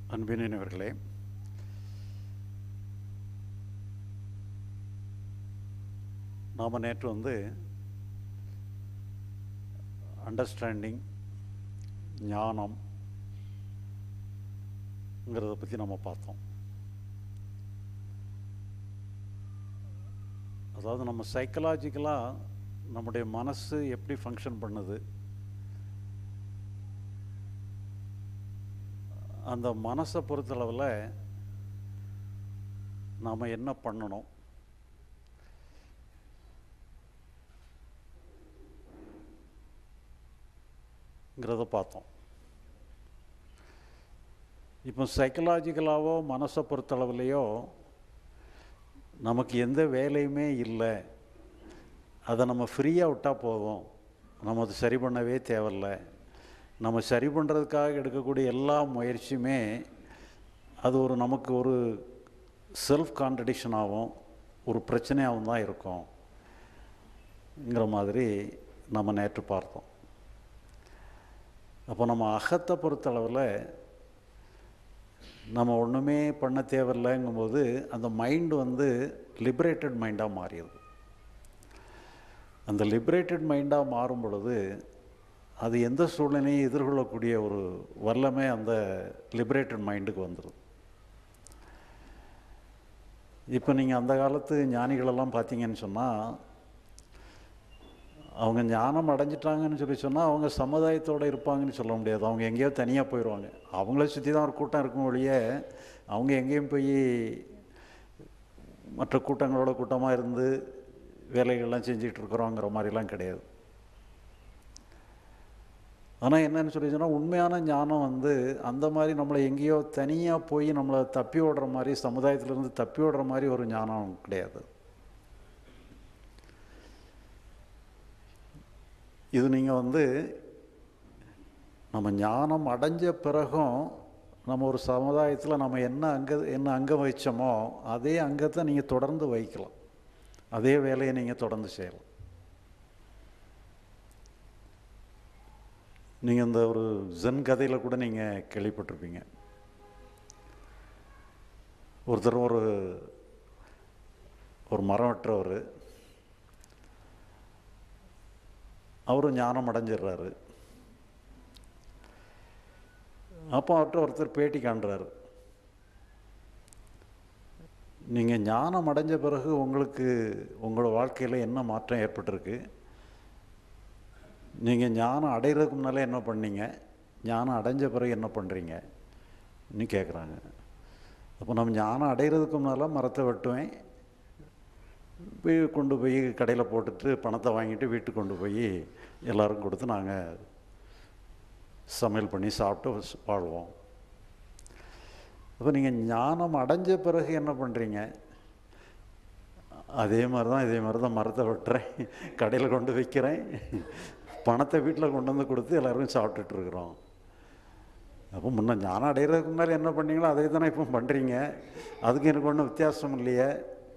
அன்பினியவர்களே, நாம் நேற்று அண்டர்ஸ்டாண்டிங் ஞானம்ங்கிறத பற்றி நம்ம பார்த்தோம். அதாவது நம்ம சைக்கலாஜிக்கலாக நம்முடைய மனசு எப்படி ஃபங்க்ஷன் பண்ணுது, அந்த மனசை பொறுத்தளவில் நாம் என்ன பண்ணணும், பார்த்தோம். இப்போ சைக்கலாஜிக்கலாவோ மனசை பொறுத்தளவுலையோ நமக்கு எந்த வேலையுமே இல்லை, அதை நம்ம ஃப்ரீயாக விட்டால் போதும், நம்ம அதை சரி பண்ணவே தேவையில்லை, நம்ம சரி பண்ணுறதுக்காக எடுக்கக்கூடிய எல்லா முயற்சியுமே அது நமக்கு ஒரு செல்ஃப் கான்ட்ரடிக்ஷனாகவும் ஒரு பிரச்சனையாகவும் தான் இருக்கும்ங்கிற மாதிரி நம்ம நேற்று பார்த்தோம். அப்போ நம்ம அகத்தை பொறுத்தளவில் நம்ம ஒன்றுமே பண்ண தேவையில்லைங்கும்போது அந்த மைண்டு லிபரேட்டட் மைண்டாக மாறிடுது. அந்த லிபரேட்டட் மைண்டாக மாறும் பொழுது அது எந்த சூழ்நிலையும் எதிர்கொள்ளக்கூடிய ஒரு வல்லமை அந்த லிபரேட்டட் மைண்டுக்கு வந்துடும். இப்போ நீங்கள் அந்த காலத்து ஞானிகளெல்லாம் பார்த்தீங்கன்னு சொன்னால், அவங்க ஞானம் அடைஞ்சிட்டாங்கன்னு சொன்னால் அவங்க சமுதாயத்தோடு இருப்பாங்கன்னு சொல்ல முடியாது. அவங்க எங்கேயோ தனியாக போயிடுவாங்க. அவங்கள சுற்றி தான் ஒரு கூட்டம் இருக்கும் ஒழிய அவங்க எங்கேயும் போய் மற்ற கூட்டங்களோட கூட்டமாக இருந்து வேலைகள்லாம் செஞ்சிகிட்டு இருக்கிறோங்கிற மாதிரிலாம் கிடையாது. ஆனால் என்னன்னு சொன்னால், உண்மையான ஞானம் அந்த மாதிரி நம்மளை எங்கேயோ தனியாக போய் நம்மளை தப்பி ஓடுற மாதிரி, சமுதாயத்திலேருந்து தப்பி ஓடுற மாதிரி ஒரு ஞானம் கிடையாது. இது நீங்கள் நம்ம ஞானம் அடைஞ்ச பிறகும் நம்ம ஒரு சமுதாயத்தில் நம்ம என்ன அங்கம் வச்சோமோ அதே அங்கத்தை நீங்கள் தொடர்ந்து வைக்கலாம், அதே வேலையை நீங்கள் தொடர்ந்து செய்யலாம். நீங்கள் இந்த ஒரு ஜென் கதையில் கூட நீங்கள் கேள்விப்பட்டிருப்பீங்க. ஒருத்தர் ஒரு மரம் வெட்டுறவர், அவரும் ஞானம் அடைஞ்சிடுறாரு. அப்போ அவர்கிட்ட ஒருத்தர் பேட்டி காண்றாரு, நீங்கள் ஞானம் அடைஞ்ச பிறகு உங்களோட வாழ்க்கையில் என்ன மாற்றம் ஏற்பட்டிருக்கு, நீங்கள் ஞானம் அடைகிறதுக்கு முன்னாலே என்ன பண்ணீங்க, ஞானம் அடைஞ்ச பிறகு என்ன பண்ணுறீங்கன்னு கேட்குறாங்க. அப்போ நம்ம ஞானம் அடைகிறதுக்கு முன்னால் மரத்தை வெட்டுவேன், போய் கொண்டு போய் கடையில் போட்டுட்டு பணத்தை வாங்கிட்டு வீட்டுக்கு கொண்டு போய் எல்லோரும் கொடுத்து நாங்கள் சமையல் பண்ணி சாப்பிட்டு வாழ்வோம். அப்போ நீங்கள் ஞானம் அடைஞ்ச பிறகு என்ன பண்ணுறீங்க, இதே மாதிரி தான் மரத்தை வெட்டுறேன், கடையில் கொண்டு வைக்கிறேன், பணத்தை வீட்டில் கொண்டு வந்து கொடுத்து எல்லோரும் சாப்பிட்டுட்ருக்குறோம். அப்போ முன்னே ஞானம் அடைகிறதுக்கு முன்னாடி என்ன பண்ணீங்களோ அதே தானே இப்போ பண்ணுறீங்க, அதுக்கு எனக்கு ஒன்றும் வித்தியாசம் இல்லையே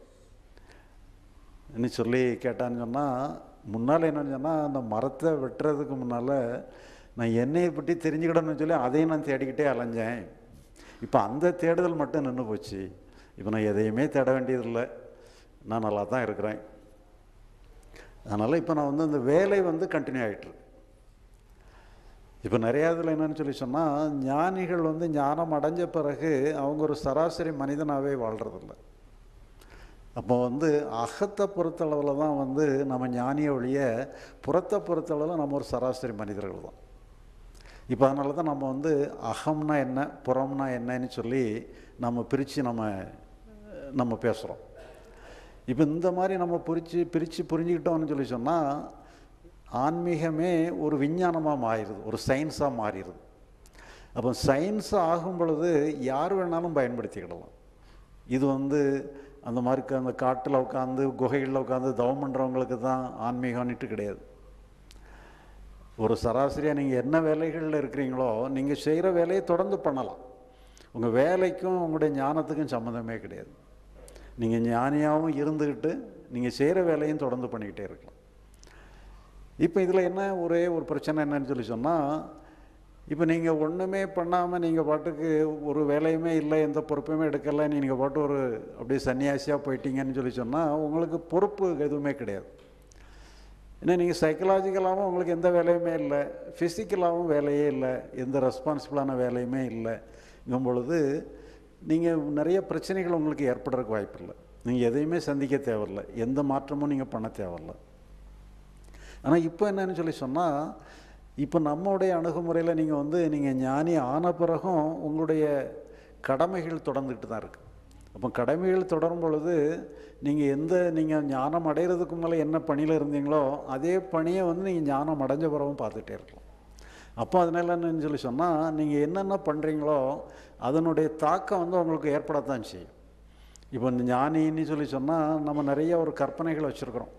ன்னு சொல்லி கேட்டான்னு சொன்னால், முன்னால் என்னன்னு சொன்னால், அந்த மரத்தை வெட்டுறதுக்கு முன்னால் நான் என்னையை பற்றி தெரிஞ்சுக்கிடணும்னு சொல்லி அதையும் நான் தேடிக்கிட்டே அலைஞ்சேன். இப்போ அந்த தேடுதல் மட்டும் நின்று போச்சு. இப்போ நான் எதையுமே தேட வேண்டியதில்லை, நான் நல்லா தான் இருக்கிறேன். அதனால் இப்போ நான் அந்த வேலை கண்டினியூ ஆகிட்டுருக்கு. இப்போ நிறையா இதில் என்னன்னு சொல்லி சொன்னால், ஞானிகள் ஞானம் அடைஞ்ச பிறகு அவங்க ஒரு சராசரி மனிதனாகவே வாழ்கிறதில்ல. அப்போ அகத்தை பொறுத்தளவில் தான் நம்ம ஞானியை ஒழிய புறத்தை பொறுத்தளவில் நம்ம ஒரு சராசரி மனிதர்கள் தான். இப்போ அதனால தான் நம்ம அகம்னா என்ன புறம்னா என்னன்னு சொல்லி நம்ம பிரித்து நம்ம பேசுகிறோம். இப்போ இந்த மாதிரி நம்ம பிரித்து புரிஞ்சுக்கிட்டோம்னு சொல்லி சொன்னால், ஆன்மீகமே ஒரு விஞ்ஞானமாக மாறிடுது, ஒரு சயின்ஸாக மாறிடுது. அப்போ சயின்ஸ் ஆகும் பொழுது யார் வேணாலும் பயன்படுத்திக்கிடலாம். இது அந்த மாதிரி அந்த காட்டில் உட்காந்து குகைகளில் உட்காந்து தவம் பண்ணுறவங்களுக்கு தான் ஆன்மீகம்னுட்டு கிடையாது. ஒரு சராசரியாக நீங்கள் என்ன வேலைகளில் இருக்கிறீங்களோ நீங்கள் செய்கிற வேலையை தொடர்ந்து பண்ணலாம். உங்கள் வேலைக்கும் உங்களுடைய ஞானத்துக்கும் சம்மந்தமே கிடையாது. நீங்கள் ஞானியாகவும் இருந்துக்கிட்டு நீங்கள் செய்கிற வேலையும் தொடர்ந்து பண்ணிக்கிட்டே இருக்கலாம். இப்போ இதில் என்ன ஒரே ஒரு பிரச்சனை என்னன்னு சொல்லி சொன்னால், இப்போ நீங்கள் ஒன்றுமே பண்ணாமல் நீங்கள் பாட்டுக்கு ஒரு வேலையுமே இல்லை, எந்த பொறுப்புமே எடுக்கலை, நீங்கள் பாட்டு ஒரு அப்படியே சன்னியாசியாக போயிட்டீங்கன்னு சொல்லி சொன்னால் உங்களுக்கு பொறுப்பு எதுவுமே கிடையாது. ஏன்னா நீங்கள் சைக்கலாஜிக்கலாகவும் உங்களுக்கு எந்த வேலையுமே இல்லை, ஃபிசிக்கலாகவும் வேலையே இல்லை, எந்த ரெஸ்பான்சிபிளான வேலையுமே இல்லைங்கும் பொழுது நீங்கள் நிறைய பிரச்சனைகள் உங்களுக்கு ஏற்படுறதுக்கு வாய்ப்பு இல்லை. நீங்கள் எதையுமே சந்திக்க தேவையில்லை, எந்த மாற்றமும் நீங்கள் பண்ண தேவையில்லை. ஆனால் இப்போ என்னன்னு சொல்லி சொன்னால், இப்போ நம்மளுடைய அணுகுமுறையில் நீங்கள் ஞானி ஆன பிறகும் உங்களுடைய கடமைகள் தொடர்ந்துக்கிட்டு தான் இருக்குது. அப்போ கடமைகள் தொடரும் பொழுது நீங்கள் ஞானம் அடைகிறதுக்கு மேலே என்ன பணியில் இருந்தீங்களோ அதே பணியை நீங்கள் ஞானம் அடைஞ்ச பிறகும் பார்த்துட்டே இருக்கலாம். அப்போ அதனால என்னன்னு சொல்லி சொன்னால், நீங்கள் என்னென்ன பண்ணுறீங்களோ அதனுடைய தாக்கம் உங்களுக்கு ஏற்படத்தான் செய்யும். இப்போ இந்த ஞானின்னு சொல்லி சொன்னால் நம்ம நிறைய ஒரு கற்பனைகள் வச்சுருக்குறோம்.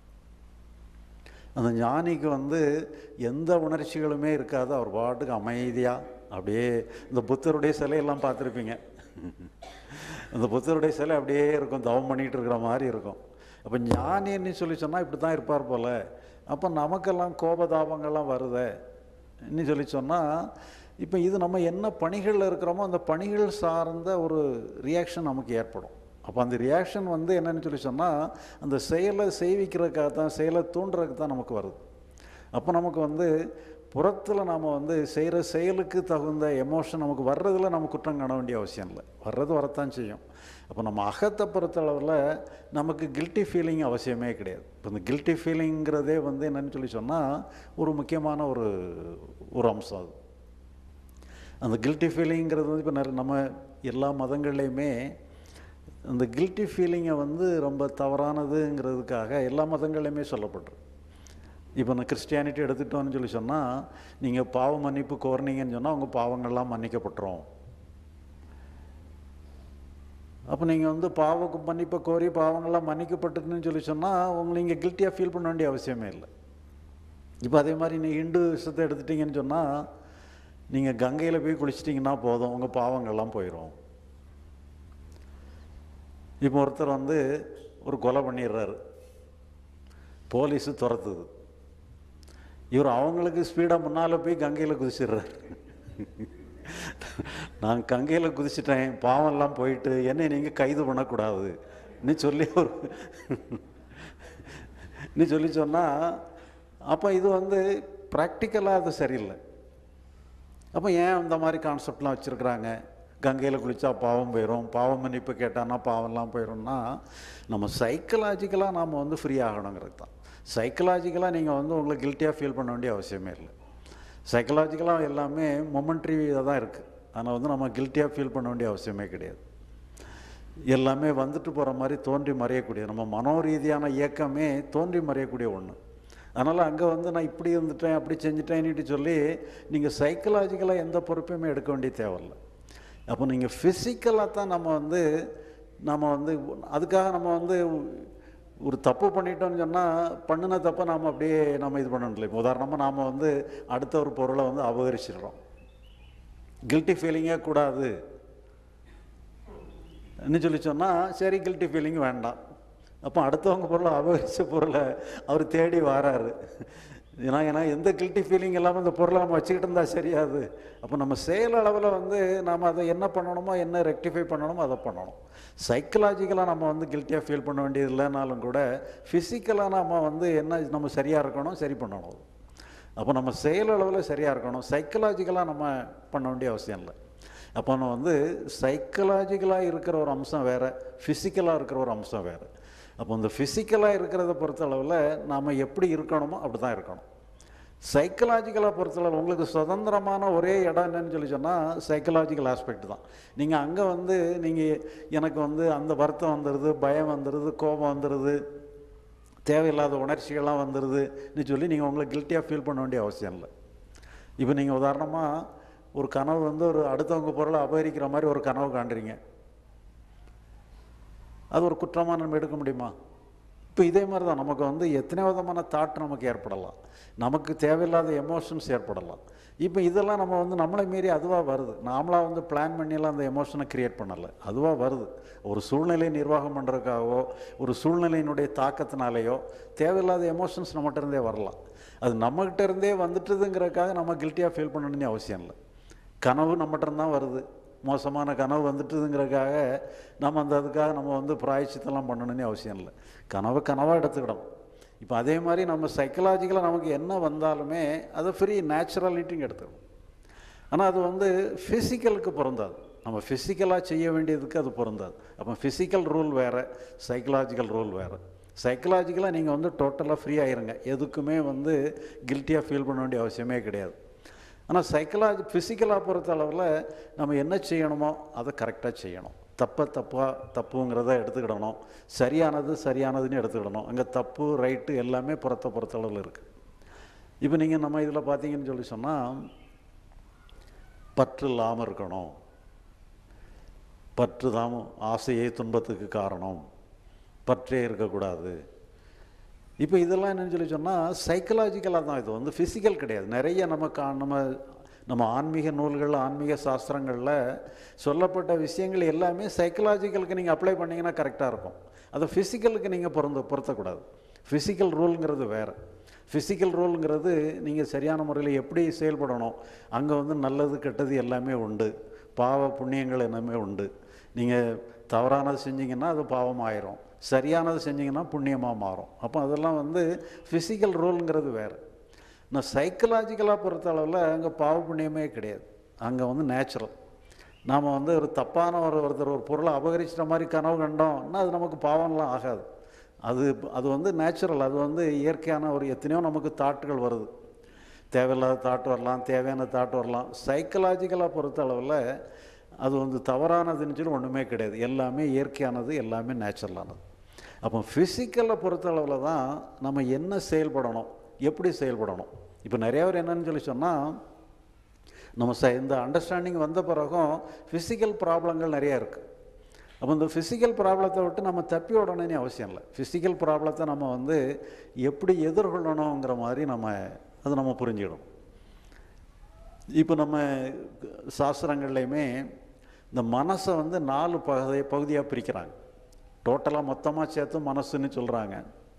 அந்த ஞானிக்கு எந்த உணர்ச்சிகளுமே இருக்காது, அவர் பாட்டுக்கு அமைதியாக அப்படியே இந்த புத்தருடைய சிலையெல்லாம் பார்த்துருப்பீங்க. அந்த புத்தருடைய சிலை அப்படியே இருக்கும், தவம் பண்ணிகிட்டு இருக்கிற மாதிரி இருக்கும். அப்போ ஞானின்னு சொல்லி சொன்னால் இப்படி தான் இருப்பார் போல். அப்போ நமக்கெல்லாம் கோபதாபங்கள்லாம் வருது இன்னும் சொல்லி சொன்னால், இப்போ இது நம்ம என்ன பணிகளில் இருக்கிறோமோ அந்த பணிகள் சார்ந்த ஒரு ரியாக்ஷன் நமக்கு ஏற்படும். அப்போ அந்த ரியாக்ஷன் என்னென்னு சொல்லி சொன்னால், அந்த செயலை செய்விக்கிறதுக்காக தான், செயலை தூண்டுறதுக்கு தான் நமக்கு வருது. அப்போ நமக்கு புறத்தில் நாம் செய்கிற செயலுக்கு தகுந்த எமோஷன் நமக்கு வர்றதில் நம்ம குற்றம் காண வேண்டிய அவசியம் இல்லை, வர்றது வரத்தான் செய்யும். அப்போ நம்ம அகத்தை பொறுத்தளவில் நமக்கு கில்ட்டி ஃபீலிங் அவசியமே கிடையாது. இப்போ இந்த கில்ட்டி ஃபீலிங்கிறதே என்னென்னு சொல்லி சொன்னால் ஒரு முக்கியமான ஒரு அம்சம். அது அந்த கில்ட்டி ஃபீலிங்கிறது இப்போ நம்ம எல்லா மதங்கள்லேயுமே அந்த கில்ட்டி ஃபீலிங்கை ரொம்ப தவறானதுங்கிறதுக்காக எல்லா மதங்கள்லையுமே சொல்லப்பட்டிருக்கு. இப்போ நான் கிறிஸ்டியானிட்டி எடுத்துக்கிட்டோன்னு சொல்லி சொன்னால், நீங்கள் பாவ மன்னிப்பு கோரினீங்கன்னு சொன்னால் உங்கள் பாவங்கள்லாம் மன்னிக்கப்பட்டுரும். அப்போ நீங்கள் பாவ மன்னிப்பை கோரி பாவங்கள்லாம் மன்னிக்கப்பட்டுன்னு சொல்லி சொன்னால் நீங்கள் கில்ட்டியாக ஃபீல் பண்ண வேண்டிய அவசியமே இல்லை. இப்போ அதே மாதிரி நீங்கள் ஹிந்து விஷயத்தை எடுத்துட்டிங்கன்னு சொன்னால், நீங்கள் கங்கையில் போய் குளிச்சிட்டிங்கன்னா போதும், உங்கள் பாவங்கள்லாம் போயிடும். இப்போ ஒருத்தர் ஒரு கொலை பண்ணிடுறாரு, போலீஸு துரத்துது, இவர் அவங்களுக்கு ஸ்பீடாக முன்னால் போய் கங்கையில் குதிச்சிடுறாரு. நான் கங்கையில் குதிச்சிட்டேன், பாவம்லாம் போயிட்டு என்னை நீங்கள் கைது பண்ணக்கூடாது நீ சொல்லி சொன்னால், அப்போ இது ப்ராக்டிக்கலாக அது சரியில்லை. அப்போ ஏன் இந்த மாதிரி கான்செப்ட்லாம் வச்சுருக்குறாங்க? கங்கையில் குளித்தா பாவம் போயிடும், பாவம் மன்னிப்பு கேட்டான்னா பாவம்லாம் போயிடும்னா, நம்ம சைக்கலாஜிக்கலாக நாம் ஃப்ரீ ஆகணுங்கிறது தான். சைக்கலாஜிக்கலாக நீங்கள் உங்களை கில்ட்டியாக ஃபீல் பண்ண வேண்டிய அவசியமே இல்லை. சைக்கலாஜிக்கலாக எல்லாமே மொமெண்ட்ரியாக தான் இருக்குது. ஆனால் நம்ம கில்ட்டியாக ஃபீல் பண்ண வேண்டிய அவசியமே கிடையாது. எல்லாமே வந்துட்டு போகிற மாதிரி தோன்றி மறையக்கூடிய, நம்ம மனோரீதியான இயக்கமே தோன்றி மறையக்கூடிய ஒன்று. அதனால் அங்கே நான் இப்படி இருந்துட்டேன் அப்படி செஞ்சுட்டேன்னுட்டு சொல்லி நீங்கள் சைக்கலாஜிக்கலாக எந்த பொறுப்பையுமே எடுக்க வேண்டிய தேவையில்லை. அப்போ நீங்கள் ஃபிசிக்கலாக தான் நம்ம அதுக்காக நம்ம ஒரு தப்பு பண்ணிட்டோம்னு சொன்னால், பண்ணின தப்பை நாம் அப்படியே நம்ம இது பண்ணணும். இப்போ உதாரணமாக நாம் அடுத்த ஒரு பொருளை அபகரிச்சிடுறோம், கில்ட்டி ஃபீலிங்கே கூடாது இன்னும் சொல்லி சொன்னால், சரி கில்ட்டி ஃபீலிங் வேண்டாம். அப்போ அடுத்தவங்க பொருளை அபகரித்த பொருளை அவர் தேடி வராரு. ஏன்னா எந்த கில்ட்டி ஃபீலிங் இல்லாமல் இந்த பொருளை நம்ம வச்சுக்கிட்டு இருந்தால் சரியாது. அப்போ நம்ம செயலளவில் நாம் அதை என்ன பண்ணணுமோ, என்ன ரெக்டிஃபை பண்ணணுமோ அதை பண்ணணும். சைக்கலாஜிக்கலாக நம்ம கில்ட்டியாக ஃபீல் பண்ண வேண்டியது இல்லைனாலும் கூட, ஃபிசிக்கலாக நம்ம என்ன நம்ம சரியாக இருக்கணும், சரி பண்ணணும். அப்போ நம்ம செயலளவில் சரியாக இருக்கணும், சைக்கலாஜிக்கலாக நம்ம பண்ண வேண்டிய அவசியம் இல்லை. அப்போ நம்ம சைக்கலாஜிக்கலாக இருக்கிற ஒரு அம்சம் வேறு, ஃபிசிக்கலாக இருக்கிற ஒரு அம்சம் வேறு. அப்போ இந்த ஃபிசிக்கலாக இருக்கிறத பொறுத்தளவில் நாம் எப்படி இருக்கணுமோ அப்படி தான் இருக்கணும். சைக்கலாஜிக்கலாக பொறுத்தளவு உங்களுக்கு சுதந்திரமான ஒரே இடம் என்னன்னு சொல்லி சொன்னால் சைக்கலாஜிக்கல் ஆஸ்பெக்ட் தான். நீங்கள் அங்கே நீங்கள் எனக்கு அந்த வருத்தம் வந்துடுது, பயம் வந்துடுது, கோபம் வந்துடுது, தேவையில்லாத உணர்ச்சிகள்லாம் வந்துடுதுன்னு சொல்லி நீங்கள் உங்களை கில்ட்டியாக ஃபீல் பண்ண வேண்டிய அவசியம் இல்லை. இப்போ நீங்கள் உதாரணமாக ஒரு கனவு ஒரு அடுத்தவங்க பொருளை அபகரிக்கிற மாதிரி ஒரு கனவு காண்றீங்க, அது ஒரு குற்றமாக நம்ம எடுக்க முடியுமா? இப்போ இதே மாதிரி தான் நமக்கு எத்தனை விதமான தாட் நமக்கு ஏற்படலாம், நமக்கு தேவையில்லாத எமோஷன்ஸ் ஏற்படலாம். இப்போ இதெல்லாம் நம்ம நம்மளை மீறி அதுவாக வருது. நாமளாக பிளான் பண்ணியெல்லாம் அந்த எமோஷனை க்ரியேட் பண்ணலை, அதுவாக வருது. ஒரு சூழ்நிலையை நிர்வாகம் பண்ணுறதுக்காகவோ ஒரு சூழ்நிலையினுடைய தாக்கத்தினாலேயோ தேவையில்லாத எமோஷன்ஸ் நம்மகிட்ட இருந்தே வரலாம். அது நம்மகிட்ட இருந்தே வந்துட்டுதுங்கிறதுக்காக நம்ம கில்ட்டியாக ஃபீல் பண்ணணும்னு அவசியம் இல்லை. கனவு நம்மகிட்ட தான் வருது, மோசமான கனவு வந்துட்டுதுங்கிறதுக்காக நம்ம அதுக்காக நம்ம பிராயச்சித்தெல்லாம் பண்ணணும்னு அவசியம் இல்லை. கனவாக எடுத்துக்கிடணும். இப்போ அதே மாதிரி நம்ம சைக்கலாஜிக்கலாக நமக்கு என்ன வந்தாலுமே அதை ஃப்ரீ நேச்சுரலிட்டிங்க எடுத்துக்கணும். ஆனால் அது ஃபிசிக்கலுக்கு பொருந்தாது. நம்ம ஃபிசிக்கலாக செய்ய வேண்டியதுக்கு அது பொருந்தாது. அப்போ ஃபிசிக்கல் ரூல் வேறு, சைக்கலாஜிக்கல் ரூல் வேறு. சைக்கலாஜிக்கலாக நீங்கள் டோட்டலாக ஃப்ரீ ஆகிருங்க, எதுக்குமே கில்ட்டியாக ஃபீல் பண்ண வேண்டிய அவசியமே கிடையாது. ஆனால் ஃபிசிக்கலாக பொறுத்த அளவில் நம்ம என்ன செய்யணுமோ அதை கரெக்டாக செய்யணும். தப்புங்கிறத எடுத்துக்கிடணும், சரியானதுன்னு எடுத்துக்கிடணும். அங்கே தப்பு ரைட்டு எல்லாமே பொறுத்தளவில் இருக்குது. இப்போ நீங்கள் நம்ம இதில் பார்த்தீங்கன்னு சொன்னால் பற்று இல்லாமல் இருக்கணும். பற்று தான் ஆசையே துன்பத்துக்கு காரணம், பற்றே இருக்கக்கூடாது. இப்போ இதெல்லாம் என்னன்னு சொன்னால் சைக்கலாஜிக்கலாக தான். இது ஃபிசிக்கல் கிடையாது. நிறைய நம்ம ஆன்மீக நூல்கள், ஆன்மீக சாஸ்திரங்களில் சொல்லப்பட்ட விஷயங்கள் எல்லாமே சைக்கலாஜிக்கலுக்கு நீங்கள் அப்ளை பண்ணிங்கன்னா கரெக்டாக இருக்கும். அதை ஃபிசிக்கலுக்கு நீங்கள் பொருத்தக்கூடாது. ஃபிசிக்கல் ரூலுங்கிறது வேறு. ஃபிசிக்கல் ரூலுங்கிறது நீங்கள் சரியான முறையில் எப்படி செயல்படணும், அங்கே நல்லது கெட்டது எல்லாமே உண்டு, பாவ புண்ணியங்கள் எல்லாமே உண்டு. நீங்கள் தவறானது செஞ்சிங்கன்னா அது பாவமாயிரும், சரியானது செஞ்சிங்கன்னா புண்ணியமாக மாறும். அப்போ அதெல்லாம் ஃபிசிக்கல் ரூலுங்கிறது வேறு. நான் சைக்கலாஜிக்கலாக பொறுத்த அளவில் அங்கே பாவ புண்ணியமே கிடையாது. அங்கே நேச்சுரல். நாம் ஒரு தப்பான ஒருத்தர் ஒரு பொருளை அபகரிச்சிட்ட மாதிரி கனவு கண்டோம்னா அது நமக்கு பாவம்லாம் ஆகாது. அது நேச்சுரல். அது இயற்கையான எத்தனையோ நமக்கு தாட்டுகள் வருது. தேவையில்லாத தாட்டு வரலாம், தேவையான தாட்டு வரலாம். சைக்கலாஜிக்கலாக பொறுத்த அளவில் அது தவறானதுன்னு சொல்லி ஒன்றுமே கிடையாது. எல்லாமே இயற்கையானது, எல்லாமே நேச்சுரலானது. அப்போ ஃபிசிக்கலை பொறுத்த அளவில் தான் நம்ம என்ன செயல்படணும், எப்படி செயல்படணும். இப்போ நிறைய பேர் என்னன்னு சொன்னால் நம்ம இந்த அண்டர்ஸ்டாண்டிங் வந்த பிறகும் ஃபிசிக்கல் ப்ராப்ளங்கள் நிறையா இருக்குது. அப்போ இந்த ஃபிசிக்கல் ப்ராப்ளத்தை விட்டு நம்ம தப்பி விடணும்னு அவசியம் இல்லை. ஃபிசிக்கல் ப்ராப்ளத்தை நம்ம எப்படி எதிர்கொள்ளணுங்கிற மாதிரி நம்ம புரிஞ்சிடணும். இப்போ நம்ம சாஸ்திரங்கள்லையுமே இந்த மனசை 4 பகுதியாக பிரிக்கிறாங்க. டோட்டலாக மொத்தமாக சேர்த்து மனசுன்னு சொல்கிறாங்க.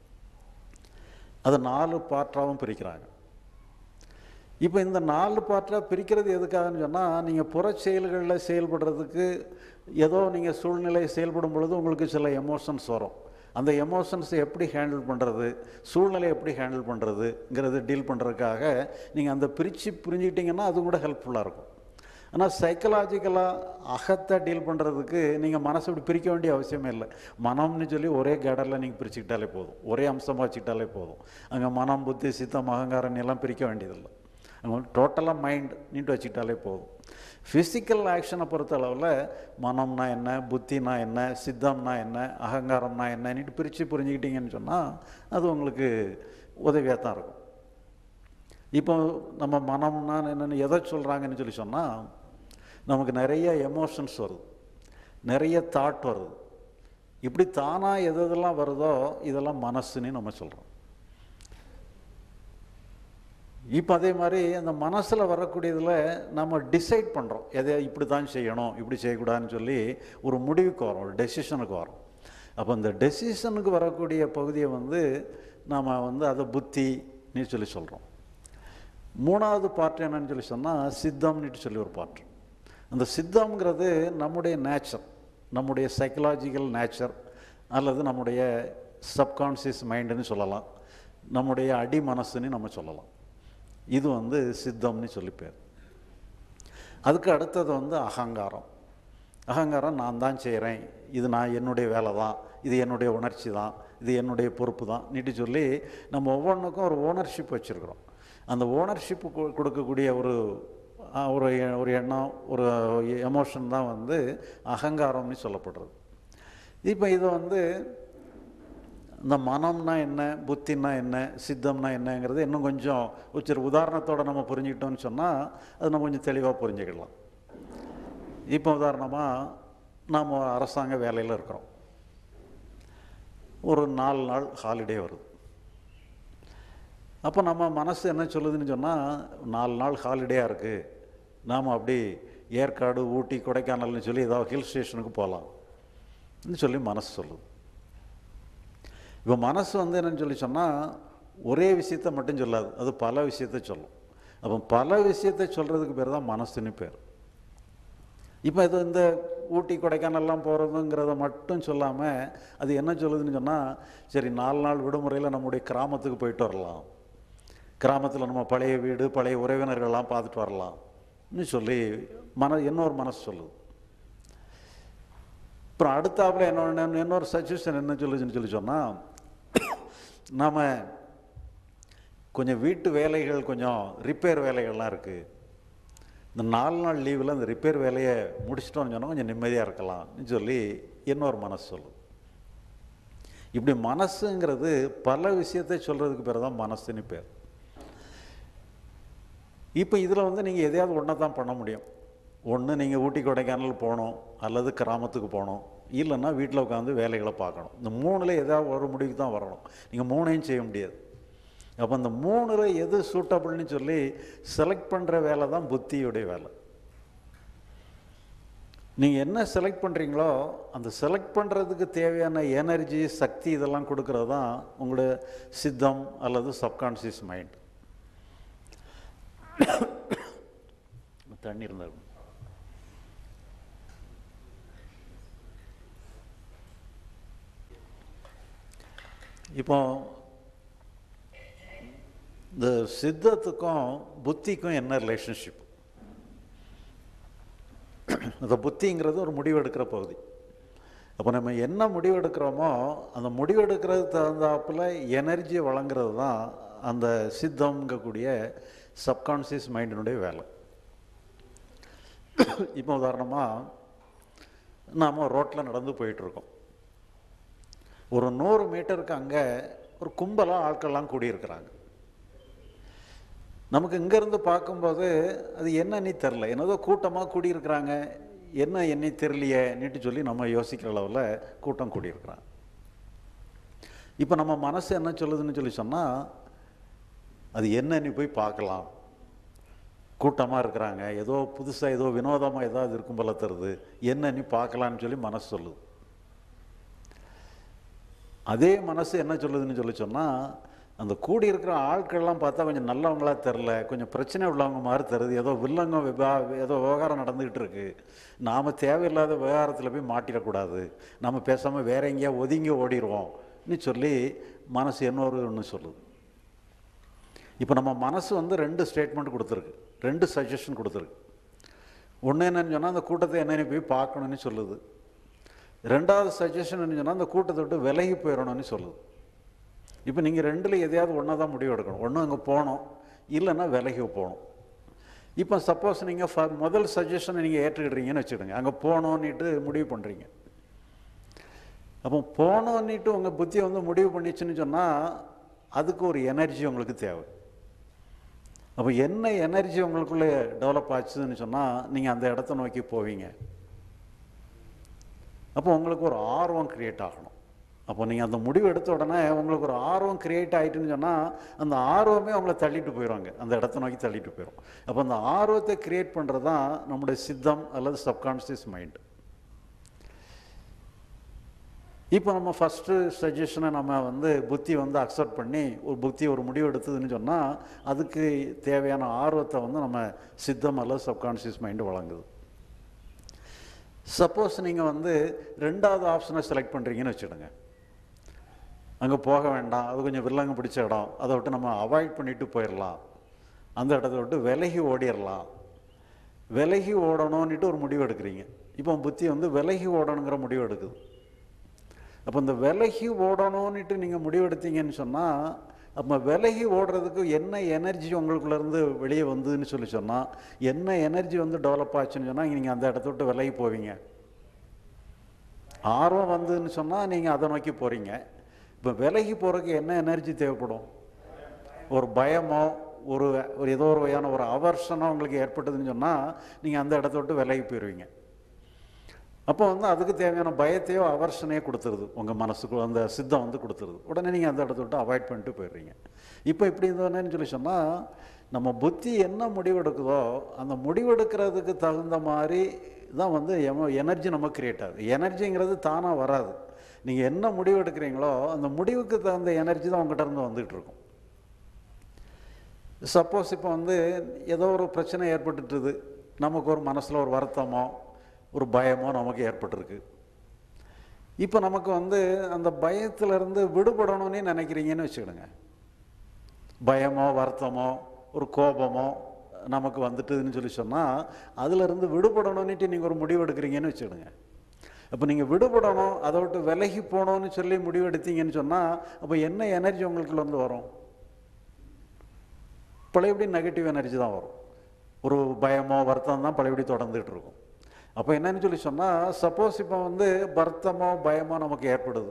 அதை 4 பார்ட்டாகவும் பிரிக்கிறாங்க. இப்போ இந்த 4 பார்ட்டாக பிரிக்கிறது எதுக்காகன்னு சொன்னால், நீங்கள் புற செயல்களில் செயல்படுறதுக்கு ஏதோ நீங்கள் சூழ்நிலை செயல்படும் பொழுது உங்களுக்கு சில எமோஷன்ஸ் வரும். அந்த எமோஷன்ஸை எப்படி ஹேண்டில் பண்ணுறது, சூழ்நிலை எப்படி ஹேண்டில் பண்ணுறதுங்கிறது டீல் பண்ணுறதுக்காக நீங்கள் அந்த புரிஞ்சுக்கிட்டிங்கன்னா அது கூட ஹெல்ப்ஃபுல்லாக இருக்கும். ஆனால் சைக்கலாஜிக்கலாக அகத்தை டீல் பண்ணுறதுக்கு நீங்கள் மனசை இப்படி பிரிக்க வேண்டிய அவசியமே இல்லை. மனம்னு சொல்லி ஒரே கேடரில் நீங்கள் பிரிச்சுக்கிட்டாலே போதும், ஒரே அம்சமாக வச்சுக்கிட்டாலே போதும். அங்கே மனம், புத்தி, சித்தம், அகங்காரம் எல்லாம் பிரிக்க வேண்டியதில்லை. டோட்டலாக மைண்ட் நீட்டு வச்சுக்கிட்டாலே போதும். ஃபிசிக்கல் ஆக்ஷனை பொறுத்த அளவில் மனம்னா என்ன, புத்தினா என்ன, சித்தம்னா என்ன, அகங்காரம்னா என்னன்னுட்டு பிரித்து புரிஞ்சுக்கிட்டீங்கன்னு சொன்னால் அது உங்களுக்கு உதவியாக தான் இருக்கும். இப்போ நம்ம மனம்னா என்னென்னு எதை சொல்கிறாங்கன்னு சொன்னால் நமக்கு நிறைய எமோஷன்ஸ் வருது, நிறைய தாட் வருது. இப்படி தானாக எதெல்லாம் வருதோ இதெல்லாம் மனசுன்னு நம்ம சொல்கிறோம். இப்போ அதே மாதிரி அந்த மனசில் வரக்கூடியதில் நம்ம டிசைட் பண்ணுறோம், எதை இப்படி தான் செய்யணும், இப்படி செய்யக்கூடாதுன்னு சொல்லி ஒரு முடிவுக்கு வரோம், ஒரு டெசிஷனுக்கு வரோம். அப்போ இந்த டெசிஷனுக்கு வரக்கூடிய பகுதியை நாம் அதை புத்தின்னு சொல்கிறோம். 3வது பார்ட் என்னன்னு சொன்னால் சித்தம்னுட்டு சொல்லி ஒரு பார்ட். அந்த சித்தம்ங்கிறது நம்முடைய நேச்சர், நம்முடைய சைக்கலாஜிக்கல் நேச்சர், அல்லது நம்முடைய சப்கான்ஷியஸ் மைண்டுன்னு சொல்லலாம், நம்முடைய அடி மனசுன்னு நம்ம சொல்லலாம். இது சித்தம்னு சொல்லி பேர். அதுக்கு அடுத்தது அகங்காரம். அகங்காரம் நான் தான் செய்கிறேன், இது என்னுடைய வேலை தான், இது என்னுடைய உணர்ச்சி தான், இது என்னுடைய பொறுப்பு தான் நீட்டு சொல்லி நம்ம ஒவ்வொன்றுக்கும் ஒரு ஓனர்ஷிப் வச்சுருக்கிறோம். அந்த ஓனர்ஷிப்பு கொடுக்கக்கூடிய ஒரு எண்ணம், ஒரு எமோஷன் தான் அகங்காரம்னு சொல்லப்படுறது. இப்போ இது இந்த மனம்னா என்ன, புத்தின்னா என்ன, சித்தம்னா என்னங்கிறது இன்னும் கொஞ்சம் உதாரணத்தோடு நம்ம புரிஞ்சுக்கிட்டோம்னு சொன்னால் அது நம்ம கொஞ்சம் தெளிவாக புரிஞ்சுக்கலாம். இப்போ உதாரணமாக நாம் அரசாங்க வேலையில் இருக்கிறோம், ஒரு 4 நாள் ஹாலிடே வருது. அப்போ நம்ம மனசு என்ன சொல்லுதுன்னு சொன்னால் 4 நாள் ஹாலிடேயாக இருக்குது, நாம் அப்படி ஏற்காடு, ஊட்டி, கொடைக்கானல்னு சொல்லி ஏதாவது ஹில் ஸ்டேஷனுக்கு போகலாம்னு சொல்லி மனசு சொல்லுது. இப்போ மனசு என்னன்னு சொன்னால் ஒரே விஷயத்தை மட்டும் சொல்லாது, அது பல விஷயத்தை சொல்லும். அப்போ பல விஷயத்தை சொல்கிறதுக்கு பேர் தான் மனசுன்னு பேர். இப்போ இது இந்த ஊட்டி கொடைக்கானல்லாம் போகிறதுங்கிறத மட்டும் சொல்லாமல் அது என்ன சொல்லுதுன்னு சொன்னால், சரி 4 நாள் விடுமுறையில் நம்முடைய கிராமத்துக்கு போயிட்டு வரலாம், கிராமத்தில் நம்ம பழைய வீடு பழைய உறவினர்கள்லாம் பார்த்துட்டு வரலாம்னு சொல்லி இன்னொரு மனசு சொல்லுது. அப்புறம் அடுத்தாப்புல இன்னொரு சஜஷன் என்ன சொல்லுதுன்னு சொன்னால், நாம் கொஞ்சம் வீட்டு வேலைகள், கொஞ்சம் ரிப்பேர் வேலைகள்லாம் இருக்குது, இந்த 4 நாள் லீவில் அந்த ரிப்பேர் வேலையை முடிச்சிட்டோம்னு சொன்னால் கொஞ்சம் நிம்மதியாக இருக்கலாம்னு சொல்லி இன்னொரு மனசு சொல்லுது. இப்படி மனசுங்கிறது பல விஷயத்தை சொல்கிறதுக்கு பேர் தான் மனசுன்னு பேர். இப்போ இதில் நீங்கள் எதையாவது ஒன்றை தான் பண்ண முடியும். ஒன்று நீங்கள் ஊட்டி கொடைக்கானல் போகணும், அல்லது கிராமத்துக்கு போகணும், இல்லைன்னா வீட்டில் உட்காந்து வேலைகளை பார்க்கணும். இந்த 3ல் ஏதாவது ஒரு முடிவுக்கு தான் வரணும். நீங்கள் 3ஐயும் செய்ய முடியாது. அப்போ இந்த 3ல் எது சூட்டபிள்னு சொல்லி செலக்ட் பண்ணுற வேலை தான் புத்தியுடைய வேலை. நீங்கள் என்ன செலக்ட் பண்ணுறீங்களோ அந்த செலக்ட் பண்ணுறதுக்கு தேவையான எனர்ஜி, சக்தி இதெல்லாம் கொடுக்கறது தான் உங்களுடைய சித்தம் அல்லது சப்கான்ஷியஸ் மைண்ட். தண்ணி இருந்தால் இப்போ இந்த சித்தத்துக்கும் புத்திக்கும் என்ன ரிலேஷன்ஷிப்? அந்த புத்திங்கிறது ஒரு முடிவெடுக்கிற பகுதி. அப்போ நம்ம என்ன முடிவெடுக்கிறோமோ அந்த முடிவெடுக்கிறது தகுந்தாப்பில் எனர்ஜியை வழங்குறது தான் அந்த சித்தம்ங்கக்கூடிய சப்கான்ஷியஸ் மைண்டினுடைய வேலை. இப்போ உதாரணமாக நாம் ரோட்டில் நடந்து போயிட்டுருக்கோம். ஒரு 100 மீட்டருக்கு அங்கே ஒரு கும்பலாக ஆட்கள்லாம் கூடியிருக்கிறாங்க. நமக்கு இங்கேருந்து பார்க்கும்போது அது என்னன்னு தெரில, என்னதோ கூட்டமாக கூடியிருக்கிறாங்க, என்னை தெரியலையே நீட்டு சொல்லி நம்ம யோசிக்கிற அளவில் கூட்டம் கூடியிருக்கிறாங்க. இப்போ நம்ம மனசு என்ன சொல்லுதுன்னு சொன்னால், அது என்னன்னு போய் பார்க்கலாம், கூட்டமாக இருக்கிறாங்க, ஏதோ புதுசாக ஏதோ வினோதமாக ஏதாவது இருக்கும் போல தருது, என்னன்னு பார்க்கலான்னு சொல்லி மனசு சொல்லுது. அதே மனசு என்ன சொல்லுதுன்னு சொன்னால், அந்த கூடி இருக்கிற ஆட்கள்லாம் பார்த்தா கொஞ்சம் நல்லவங்களாக தெரில, கொஞ்சம் பிரச்சனை உள்ளவங்க மாதிரி தருது, ஏதோ வில்லங்க ஏதோ விவகாரம் நடந்துக்கிட்டு இருக்கு, நாம் தேவையில்லாத விவகாரத்தில் போய் மாட்டிடக்கூடாது, நம்ம பேசாமல் வேற எங்கேயா ஒதுங்கி ஓடிடுவோம்னு சொல்லி மனசு ஒன்று சொல்லுது. இப்போ நம்ம மனசு 2 ஸ்டேட்மெண்ட் கொடுத்துருக்கு, 2 சஜஷன் கொடுத்துருக்கு. ஒன்று என்னன்னு சொன்னால் அந்த கூட்டத்தை என்னென்னு போய் பார்க்கணுன்னு சொல்லுது. 2வது சஜஷன் என்ன சொன்னால் அந்த கூட்டத்தை விட்டு விலகி போயிடணும்னு சொல்லுது. இப்போ நீங்கள் 2ல் எதையாவது ஒன்றா தான் முடிவு எடுக்கணும். ஒன்று அங்கே போகணும், இல்லைன்னா விலகி போகணும். இப்போ சப்போஸ் நீங்கள் முதல் சஜஷனை நீங்கள் ஏற்றுக்கிடுறீங்கன்னு வச்சுக்கிடுங்க, அங்கே போகணுன்னுட்டு முடிவு பண்ணுறீங்க. அப்போ போகணுன்னுட்டு உங்கள் புத்தியை முடிவு பண்ணிச்சுன்னு சொன்னால் அதுக்கு ஒரு எனர்ஜி உங்களுக்கு தேவை. அப்போ என்ன எனர்ஜி உங்களுக்குள்ளே டெவலப் ஆச்சுன்னு சொன்னால் நீங்கள் அந்த இடத்த நோக்கி போவீங்க. அப்போ உங்களுக்கு ஒரு ஆர்வம் க்ரியேட் ஆகணும். அப்போ நீங்கள் அந்த முடிவு எடுத்த உடனே உங்களுக்கு ஒரு ஆர்வம் க்ரியேட் ஆகிட்டுன்னு சொன்னால் அந்த ஆர்வமே உங்களை தள்ளிட்டு போயிடுவாங்க, அந்த இடத்த நோக்கி தள்ளிட்டு போயிடும். அப்போ அந்த ஆர்வத்தை க்ரியேட் பண்ணுறது தான் நம்முடைய சித்தம் அல்லது சப்கான்ஷியஸ் மைண்டு. இப்போ நம்ம ஃபஸ்ட்டு சஜஷனை நம்ம புத்தி அக்செப்ட் பண்ணி ஒரு முடிவு எடுத்ததுன்னு சொன்னால் அதுக்கு தேவையான ஆர்வத்தை நம்ம சித்தம் அல்லது சப்கான்ஷியஸ் மைண்டு வழங்குது. சப்போஸ் நீங்கள் 2வது ஆப்ஷனை செலக்ட் பண்ணுறீங்கன்னு வச்சுடுங்க, அங்கே போக வேண்டாம், அது கொஞ்சம் வில்லங்க பிடிச்ச இடம், அதை விட்டு நம்ம அவாய்ட் பண்ணிட்டு போயிடலாம், அந்த இடத்த விட்டு விலகி ஓடிடலாம், விலகி ஓடணும்னுட்டு ஒரு முடிவு எடுக்கிறீங்க. இப்போ புத்தி விலகி ஓடணுங்கிற முடிவு எடுக்குது. அப்போ இந்த விலகி ஓடணும்னுட்டு நீங்கள் முடிவெடுத்தீங்கன்னு சொன்னால் அப்போ விலகி ஓடுறதுக்கு என்ன எனர்ஜி உங்களுக்குள்ளேருந்து வெளியே வந்துன்னு சொன்னால் என்ன எனர்ஜி டெவலப் ஆச்சுன்னு சொன்னால் நீங்கள் அந்த இடத்த விட்டு விலகி போவீங்க. ஆர்வம் வந்துன்னு சொன்னால் நீங்கள் அதை நோக்கி போகிறீங்க. இப்போ விலகி போகிறதுக்கு என்ன எனர்ஜி தேவைப்படும்? ஒரு பயமோ ஒரு ஏதோ ஒரு வகையான ஒரு அவர்ஷனோ உங்களுக்கு ஏற்பட்டதுன்னு சொன்னால் நீங்கள் அந்த இடத்த விட்டு விலகி போயிடுவீங்க. அப்போ அதுக்கு தேவையான பயத்தையோ அவர்ஷனையோ கொடுத்துருது உங்கள் மனசுக்கு, அந்த சித்தம் கொடுத்துருது. உடனே நீங்கள் அந்த இடத்த விட்டு அவாய்ட் பண்ணிட்டு போயிடுறீங்க. இப்போ இப்படி இருந்தோன்னு சொன்னால் நம்ம புத்தி என்ன முடிவெடுக்குதோ அந்த முடிவெடுக்கிறதுக்கு தகுந்த மாதிரி தான் எனர்ஜி நம்ம கிரியேட் ஆகுது. எனர்ஜிங்கிறது தானாக வராது. நீங்கள் என்ன முடிவு எடுக்கிறீங்களோ அந்த முடிவுக்கு தகுந்த எனர்ஜி தான் உங்கள்கிட்ட இருந்து வந்துகிட்டு இருக்கும். சப்போஸ் இப்போ வந்து ஏதோ ஒரு பிரச்சனை ஏற்பட்டுட்டுது, நமக்கு ஒரு மனசில் ஒரு வருத்தமோ ஒரு பயமோ நமக்கு ஏற்பட்டிருக்கு. இப்போ நமக்கு வந்து அந்த பயத்திலிருந்து விடுபடணும்னு நினைக்கிறீங்கன்னு வச்சுக்கிடுங்க. பயமோ வருத்தமோ ஒரு கோபமோ நமக்கு வந்துட்டுதுன்னு சொல்லி சொன்னால் அதிலிருந்து விடுபடணும்னுட்டு நீங்கள் ஒரு முடிவு எடுக்கிறீங்கன்னு வச்சுக்கிடுங்க. அப்போ நீங்கள் விடுபடணும், அதை விட்டு விலகி போகணும்னு சொல்லி முடிவு எடுத்தீங்கன்னு சொன்னால் அப்போ என்ன எனர்ஜி உங்களுக்குள்ளேருந்து வரும்? பழையபடி நெகட்டிவ் எனர்ஜி தான் வரும். ஒரு பயமோ வருத்தம் தான் பழையபடி தொடர்ந்துகிட்டு இருக்கும். அப்போ என்னன்னு சொல்லி சொன்னால், சப்போஸ் இப்போ வந்து வருத்தமோ பயமோ நமக்கு ஏற்படுது,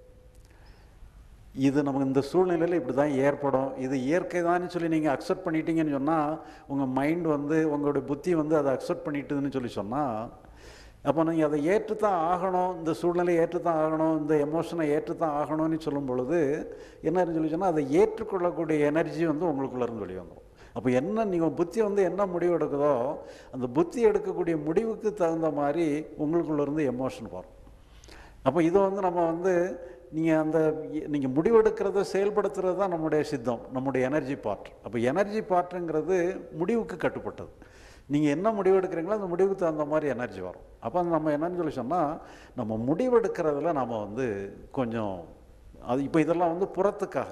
இது நமக்கு இந்த சூழ்நிலையில் இப்படி தான் ஏற்படும், இது இயற்கை தான்னு சொல்லி நீங்கள் அக்செப்ட் பண்ணிட்டீங்கன்னு சொன்னால், உங்கள் மைண்ட் வந்து உங்களுடைய புத்தி வந்து அதை அக்செப்ட் பண்ணிட்டுதுன்னு சொல்லி சொன்னால், அப்போ நீங்கள் அதை ஏற்றுத்தான் ஆகணும், இந்த சூழ்நிலையை ஏற்றுத்தான் ஆகணும், இந்த எமோஷனை ஏற்றுத்தான் ஆகணும்னு சொல்லும் பொழுது என்னன்னு சொல்லி சொன்னால், அதை ஏற்றுக்கொள்ளக்கூடிய எனர்ஜி வந்து உங்களுக்குள்ளேருந்து வெளியே வந்துடும். அப்போ என்ன நீங்கள் புத்தி வந்து என்ன முடிவு எடுக்குதோ அந்த புத்தி எடுக்கக்கூடிய முடிவுக்கு தகுந்த மாதிரி உங்களுக்குள்ளேருந்து எமோஷன் வரும். அப்போ இதை வந்து நம்ம வந்து நீங்கள் முடிவெடுக்கிறத செயல்படுத்துறது தான் நம்முடைய சித்தம், நம்முடைய எனர்ஜி பார்ட். அப்போ எனர்ஜி பார்ட்டுங்கிறது முடிவுக்கு கட்டுப்பட்டது. நீங்கள் என்ன முடிவு எடுக்கிறீங்களோ அந்த முடிவுக்கு தகுந்த மாதிரி எனர்ஜி வரும். அப்போ நம்ம என்னன்னு சொல்லி சொன்னால், நம்ம முடிவெடுக்கிறதுல நம்ம வந்து கொஞ்சம் அது இப்போ இதெல்லாம் வந்து புறத்துக்காக.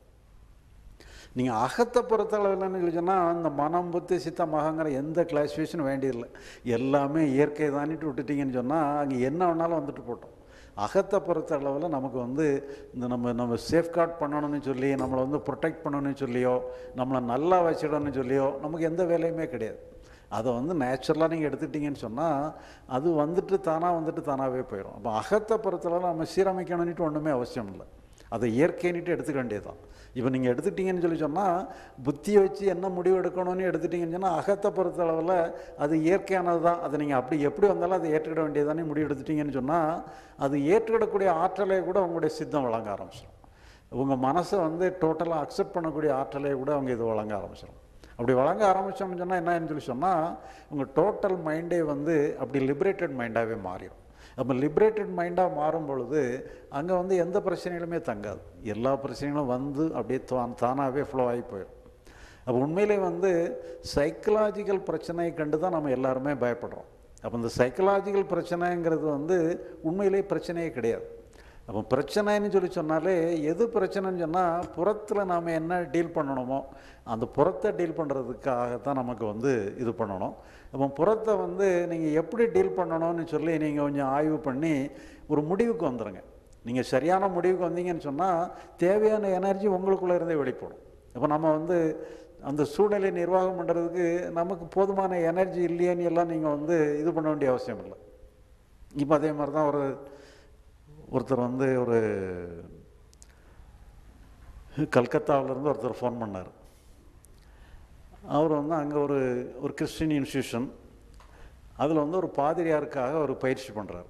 நீங்கள் அகத்தை பொறுத்தளவு என்னன்னு சொன்னால், அந்த மனம் புத்தி சித்தம் அகங்கிற எந்த கிளாசிஃபிகேஷனும் வேண்டியதில்லை, எல்லாமே இயற்கை தானிட்டு விட்டுட்டிங்கன்னு சொன்னால் அங்கே என்ன வேணாலும் வந்துட்டு போட்டோம். அகத்தை பொறுத்த அளவில் நமக்கு வந்து இந்த நம்ம சேஃப்கார்ட் பண்ணணும்னு சொல்லி, நம்மளை வந்து ப்ரொடெக்ட் பண்ணணும்னு சொல்லியோ, நம்மளை நல்லா வச்சிடணும்னு சொல்லியோ நமக்கு எந்த வேலையுமே கிடையாது. அதை வந்து நேச்சுரலாக நீங்கள் எடுத்துட்டிங்கன்னு சொன்னால் அது வந்துட்டு தானாகவே போயிடும். அப்போ அகத்தை பொறுத்தளவில் நம்ம சீரமைக்கணும்னுட்டு ஒன்றுமே அவசியம் இல்லை, அதை இயற்கைன்னுட்டு எடுத்துக்க வேண்டியது தான். இப்போ நீங்கள் எடுத்துட்டிங்கன்னு சொல்லி சொன்னால், புத்தியை வச்சு என்ன முடிவு எடுக்கணும்னு எடுத்துட்டிங்கன்னு சொன்னால் அகத்தை பொறுத்தளவில் அது இயற்கையானது தான், அதை நீங்கள் அப்படி எப்படி வந்தாலும் அதை ஏற்றுக்கிட வேண்டியதானே முடிவு எடுத்துட்டிங்கன்னு சொன்னால், அது ஏற்றுக்கிடக்கூடிய ஆற்றலை கூட உங்களுடைய சித்தம் வழங்க ஆரம்பிச்சிடும். உங்கள் மனசை வந்து டோட்டலாக அக்செப்ட் பண்ணக்கூடிய ஆற்றலை கூட அவங்க இது வழங்க ஆரம்பிச்சிடும். அப்படி வழங்க ஆரம்பித்தோம்னு சொன்னால் என்னன்னு சொல்லி சொன்னால், உங்கள் டோட்டல் மைண்டே வந்து அப்படி லிபரேட்டட் மைண்டாகவே மாறிடும். அப்போ லிபரேட்டட் மைண்டாக மாறும் பொழுது அங்கே வந்து எந்த பிரச்சனைகளுமே தங்காது, எல்லா பிரச்சனைகளும் வந்து அப்படியே தானாகவே ஃப்ளோ ஆகி போயிடும். அப்போ உண்மையிலே வந்து சைக்கலாஜிக்கல் பிரச்சனையை கண்டு தான் நம்ம எல்லாருமே பயப்படுறோம். அப்போ இந்த சைக்கலாஜிக்கல் பிரச்சனைங்கிறது வந்து உண்மையிலே பிரச்சனையே கிடையாது. அப்போ பிரச்சனைன்னு சொல்லி சொன்னாலே எது பிரச்சனைன்னு சொன்னால், புறத்தில் நாம் என்ன டீல் பண்ணணுமோ அந்த புறத்தை டீல் பண்ணுறதுக்காகத்தான் நமக்கு வந்து இது பண்ணணும். அப்போ புறத்தை வந்து நீங்கள் எப்படி டீல் பண்ணணும்னு சொல்லி நீங்கள் கொஞ்சம் ஆய்வு பண்ணி ஒரு முடிவுக்கு வந்துடுங்க. நீங்கள் சரியான முடிவுக்கு வந்தீங்கன்னு சொன்னால் தேவையான எனர்ஜி உங்களுக்குள்ளே இருந்தே வெளிப்படும். அப்போ நம்ம வந்து அந்த சூழ்நிலை நிர்வாகம் பண்ணுறதுக்கு நமக்கு போதுமான எனர்ஜி இல்லையேன்னு எல்லாம் நீங்கள் வந்து இது பண்ண வேண்டிய அவசியம் இல்லை. இப்போ அதே மாதிரி தான் ஒருத்தர் வந்து ஒரு கல்கத்தாவிலேருந்து ஒருத்தர் ஃபோன் பண்ணார். அவர் வந்து அங்கே ஒரு கிறிஸ்டின் இன்ஸ்டியூஷன், அதில் வந்து ஒரு பாதிரியாருக்காக ஒரு பயிற்சி பண்ணுறார்.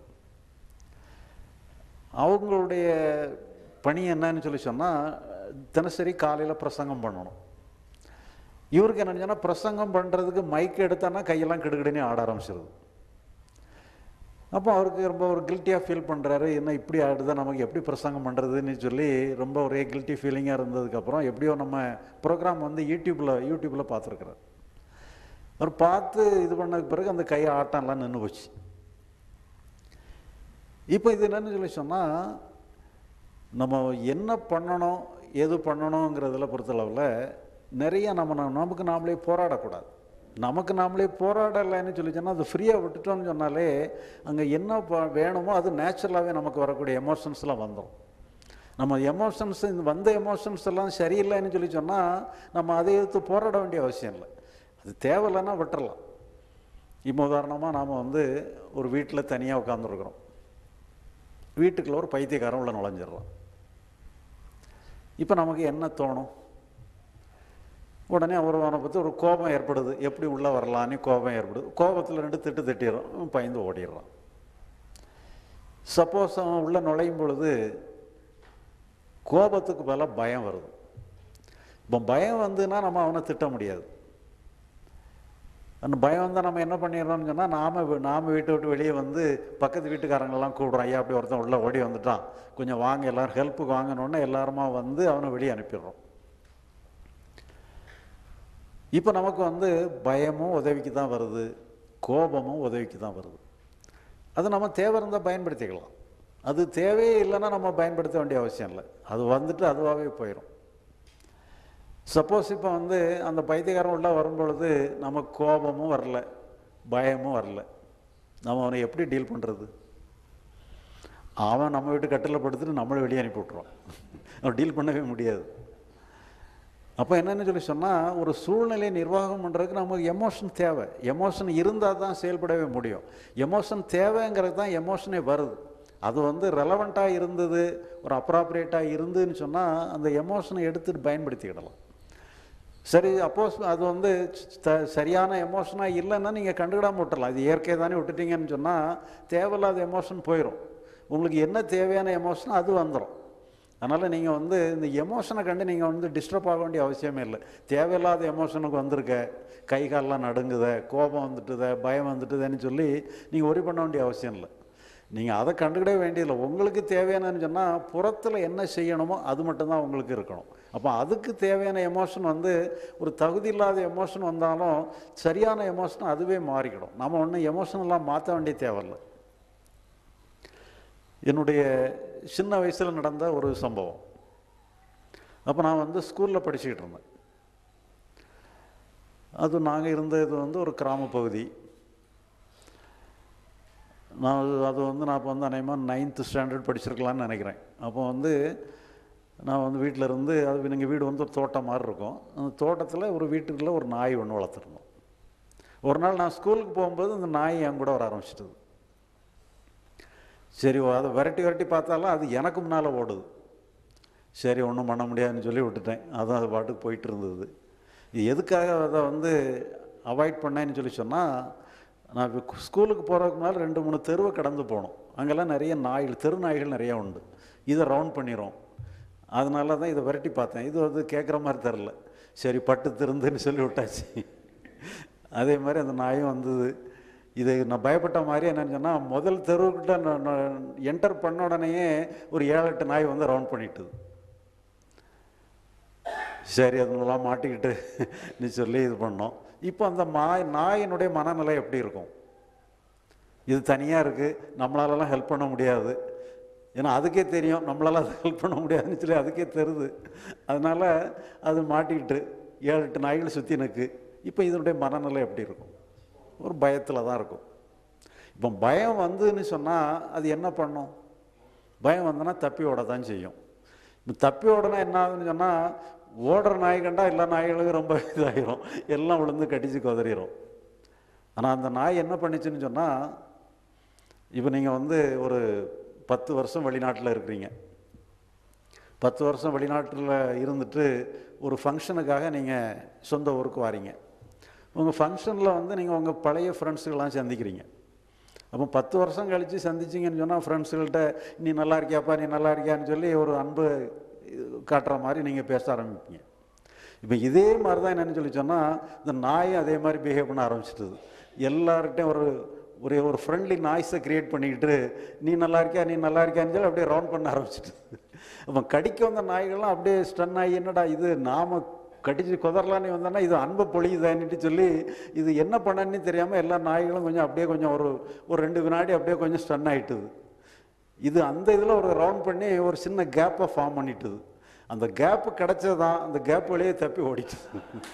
அவங்களுடைய பணி என்னன்னு சொல்லி சொன்னால், தினசரி காலையில் பிரசங்கம் பண்ணணும். இவருக்கு என்னன்னு சொன்னால், பிரசங்கம் பண்ணுறதுக்கு மைக் எடுத்தான்னா கையெல்லாம் கிடுகிடுன்னு ஆட ஆரம்பிச்சிருது. அப்போ அவருக்கு ரொம்ப ஒரு கில்ட்டியாக ஃபீல் பண்ணுறாரு, என்ன இப்படி ஆகிடுதான், நமக்கு எப்படி பிரசங்கம் பண்ணுறதுன்னு சொல்லி ரொம்ப ஒரே கில்ட்டி ஃபீலிங்காக இருந்ததுக்கப்புறம் எப்படியோ நம்ம ப்ரோக்ராம் வந்து யூடியூப்பில் பார்த்துருக்குறாரு. அவர் பார்த்து இது பண்ணதுக்கு பிறகு அந்த கை ஆட்டம்லாம் நின்று போச்சு. இப்போ இது என்னன்னு சொல்லி சொன்னால், நம்ம என்ன பண்ணணும் எது பண்ணணுங்கிறதுல பொறுத்தளவில் நிறைய நமக்கு நாமளே போராடக்கூடாது. நமக்கு நாமளே போராடலைன்னு சொல்லி சொன்னால், அது ஃப்ரீயாக விட்டுட்டோம்னு சொன்னாலே அங்கே என்ன வேணுமோ அது நேச்சுரலாகவே நமக்கு வரக்கூடிய எமோஷன்ஸ்லாம் வந்துடும். நம்ம எமோஷன்ஸ் வந்த எமோஷன்ஸ் எல்லாம் சரியில்லைன்னு சொல்லி சொன்னால் நம்ம அதை எடுத்து போராட வேண்டிய அவசியம் இல்லை, அது தேவையில்லைன்னா விட்டுறலாம். இப்போ உதாரணமாக நாம் வந்து ஒரு வீட்டில் தனியாக உட்காந்துருக்குறோம், வீட்டுக்குள்ள ஒரு பைத்தியக்காரன் உள்ள நுழைஞ்சிடலாம். இப்போ நமக்கு என்ன தோணும்? உடனே அவனை பற்றி ஒரு கோபம் ஏற்படுது, எப்படி உள்ளே வரலான்னு கோபம் ஏற்படுது. கோபத்தில் 2 திட்டு திட்டிடுறான், பயந்து ஓடிடுறான். சப்போஸ் அவன் உள்ளே நுழையும் பொழுது கோபத்துக்கு பதிலாக பயம் வருது. இப்போ பயம் வந்துன்னா நம்ம அவனை திட்ட முடியாது. அந்த பயம் வந்தால் நம்ம என்ன பண்ணிடுறோம்னு சொன்னால், நாம் வீட்டை விட்டு வெளியே வந்து பக்கத்து வீட்டுக்காரங்களெல்லாம் கூப்பிட்றோம், ஐயா அப்படி ஒருத்தன் உள்ளே ஓடி வந்துட்டான், கொஞ்சம் வாங்க எல்லோரும் ஹெல்ப்புக்கு வாங்கினோடனே எல்லாருமா வந்து அவனை வெளியே அனுப்பிடுறோம். இப்போ நமக்கு வந்து பயமும் உதவிக்கு தான் வருது, கோபமும் உதவிக்கு தான் வருது. அது நம்ம தேவை இருந்தால் பயன்படுத்திக்கலாம். அது தேவையே இல்லைன்னா நம்ம பயன்படுத்த வேண்டிய அவசியம் இல்லை. அது வந்துட்டு அதுவாகவே போயிடும். சப்போஸ் இப்போ வந்து அந்த பைத்தியக்காரன் உள்ள வரும்பொழுது நமக்கு கோபமும் வரல, பயமும் வரல, நம்ம அவனை எப்படி டீல் பண்ணுறது? அவன் நம்ம வீட்டு கட்டில் படுத்துட்டு நம்மளை வெளியே அனுப்பி விட்ருவான். அவன் டீல் பண்ணவே முடியாது. அப்போ என்னென்னு சொல்லி சொன்னால், ஒரு சூழ்நிலையை நிர்வாகம் பண்ணுறதுக்கு நமக்கு எமோஷன் தேவை. எமோஷன் இருந்தால் தான் செயல்படவே முடியும். எமோஷன் தேவைங்கிறது தான் எமோஷனே வருது. அது வந்து ரெலவெண்ட்டாக இருந்தது, ஒரு அப்ராப்ரியேட்டாக இருந்துன்னு சொன்னால் அந்த எமோஷனை எடுத்துகிட்டு பயன்படுத்திக்கிடலாம். சரி, அப்போஸ் அது வந்து சரியான எமோஷனாக இல்லைன்னா நீங்கள் கண்டுக்கிடாமல் விட்டுறலாம். இது இயற்கை தானே விட்டுட்டீங்கன்னு சொன்னால் தேவையில்லாத எமோஷன் போயிடும். உங்களுக்கு என்ன தேவையான எமோஷனோ அது வந்துடும். அதனால் நீங்கள் வந்து இந்த எமோஷனை கண்டு நீங்கள் வந்து டிஸ்டர்ப் ஆக வேண்டிய அவசியமே இல்லை. தேவையில்லாத எமோஷனுக்கு வந்திருக்க, கை காலெலாம் நடுங்குத, கோபம் வந்துட்டுத, பயம் வந்துட்டுதுன்னு சொல்லி நீங்கள் ஒரி பண்ண வேண்டிய அவசியம் இல்லை. நீங்கள் அதை கண்டுக்கிடவே வேண்டியதில்லை. உங்களுக்கு தேவையானன்னு சொன்னால் புறத்தில் என்ன செய்யணுமோ அது மட்டும்தான் உங்களுக்கு இருக்கணும். அப்போ அதுக்கு தேவையான எமோஷன் வந்து ஒரு தகுதி இல்லாத எமோஷன் வந்தாலும் சரியான எமோஷன் அதுவே மாறிக்கிடும். நம்ம ஒன்றும் எமோஷனெல்லாம் மாற்ற வேண்டிய தேவையில்லை. என்னுடைய சின்ன வயசில் நடந்த ஒரு சம்பவம். அப்போ நான் வந்து ஸ்கூலில் படிச்சுக்கிட்டு இருந்தேன். அது நாங்கள் இருந்தது வந்து ஒரு கிராம பகுதி. நான் இப்போ வந்து அநேகமாக 9th ஸ்டாண்டர்ட் படிச்சிருக்கலான்னு நினைக்கிறேன். அப்போ வந்து நான் வந்து வீட்டில் இருந்து, அது எங்கள் வீடு வந்து ஒரு தோட்டம் மாதிரி இருக்கும். அந்த தோட்டத்தில் ஒரு வீட்டுக்குள்ளே ஒரு நாய் ஒன்று வளர்த்துருந்தோம். ஒரு நாள் நான் ஸ்கூலுக்கு போகும்போது அந்த நாய் என் கூட வர ஆரம்பிச்சிட்டது. சரி, அதை விரட்டி பார்த்தாலும் அது எனக்கு முன்னால் ஓடுது. சரி, ஒன்றும் பண்ண முடியாதுன்னு சொல்லி விட்டுட்டேன். அதுவும் அது பாட்டுக்கு போயிட்டு இருந்தது. இது எதுக்காக அதை வந்து அவாய்ட் பண்ணேன்னு சொல்லி சொன்னால், நான் ஸ்கூலுக்கு போகிறதுக்கு முன்னால் 2-3 தெருவை கடந்து போகணும். அங்கெல்லாம் நிறைய நாய்கள், தெரு நாய்கள் நிறையா உண்டு. இதை ரவுண்ட் பண்ணிடும். அதனால தான் இதை விரட்டி பார்த்தேன். இது வந்து கேட்குற மாதிரி தெரில. சரி, பட்டு திருந்துன்னு சொல்லி விட்டாச்சு. அதே மாதிரி அந்த நாயும் வந்தது. இது நான் பயப்பட்ட மாதிரி என்னன்னு சொன்னால், முதல் தெருவுக்கிட்ட நான் என்டர் பண்ண உடனேயே ஒரு 7-8 நாய் வந்து ரவுண்ட் பண்ணிட்டுது. சரி, அதுலாம் மாட்டிக்கிட்டு நீ சொல்லி இது பண்ணோம். இப்போ அந்த நாயினுடைய மனநிலை எப்படி இருக்கும்? இது தனியாக இருக்குது, நம்மளாலலாம் ஹெல்ப் பண்ண முடியாது. ஏன்னா அதுக்கே தெரியும் நம்மளால் அதை ஹெல்ப் பண்ண முடியாதுன்னு சொல்லி அதுக்கே தெரியுது. அதனால் அது மாட்டிக்கிட்டு 7-8 நாய்கள் சுற்றி நிற்கு. இப்போ இதனுடைய மனநிலை எப்படி இருக்கும்? ஒரு பயத்தில் தான் இருக்கும். இப்போ பயம் வந்துன்னு சொன்னால் அது என்ன பண்ணும்? பயம் வந்தோன்னா தப்பி ஓட தான் செய்யும். இப்போ தப்பி ஓடனா என்ன ஆகுதுன்னு சொன்னால், ஓடுற நாய் கண்டா எல்லா நாய்களுக்கும் ரொம்ப இதாகிடும், எல்லாம் விழுந்து கடிச்சு குதறிடும். ஆனால் அந்த நாய் என்ன பண்ணிச்சுன்னு சொன்னால், இப்போ நீங்கள் வந்து ஒரு 10 வருஷம் வெளிநாட்டில் இருக்கிறீங்க. 10 வருஷம் வெளிநாட்டில் இருந்துட்டு ஒரு ஃபங்க்ஷனுக்காக நீங்கள் சொந்த ஊருக்கு வாரீங்க. உங்கள் ஃபங்க்ஷனில் வந்து நீங்கள் உங்கள் பழைய ஃப்ரெண்ட்ஸுக்கெல்லாம் சந்திக்கிறீங்க. அப்போ 10 வருஷம் கழித்து சந்திச்சிங்கன்னு சொன்னால் ஃப்ரெண்ட்ஸுகள்கிட்ட நீ நல்லா இருக்கியாப்பா, நீ நல்லா இருக்கியான்னு சொல்லி ஒரு அன்பு காட்டுற மாதிரி நீங்கள் பேச ஆரம்பிப்பீங்க. இப்போ இதே மாதிரி தான் என்னென்னு சொல்லி சொன்னால், இந்த நாயும் அதே மாதிரி பிஹேவ் பண்ண ஆரம்பிச்சிட்டுது. எல்லார்கிட்டையும் ஒரு ஃப்ரெண்ட்லி நாய்ஸை க்ரியேட் பண்ணிக்கிட்டு நீ நல்லா இருக்கியா, நீ நல்லா இருக்கியான்னு சொல்லி அப்படியே ரவுண்ட் பண்ண ஆரம்பிச்சிட்டு. அப்போ கடிக்க வந்த நாய்கள்லாம் அப்படியே ஸ்டன் ஆகி, என்னடா இது நாம் கடிச்சு குதறலான்னு வந்தோன்னா இது அன்பை பொழியுதான்னுட்டு சொல்லி இது என்ன பண்ணன்னு தெரியாமல் எல்லா நாய்களும் கொஞ்சம் அப்படியே கொஞ்சம் ஒரு 2 வினாடி அப்படியே கொஞ்சம் ஸ்டன் ஆகிட்டுது. இது அந்த இதில் ஒரு ரவுண்ட் பண்ணி ஒரு சின்ன கேப்பை ஃபார்ம் பண்ணிட்டுது. அந்த கேப்பு கிடச்சதான், அந்த கேப் வழியே தப்பி ஓடிட்டுது.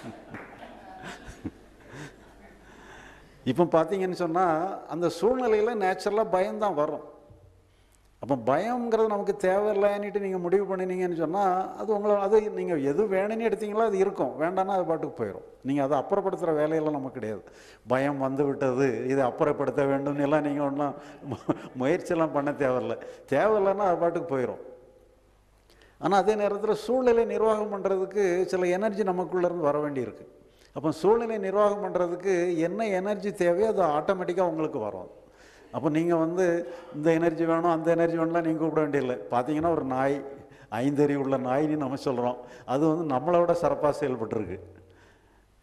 இப்போ பார்த்தீங்கன்னு சொன்னால் அந்த சூழ்நிலையில் நேச்சுரலாக பயம்தான் வரும். அப்போ பயங்கிறது நமக்கு தேவையில்லைன்னுட்டு நீங்கள் முடிவு பண்ணினீங்கன்னு சொன்னால் அது நீங்கள் எது வேணும்னு எடுத்தீங்களோ அது இருக்கும், வேண்டாம்னா அது பாட்டுக்கு போயிடும். நீங்கள் அதை அப்புறப்படுத்துகிற வேலையெல்லாம் நமக்கு கிடையாது. பயம் வந்து விட்டது, இதை அப்புறப்படுத்த வேண்டும்னு எல்லாம் நீங்கள் ஒன்றும் முயற்சியெல்லாம் பண்ண தேவையில்லைன்னா அது பாட்டுக்கு போயிடும். ஆனால் அதே நேரத்தில் சூழ்நிலை நிர்வாகம் பண்ணுறதுக்கு சில எனர்ஜி நமக்குள்ளேருந்து வர வேண்டியிருக்கு. அப்போ சூழ்நிலை நிர்வாகம் பண்ணுறதுக்கு என்ன எனர்ஜி தேவையோ அது ஆட்டோமேட்டிக்காக உங்களுக்கு வரும். அப்போ நீங்கள் வந்து இந்த எனர்ஜி வேணும், அந்த எனர்ஜி வேணும்லாம் நீங்கள் கூப்பிட வேண்டியதில்லை. பார்த்தீங்கன்னா ஒரு நாய், 5 அறிவு உள்ள நாய்ன்னு நம்ம சொல்கிறோம், அது வந்து நம்மளை விட சிறப்பாக செயல்பட்டுருக்கு.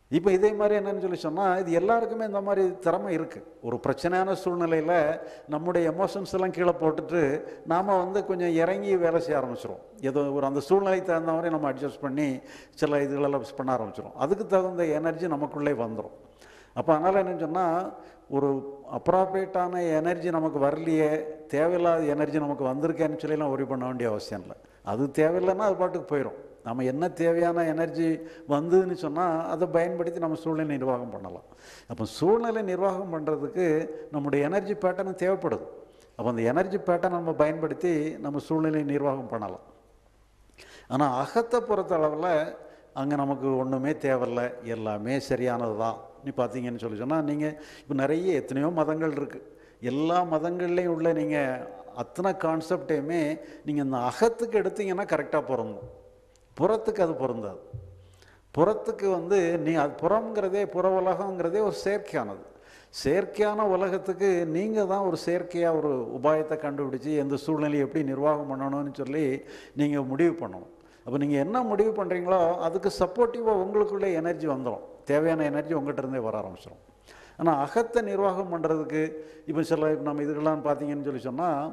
இப்போ இதே மாதிரி என்னன்னு சொல்லி சொன்னால், இது எல்லாருக்குமே இந்த மாதிரி திறமை இருக்குது. ஒரு பிரச்சனையான சூழ்நிலையில் நம்முடைய எமோஷன்ஸ் எல்லாம் கீழே போட்டுட்டு நாம் வந்து கொஞ்சம் இறங்கி வேலை செய்ய ஆரம்பிச்சிடும். ஏதோ ஒரு அந்த சூழ்நிலைக்கு தகுந்த மாதிரி நம்ம அட்ஜஸ்ட் பண்ணி சில இதுகளெல்லாம் பண்ண ஆரம்பிச்சிடும். அதுக்கு தகுந்த எனர்ஜி நமக்குள்ளே வந்துடும். அப்போ அதனால் என்னன்னு சொன்னால், ஒரு அப்ராப்ரேட்டான எனர்ஜி நமக்கு வரலையே, தேவையில்லாத எனர்ஜி நமக்கு வந்திருக்கேன்னு சொல்லிலாம் ஒரி பண்ண வேண்டிய அவசியம் இல்லை. அது தேவையில்லைன்னா அது பாட்டுக்கு போயிடும். நம்ம என்ன தேவையான எனர்ஜி வந்ததுன்னு சொன்னால் அதை பயன்படுத்தி நம்ம சூழ்நிலை நிர்வாகம் பண்ணலாம். அப்போ சூழ்நிலை நிர்வாகம் பண்ணுறதுக்கு நம்முடைய எனர்ஜி பேட்டர்ன் தேவைப்படுது. அப்போ அந்த எனர்ஜி பேட்டர்ன் நம்ம பயன்படுத்தி நம்ம சூழ்நிலை நிர்வாகம் பண்ணலாம். ஆனால் அகத்தை பொறுத்த அளவில் அங்கே நமக்கு ஒன்றுமே தேவையில்லை, எல்லாமே சரியானது தான். நீ பார்த்தீங்கன்னு சொல்லி சொன்னால், நீங்கள் இப்போ நிறைய எத்தனையோ மதங்கள் இருக்குது. எல்லா மதங்கள்லேயும் உள்ள நீங்கள் அத்தனை கான்செப்டையுமே நீங்கள் இந்த அகத்துக்கு எடுத்தீங்கன்னா கரெக்டாக பொருந்தும். புறத்துக்கு அது பொருந்தாது. புறத்துக்கு வந்து அது புறம்ங்கிறதே, புற உலகங்கிறதே ஒரு செயற்கையானது. செயற்கையான உலகத்துக்கு நீங்கள் தான் ஒரு செயற்கையாக ஒரு உபாயத்தை கண்டுபிடிச்சி எந்த சூழ்நிலையை எப்படி நிர்வாகம் பண்ணணும்னு சொல்லி நீங்கள் முடிவு பண்ணணும். அப்போ நீங்கள் என்ன முடிவு பண்ணுறீங்களோ அதுக்கு சப்போர்ட்டிவாக உங்களுக்குள்ளே எனர்ஜி வந்துடும். தேவையான எனர்ஜி உங்கள்கிட்ட இருந்தே வர ஆரம்பிச்சிடும். ஆனால் அகத்தை நிர்வாகம் பண்ணுறதுக்கு இப்போ சில நம்ம இதுக்கெல்லாம் பார்த்தீங்கன்னு சொல்லி சொன்னால்,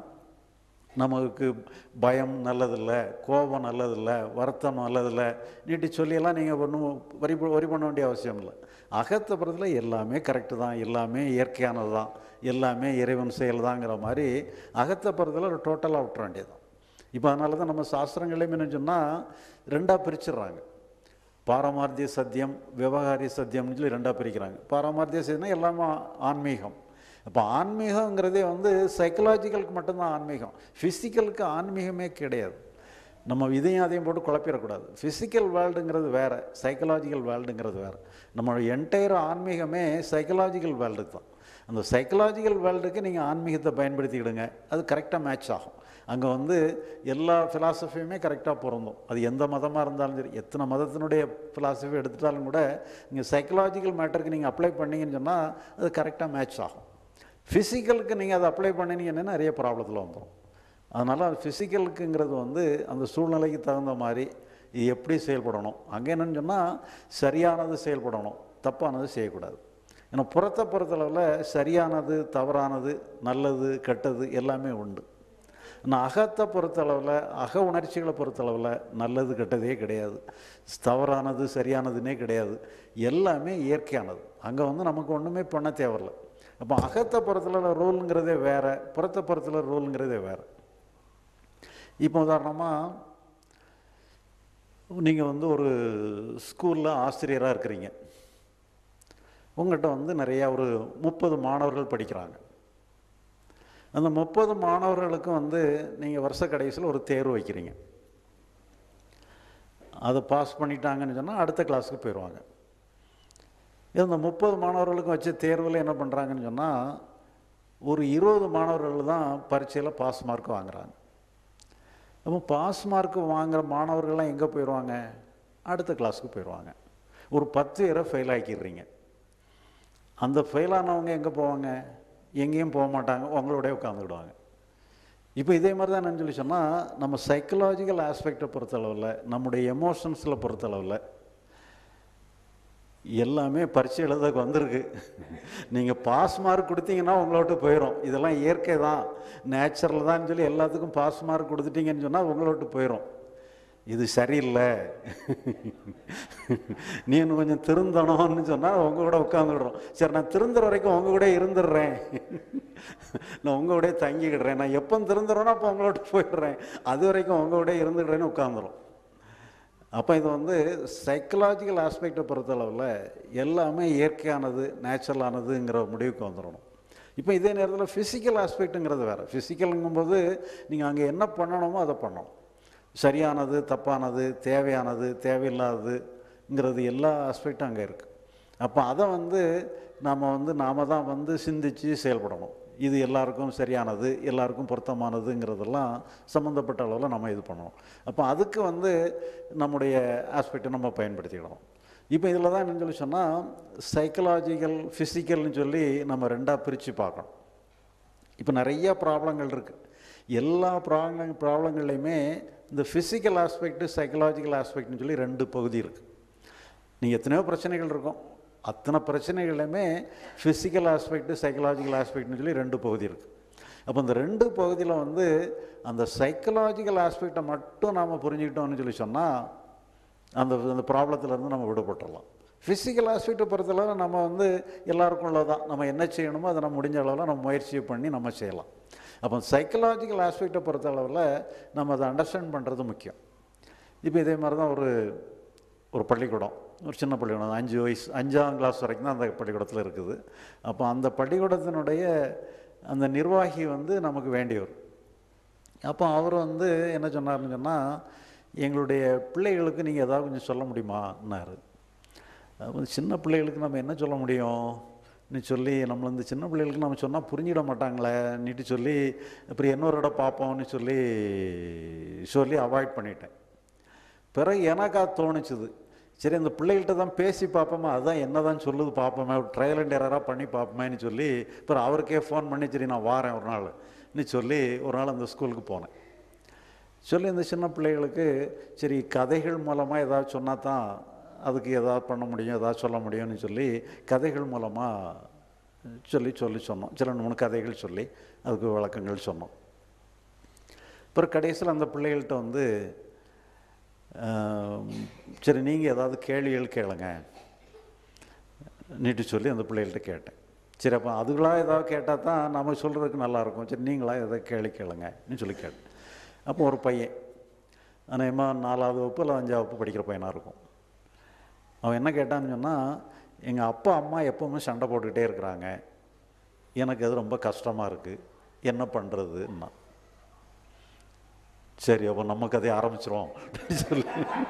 நமக்கு பயம் நல்லதில்லை, கோபம் நல்லதில்லை, வருத்தம் நல்லதில்லை நீட்டி சொல்லியெல்லாம் நீங்கள் ஒன்றும் வரி பண்ண வேண்டிய அவசியம் இல்லை. அகத்தை பொறுத்தல எல்லாமே கரெக்டு தான், எல்லாமே இயற்கையானது தான், எல்லாமே இறைவன் செயல் தாங்கிற மாதிரி அகத்தை பொறுத்தல ஒரு டோட்டலாக விட்டுற வேண்டியது தான். இப்போ அதனால தான் நம்ம சாஸ்திரங்களையும் என்ன சொன்னால் ரெண்டாக பிரிச்சிடுறாங்க. பாரமார்த்திய சத்தியம், விவகாரிய சத்தியம்னு சொல்லி ரெண்டாக பிரிக்கிறாங்க. பாரமார்த்திய சத்தியம்னா எல்லாமே ஆன்மீகம். அப்போ ஆன்மீகங்கிறதே வந்து சைக்கலாஜிக்கலுக்கு மட்டும்தான் ஆன்மீகம், ஃபிசிக்கலுக்கு ஆன்மீகமே கிடையாது. நம்ம இதையும் அதையும் போட்டு குழப்பிடக்கூடாது. ஃபிசிக்கல் வேர்ல்டுங்கிறது வேறு, சைக்கலாஜிக்கல் வேர்ல்டுங்கிறது வேறு. நம்மளோட என்டையர் ஆன்மீகமே சைக்கலாஜிக்கல் வேர்ல்டுக்கு தான். அந்த சைக்கலாஜிக்கல் வேர்ல்டுக்கு நீங்கள் ஆன்மீகத்தை பயன்படுத்திக்கிடுங்க, அது கரெக்டாக மேட்ச் ஆகும். அங்கே வந்து எல்லா ஃபிலாசபியுமே கரெக்டாக பொருந்தும். அது எந்த மதமாக இருந்தாலும் சரி, எத்தனை மதத்தினுடைய ஃபிலாசபி எடுத்துட்டாலும் கூட நீங்கள் சைக்கலாஜிக்கல் மேட்டருக்கு நீங்கள் அப்ளை பண்ணிங்கன்னு சொன்னால் அது கரெக்டாக மேட்ச் ஆகும். ஃபிசிக்கலுக்கு நீங்கள் அதை அப்ளை பண்ணினீங்கன்னா நிறைய ப்ராப்ளத்தில் வந்துடும். அதனால் அது ஃபிசிக்கலுக்குங்கிறது வந்து அந்த சூழ்நிலைக்கு தகுந்த மாதிரி இது எப்படி செயல்படணும். அங்கே என்னென்னு சொன்னால் சரியானது செயல்படணும், தப்பானது செய்யக்கூடாது. ஏன்னா புறத்தை பொறுத்தளவில் சரியானது தவறானது நல்லது கெட்டது எல்லாமே உண்டு. ஆனால் அகத்தை பொறுத்தளவில், அக உணர்ச்சிகளை பொறுத்தளவில் நல்லது கெட்டதே கிடையாது, தவறானது சரியானதுன்னே கிடையாது, எல்லாமே இயற்கையானது. அங்கே வந்து நமக்கு ஒன்றுமே பண்ண தேவையில்லை. அப்போ அகத்தை பொறுத்தளவில் ரூலுங்கிறதே வேறு, புறத்தை பொறுத்தளவு ரூலுங்கிறதே வேறு. இப்போ உதாரணமாக நீங்கள் வந்து ஒரு ஸ்கூலில் ஆசிரியராக இருக்கிறீங்க. உங்கள்கிட்ட வந்து நிறையா ஒரு 30 மாணவர்கள் படிக்கிறாங்க. அந்த 30 மாணவர்களுக்கும் வந்து நீங்கள் வருஷ கடைசியில் ஒரு தேர்வு வைக்கிறீங்க. அதை பாஸ் பண்ணிட்டாங்கன்னு சொன்னால் அடுத்த கிளாஸுக்கு போயிடுவாங்க. இந்த 30 மாணவர்களுக்கும் வச்ச தேர்வில் என்ன பண்ணுறாங்கன்னு சொன்னால், ஒரு 20 மாணவர்கள் தான் பரீட்சையில் பாஸ் மார்க் வாங்குகிறாங்க. அப்போ பாஸ் மார்க் வாங்குகிற மாணவர்கள்லாம் எங்கே போயிடுவாங்க? அடுத்த கிளாஸுக்கு போயிடுவாங்க. ஒரு 10 பேரை ஃபெயில் ஆக்கிடுறீங்க. அந்த ஃபெயிலானவங்க எங்கே போவாங்க? எங்கேயும் போக மாட்டாங்க, உங்களோடய உட்காந்துக்கிடுவாங்க. இப்போ இதே மாதிரி தான் என்னன்னு சொல்லி சொன்னால், நம்ம சைக்கலாஜிக்கல் ஆஸ்பெக்டை பொறுத்தளவில், நம்முடைய எமோஷன்ஸில் பொறுத்தளவில் எல்லாமே பரீட்சை எழுதக்கு வந்திருக்கு. நீங்கள் பாஸ் மார்க் கொடுத்தீங்கன்னா உங்களோட்டு போயிடும். இதெல்லாம் இயற்கை தான், நேச்சுரல் தான் சொல்லி எல்லாத்துக்கும் பாஸ் மார்க் கொடுத்துட்டீங்கன்னு சொன்னால் உங்களோட்டு போயிடும். இது சரியில்லை, நீ இன்னும் கொஞ்சம் திருந்தணும்னு சொன்னால் உங்கள் கூட உட்காந்துடுறோம். சரி, நான் திருந்துற வரைக்கும் உங்கள் கூட இருந்துடுறேன், நான் உங்கள் கூட தங்கிக்கிடுறேன், நான் எப்போ திருந்துறேனோ அப்போ உங்களோட போயிடுறேன், அது வரைக்கும் உங்கள் கூட இருந்துடுறேன்னு உட்காந்துரும். அப்போ இது வந்து சைக்கலாஜிக்கல் ஆஸ்பெக்டை பொறுத்தளவில் எல்லாமே இயற்கையானது, நேச்சுரலானதுங்கிற முடிவுக்கு வந்துடணும். இப்போ இதே நேரத்தில் ஃபிசிக்கல் ஆஸ்பெக்ட்டுங்கிறது வேறு. ஃபிசிக்கலுங்கும்போது நீங்கள் அங்கே என்ன பண்ணணுமோ அதை பண்ணணும். சரியானது தப்பானது, தேவையானது தேவையில்லாததுங்கிறது எல்லா ஆஸ்பெக்டும் அங்கே இருக்குது. அப்போ அதை வந்து நாம் தான் வந்து சிந்தித்து செயல்படணும். இது எல்லாருக்கும் சரியானது, எல்லாருக்கும் பொருத்தமானதுங்கிறதெல்லாம் சம்மந்தப்பட்ட அளவில் நம்ம இது பண்ணணும். அப்போ அதுக்கு வந்து நம்முடைய ஆஸ்பெக்டை நம்ம பயன்படுத்திக்கணும். இப்போ இதில் தான் என்னன்னு சொல்லி சொன்னால், சைக்கலாஜிக்கல் ஃபிசிக்கல்னு சொல்லி நம்ம ரெண்டாக பிரித்து பார்க்கணும். இப்போ நிறைய ப்ராப்ளங்கள் இருக்குது. எல்லா ப்ராப்ளங்கள்லையுமே இந்த ஃபிசிக்கல் ஆஸ்பெக்டு, சைக்கலாஜிக்கல் ஆஸ்பெக்ட்னு சொல்லி 2 பகுதி இருக்குது. நீங்கள் எத்தனையோ பிரச்சனைகள் இருக்கும், அத்தனை பிரச்சனைகளுமே ஃபிசிக்கல் ஆஸ்பெக்ட், சைக்கலாஜிக்கல் ஆஸ்பெக்ட்னு சொல்லி 2 பகுதி இருக்குது. அப்போ இந்த 2 பகுதியில் வந்து அந்த சைக்கலாஜிக்கல் ஆஸ்பெக்டை மட்டும் நாம் புரிஞ்சுக்கிட்டோம்னு சொல்லி சொன்னால் அந்த ப்ராப்ளத்திலேருந்து நம்ம விடுபட்டுடலாம். ஃபிசிக்கல் ஆஸ்பெக்டை பொறுத்தளவு நம்ம வந்து எல்லாருக்கும் உள்ளதான், நம்ம என்ன செய்யணுமோ அதை நம்ம முடிஞ்ச அளவில் நம்ம முயற்சி பண்ணி நம்ம செய்யலாம். அப்போ சைக்கலாஜிக்கல் ஆஸ்பெக்டை பொறுத்த அளவில் நம்ம அதை அண்டர்ஸ்டாண்ட் பண்ணுறது முக்கியம். இப்போ இதே மாதிரி தான் ஒரு பள்ளிக்கூடம், ஒரு சின்ன பள்ளிக்கூடம், 5ஆம் கிளாஸ் வரைக்கும் தான் அந்த பள்ளிக்கூடத்தில் இருக்குது. அப்போ அந்த பள்ளிக்கூடத்தினுடைய அந்த நிர்வாகி வந்து நமக்கு வேண்டியவர். அப்போ அவர் வந்து என்ன சொன்னார்னு சொன்னால், எங்களுடைய பிள்ளைகளுக்கு நீங்கள் ஏதாவது கொஞ்சம் சொல்ல முடியுமான்னாரு. சின்ன பிள்ளைகளுக்கு நம்ம என்ன சொல்ல முடியும்னு சொல்லி, நம்மள இந்த சின்ன பிள்ளைகளுக்கு நம்ம சொன்னால் புரிஞ்சிட மாட்டாங்களேன்னுட்டு சொல்லி, அப்புறம் இன்னொரு இடம் பார்ப்போம்னு சொல்லி அவாய்ட் பண்ணிட்டேன். பிறகு எனக்கா தோணுச்சுது, சரி இந்த பிள்ளைகள்கிட்ட தான் பேசி பார்ப்போமா, அதுதான் என்ன தான் சொல்லுது பார்ப்போமே, ஒரு ட்ரையல் அண்ட் எரராக பண்ணி பார்ப்போமேன்னு சொல்லி, அப்புறம் அவருக்கே ஃபோன் பண்ணி சரி நான் வாரேன் ஒரு நாள்னு சொல்லி ஒரு நாள் அந்த ஸ்கூலுக்கு போனேன். சொல்லி இந்த சின்ன பிள்ளைகளுக்கு சரி கதைகள் மூலமாக ஏதாவது சொன்னால் தான் அதுக்கு ஏதாவது பண்ண முடியும், ஏதாவது சொல்ல முடியும்னு சொல்லி கதைகள் மூலமாக சொன்னோம். சில 3 கதைகள் சொல்லி அதுக்கு விளக்கங்கள் சொன்னோம். அப்புறம் கடைசியில் அந்த பிள்ளைகள்கிட்ட வந்து சரி நீங்கள் ஏதாவது கேள்விகள் கேளுங்க நீட்டு சொல்லி அந்த பிள்ளைகள்கிட்ட கேட்டேன். சரி அப்போ அதுகளாக ஏதாவது கேட்டால் தான் நம்ம சொல்கிறதுக்கு நல்லாயிருக்கும், சரி நீங்களாக எதாவது கேளுங்கன்னு சொல்லி கேட்டேன். அப்போ ஒரு பையன் அநேகமாக 4ஆவது வகுப்பு இல்லை 5ஆவது வகுப்பு படிக்கிற பையனாக இருக்கும். அவன் என்ன கேட்டான்னு சொன்னால், எங்கள் அப்பா அம்மா எப்போவுமே சண்டை போட்டுக்கிட்டே இருக்கிறாங்க, எனக்கு அது ரொம்ப கஷ்டமாக இருக்குது, என்ன பண்ணுறதுன்னா. சரி அப்போ நம்ம கதையை ஆரம்பிச்சிரும் சொல்லி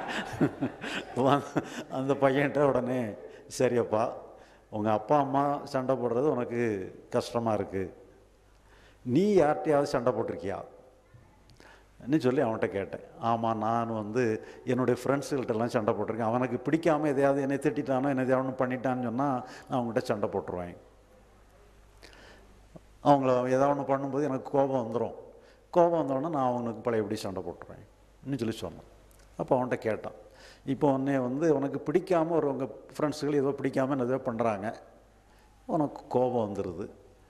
அந்த பையன்கிட்ட உடனே சரியப்பா உங்கள் அப்பா அம்மா சண்டை போடுறது உனக்கு கஷ்டமாக இருக்குது, நீ யார்கிட்டையாவது சண்டை போட்டிருக்கியா சொல்லி அவன்கிட்ட கேட்டேன். ஆமாம், நான் வந்து என்னுடைய ஃப்ரெண்ட்ஸுகள்கிட்டலாம் சண்டை போட்டிருக்கேன், அவனுக்கு பிடிக்காமல் எதையாவது என்னை திட்டானோ என்ன எதாவது பண்ணிட்டான்னு சொன்னால் நான் அவங்ககிட்ட சண்டை போட்டுருவேன். அவங்கள ஏதாவது ஒன்று பண்ணும்போது எனக்கு கோபம் வந்துடும், கோபம் வந்தோடனே நான் அவனுக்கு பழையபடி சண்டை போட்டுருவேன் சொல்லி சொன்னேன். அப்போ அவன்கிட்ட கேட்டான், இப்போ உடனே வந்து உனக்கு பிடிக்காமல் உங்கள் ஃப்ரெண்ட்ஸுகள் ஏதோ பிடிக்காமல் ஏதோ பண்ணுறாங்க, உனக்கு கோபம் வந்துடுது,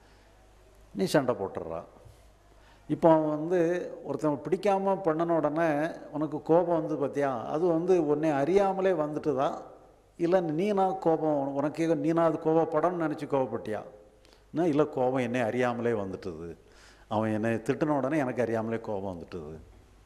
நீ சண்டை போட்டுடுறா. இப்போ அவன் வந்து ஒருத்தன் பிடிக்காமல் பண்ணின உடனே உனக்கு கோபம் வந்து பார்த்தியா, அது வந்து உன்னை அறியாமலே வந்துட்டு தான், இல்லை நீனா கோபம் உனக்கே நீனா அது கோபப்படணும்னு நினச்சி கோபப்பட்டியா? இல்லை கோபம் என்னை அறியாமலே வந்துட்டுது, அவன் என்னை திட்டின உடனே எனக்கு அறியாமலே கோபம் வந்துட்டுது.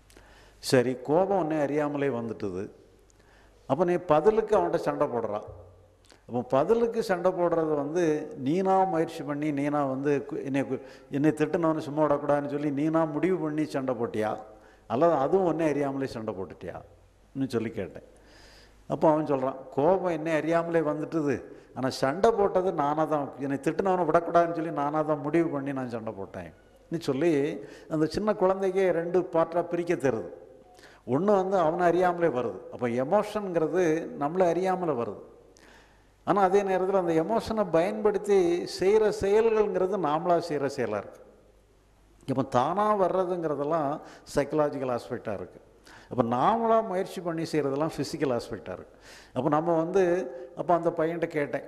சரி கோபம் உன்னை அறியாமலே வந்துட்டுது, அப்போ நீ பதிலுக்கு அவன்கிட்ட சண்டை போடுறான். அப்போ பதிலுக்கு சண்டை போடுறது வந்து நீனா முயற்சி பண்ணி நீனா வந்து என்னை திட்டினவனு சும்மா விடக்கூடாதுன்னு சொல்லி நீனா முடிவு பண்ணி சண்டை போட்டியா, அல்லது அதுவும் ஒன்றே அறியாமலே சண்டை போட்டுட்டியான்னு சொல்லி கேட்டேன். அப்போ அவன் சொல்கிறான், கோபம் என்னை அறியாமலே வந்துட்டுது, ஆனால் சண்டை போட்டது நானாக தான், என்னை திட்டினவனை விடக்கூடாதுன்னு சொல்லி நானாக தான் முடிவு பண்ணி நான் சண்டை போட்டேன்னு சொல்லி அந்த சின்ன குழந்தைக்கே 2 பார்ட்டாக பிரிக்க தருது. ஒன்று வந்து அவனை அறியாமலே வருது, அப்போ எமோஷனுங்கிறது நம்மளை அறியாமலே வருது. ஆனால் அதே நேரத்தில் அந்த எமோஷனை பயன்படுத்தி செய்கிற செயல்கள்ங்கிறது நாமளாக செய்கிற செயலாக இருக்குது. இப்போ தானாக வர்றதுங்கிறதெல்லாம் சைக்கலாஜிக்கல் ஆஸ்பெக்டாக இருக்குது. அப்போ நாமளாக முயற்சி பண்ணி செய்கிறதெல்லாம் ஃபிசிக்கல் ஆஸ்பெக்டாக இருக்குது. அப்போ நம்ம வந்து அப்போ அந்த பையன்கிட்ட கேட்டேன்,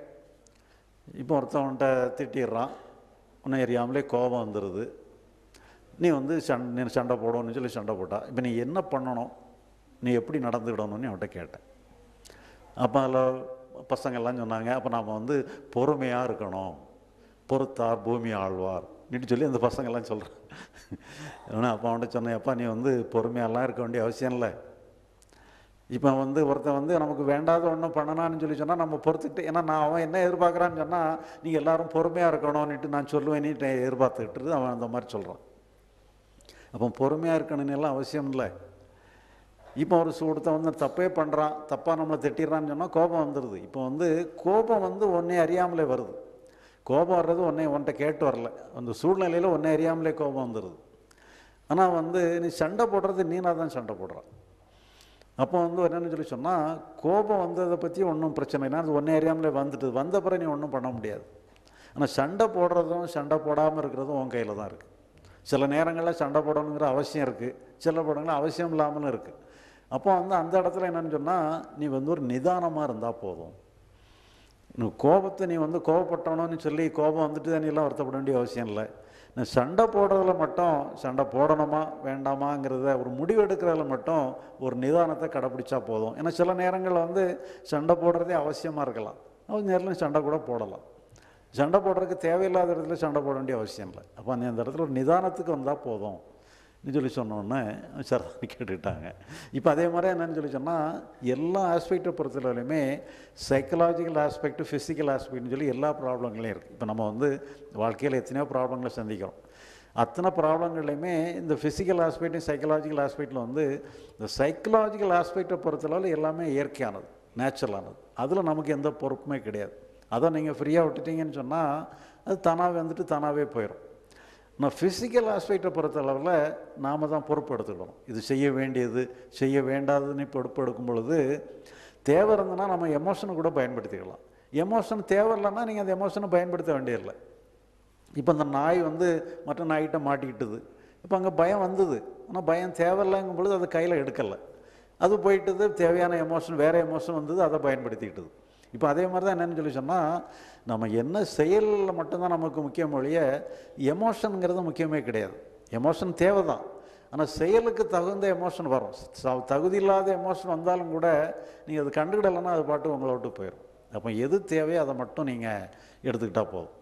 இப்போ ஒருத்தவன்கிட்ட திட்டிடுறான், உன்னை அறியாமலே கோபம் வந்துடுது, நீ வந்து சண்டை போடணும்னு சொல்லி சண்டை போட்டா, இப்போ நீ என்ன பண்ணணும், நீ எப்படி நடந்துக்கிடணும்னு அவன்கிட்ட கேட்டேன். அப்போ அதில் பசங்கள்லாம் சொன்னாங்க, அப்போ நாம் வந்து பொறுமையாக இருக்கணும், பொறுத்தார் பூமி ஆழ்வார் சொல்லி அந்த பசங்கள்லாம் சொல்கிறேன். ஏன்னா அப்போ அவன்கிட்ட சொன்னேன், அப்பா நீ வந்து பொறுமையாலாம் இருக்க வேண்டிய அவசியம் இல்லை, இப்போ வந்து ஒருத்தன் வந்து நமக்கு வேண்டாத ஒன்றும் பண்ணனான்னு சொல்லி சொன்னால் நம்ம பொறுத்துக்கிட்டு, ஏன்னா நான் அவன் என்ன எதிர்பார்க்குறான்னு சொன்னால் நீங்கள் எல்லோரும் பொறுமையாக இருக்கணும்னுட்டு நான் சொல்லுவேன்னுட்டு எதிர்பார்த்துக்கிட்டு அவன் அந்த மாதிரி சொல்கிறான். அப்போ பொறுமையாக இருக்கணும்னு எல்லாம் அவசியம் இல்லை. இப்போ ஒரு ஒருத்தன் வந்து தப்பே பண்ணுறான், தப்பாக நம்மளை திட்டிடுறான்னு சொன்னால் கோபம் வந்துடுது. இப்போ வந்து கோபம் வந்து ஒன்றே அறியாமலே வருது, கோபம் வர்றது ஒன்றை கேட்டு வரல, அந்த சூழ்நிலையில் ஒன்றே அறியாமலே கோபம் வந்துடுது. ஆனால் வந்து நீ சண்டை போடுறது நீனாக தான் சண்டை போடுறான். அப்போ வந்து என்னென்னு சொல்லி சொன்னால், கோபம் வந்ததை பற்றி ஒன்றும் பிரச்சனை இல்லை, அது ஒன்றே அறியாமலே வந்துட்டு வந்த பிறகு நீ ஒன்றும் பண்ண முடியாது. ஆனால் சண்டை போடுறதும் சண்டை போடாமல் இருக்கிறதும் உன் கையில் தான் இருக்குது. சில நேரங்களில் சண்டை போடணுங்கிற அவசியம் இருக்குது, சில போடணுங்கிற அவசியம் இல்லாமலும் இருக்குது. அப்போ வந்து அந்த இடத்துல என்னென்னு சொன்னால், நீ வந்து ஒரு நிதானமாக இருந்தால் போதும், கோபத்தை நீ வந்து கோபப்பட்டவனோன்னு சொல்லி கோபம் வந்துட்டு தான் எல்லாம் வருத்தப்பட வேண்டிய அவசியம் இல்லை. நான் சண்டை போடுறதுல மட்டும் சண்டை போடணுமா வேண்டாமாங்கிறத ஒரு முடிவு எடுக்கிறதுல மட்டும் ஒரு நிதானத்தை கடைப்பிடிச்சா போதும். ஏன்னா சில நேரங்களில் வந்து சண்டை போடுறதே அவசியமாக இருக்கலாம், அவங்க நேரில் சண்டை கூட போடலாம். சண்டை போடுறதுக்கு தேவையில்லாத இடத்துல சண்டை போட வேண்டிய அவசியம் இல்லை. அப்போ அந்த இடத்துல ஒரு நிதானத்துக்கு வந்தால் போதும் சொல்லி சொன்னோன்னே சார் கேட்டுக்கிட்டாங்க. இப்போ அதே மாதிரி என்னன்னு சொல்லி சொன்னால் எல்லா ஆஸ்பெக்டை பொறுத்தவரையிலுமே சைக்கலாஜிக்கல் ஆஸ்பெக்ட், ஃபிசிக்கல் ஆஸ்பெக்ட்னு சொல்லி எல்லா ப்ராப்ளங்களையும் இருக்குது. இப்போ நம்ம வந்து வாழ்க்கையில் எத்தனையோ ப்ராப்ளங்களை சந்திக்கிறோம். அத்தனை ப்ராப்ளங்கள்லையுமே இந்த ஃபிசிக்கல் ஆஸ்பெக்டும் சைக்கலாஜிக்கல் ஆஸ்பெக்டில் வந்து இந்த சைக்கலாஜிக்கல் ஆஸ்பெக்டை பொறுத்தளவில் எல்லாமே இயற்கையானது, நேச்சுரலானது. அதில் நமக்கு எந்த பொறுப்புமே கிடையாது. அதை நீங்கள் ஃப்ரீயாக விட்டுட்டீங்கன்னு சொன்னால் அது தானாகவே வந்துட்டு தானாகவே போயிடும். ஆனால் ஃபிசிக்கல் ஆஸ்பெக்டை பொறுத்தளவில் நாம் தான் பொறுப்பு எடுத்துக்கணும். இது செய்ய வேண்டியது செய்ய வேண்டாதுன்னு பொறுப்பு எடுக்கும் பொழுது தேவை இருந்ததுன்னா நம்ம எமோஷனை கூட பயன்படுத்திக்கலாம். எமோஷன் தேவை இல்லைன்னா நீங்கள் அந்த எமோஷனை பயன்படுத்த வேண்டியதில்லை. இப்போ அந்த நாய் வந்து மற்ற நாய்கிட்ட மாட்டிக்கிட்டுது. இப்போ அங்கே பயம் வந்தது, ஆனால் பயம் தேவையில்லைங்கும் பொழுது அது கையில் எடுக்கலை, அது போயிட்டுது. தேவையான எமோஷன் வேறு எமோஷன் வந்தது, அதை பயன்படுத்திக்கிட்டுது. இப்போ அதே மாதிரி தான் என்னென்னு சொல்லி சொன்னால் நம்ம என்ன செயலில் மட்டும்தான் நமக்கு முக்கியம் ஒழிய எமோஷனுங்கிறது முக்கியமே கிடையாது. எமோஷன் தேவை தான், ஆனால் செயலுக்கு தகுந்த எமோஷன் வரும். தகுதி இல்லாத எமோஷன் வந்தாலும் கூட நீங்கள் அது கண்டுக்கிடலைன்னா அது பாட்டு உங்களை விட்டு போயிடும். அப்போ எது தேவையோ அதை மட்டும் நீங்கள் எடுத்துக்கிட்டால் போதும்.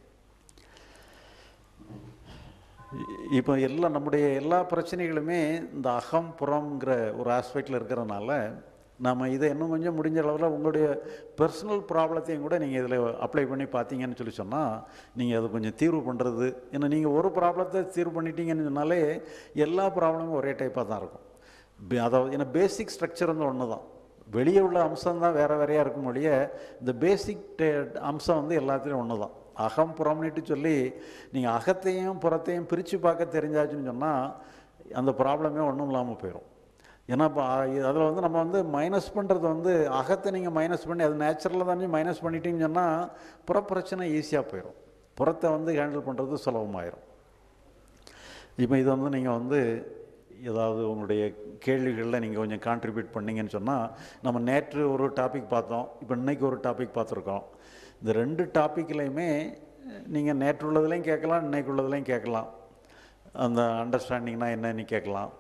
இப்போ நம்முடைய எல்லா பிரச்சனைகளுமே இந்த அகம் புறம்ங்கிற ஒரு ஆஸ்பெக்டில் இருக்கிறதுனால நம்ம இதை இன்னும் கொஞ்சம் முடிஞ்ச அளவில் உங்களுடைய பர்சனல் ப்ராப்ளத்தையும் கூட நீங்கள் இதில் அப்ளை பண்ணி பார்த்தீங்கன்னு சொல்லி சொன்னால் நீங்கள் அதை கொஞ்சம் தீர்வு பண்ணுறது. ஏன்னா நீங்கள் ஒரு ப்ராப்ளத்தை தீர்வு பண்ணிட்டீங்கன்னு சொன்னாலே எல்லா ப்ராப்ளமும் ஒரே டைப்பாக தான் இருக்கும். அதாவது ஏன்னா பேசிக் ஸ்ட்ரக்சர் வந்து ஒன்று தான், வெளியே உள்ள அம்சம் தான் வேறு வேறையாக இருக்கும் ஒழிய இந்த பேசிக் அம்சம் வந்து எல்லாத்துலேயும் ஒன்று தான். அகம் புறம்னுட்டு சொல்லி நீங்கள் அகத்தையும் புறத்தையும் பிரித்து பார்க்க தெரிஞ்சாச்சுன்னு சொன்னால் அந்த ப்ராப்ளமே ஒன்றும் இல்லாமல் போயிடும். ஏன்னா இப்போ அதில் வந்து நம்ம வந்து மைனஸ் பண்ணுறது வந்து அகத்தை நீங்கள் மைனஸ் பண்ணி அது நேச்சுரலாக தானே மைனஸ் பண்ணிட்டீங்கன்னு சொன்னால் புற பிரச்சனை ஈஸியாக போயிடும், புறத்தை வந்து ஹேண்டில் பண்ணுறது சுலபமாயிரும். இப்போ இது வந்து நீங்கள் வந்து ஏதாவது உங்களுடைய கேள்விகளில் நீங்கள் கொஞ்சம் கான்ட்ரிபியூட் பண்ணிங்கன்னு சொன்னால், நம்ம நேற்று ஒரு டாபிக் பார்த்தோம், இப்போ இன்றைக்கி ஒரு டாபிக் பார்த்துருக்கோம். இந்த ரெண்டு டாப்பிக்லையுமே நீங்கள் நேற்று உள்ளதுலேயும் கேட்கலாம், இன்றைக்கு உள்ளதுலேயும் கேட்கலாம். அந்த அண்டர்ஸ்டாண்டிங்னா என்னன்னு கேட்கலாம்,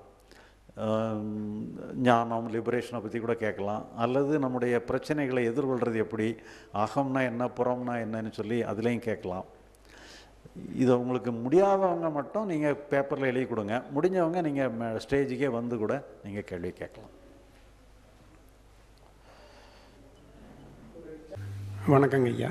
ஞானம் லிபரேஷனை பற்றி கூட கேட்கலாம், அல்லது நம்முடைய பிரச்சனைகளை எதிர்கொள்கிறது எப்படி, அகம்னா என்ன புறம்னா என்னன்னு சொல்லி அதுலேயும் கேட்கலாம். இதை உங்களுக்கு முடியாதவங்க மட்டும் நீங்கள் பேப்பரில் எழுதி கொடுங்க, முடிஞ்சவங்க நீங்கள் ஸ்டேஜுக்கே வந்து கூட நீங்கள் கேள்வி கேட்கலாம். வணக்கங்க ஐயா.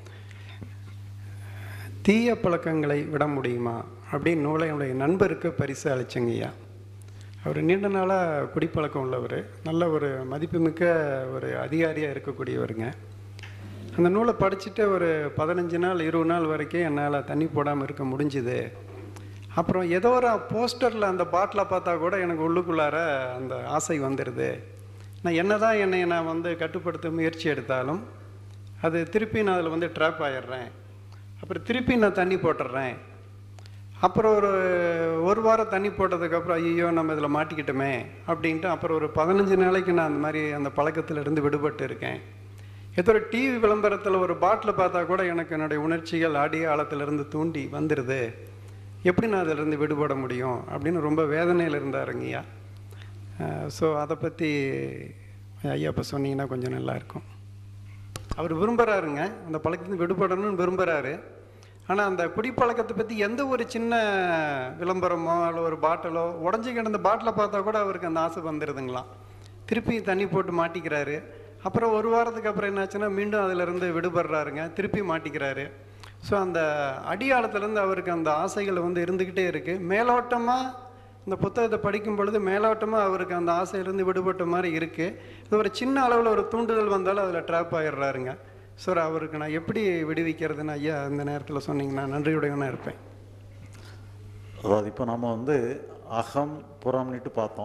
தீய பழக்கங்களை விட முடியுமா அப்படின்னு நூலை என்னுடைய நண்பருக்கு பரிசு அளிச்சங்க ஐயா. அவர் நீண்ட நாளாக குடிப்பழக்கம் உள்ளவர், நல்ல ஒரு மதிப்புமிக்க ஒரு அதிகாரியாக இருக்கக்கூடியவருங்க. அந்த நூலை படிச்சுட்டு ஒரு 15 நாள் 20 நாள் வரைக்கும் என்னால் தண்ணி போடாமல் இருக்க முடிஞ்சுது. அப்புறம் ஏதோ ஒரு போஸ்டரில் அந்த பாட்டிலை பார்த்தா கூட எனக்கு உள்ளுக்குள்ளார அந்த ஆசை வந்துடுது. நான் என்ன தான் நான் வந்து கட்டுப்படுத்த முயற்சி எடுத்தாலும் அது திருப்பி நான் அதில் வந்து ட்ராப் ஆகிடுறேன். அப்புறம் திருப்பி நான் தண்ணி போட்டுடுறேன். அப்புறம் ஒரு வாரம் தண்ணி போட்டதுக்கப்புறம் ஐயோ நம்ம இதில் மாட்டிக்கிட்டோமே அப்படின்ட்டு அப்புறம் ஒரு 15 நாளைக்கு நான் அந்த மாதிரி அந்த பழக்கத்திலிருந்து விடுபட்டு இருக்கேன். ஏதோ ஒரு டிவி விளம்பரத்தில் ஒரு பாட்டில் பார்த்தா கூட எனக்கு என்னுடைய உணர்ச்சிகள் ஆடிய ஆழத்திலிருந்து தூண்டி வந்துடுது. எப்படி நான் அதிலிருந்து விடுபட முடியும் அப்படின்னு ரொம்ப வேதனையில் இருந்தாருங்கய்யா. ஸோ அதை பற்றி ஐயா இப்போ சொன்னீங்கன்னா கொஞ்சம் நல்லாயிருக்கும். அவர் விரும்புகிறாருங்க, அந்த பழக்கத்துக்கு விடுபடணும்னு விரும்புகிறாரு. ஆனால் அந்த குடிப்பழக்கத்தை பற்றி எந்த ஒரு சின்ன விளம்பரமோ இல்லை ஒரு பாட்டிலோ உடஞ்சி கிடந்த பாட்டிலை பார்த்தா கூட அவருக்கு அந்த ஆசை வந்துடுதுங்களாம். திருப்பி தண்ணி போட்டு மாட்டிக்கிறாரு. அப்புறம் ஒரு வாரத்துக்கு அப்புறம் என்னாச்சுன்னா மீண்டும் அதிலிருந்து விடுபடுறாருங்க, திருப்பி மாட்டிக்கிறாரு. ஸோ அந்த அடியாளத்துலேருந்து அவருக்கு அந்த ஆசைகள் வந்து இருந்துக்கிட்டே இருக்குது. மேலோட்டமாக இந்த புத்தகத்தை படிக்கும் பொழுது மேலோட்டமாக அவருக்கு அந்த ஆசையிலேருந்து விடுபட்ட மாதிரி இருக்குது. இது ஒரு சின்ன அளவில் ஒரு தூண்டுதல் வந்தாலும் அதில் ட்ராப் ஆகிடுறாருங்க. சார் அவருக்கு நான் எப்படி விடுவிக்கிறதுன்னு ஐயா அந்த நேரத்தில் சொன்னீங்கன்னா நன்றியுடையவனாக இருப்பேன். அதாவது இப்போ நம்ம வந்து அகம் புறம்னுட்டு பார்த்தோம்.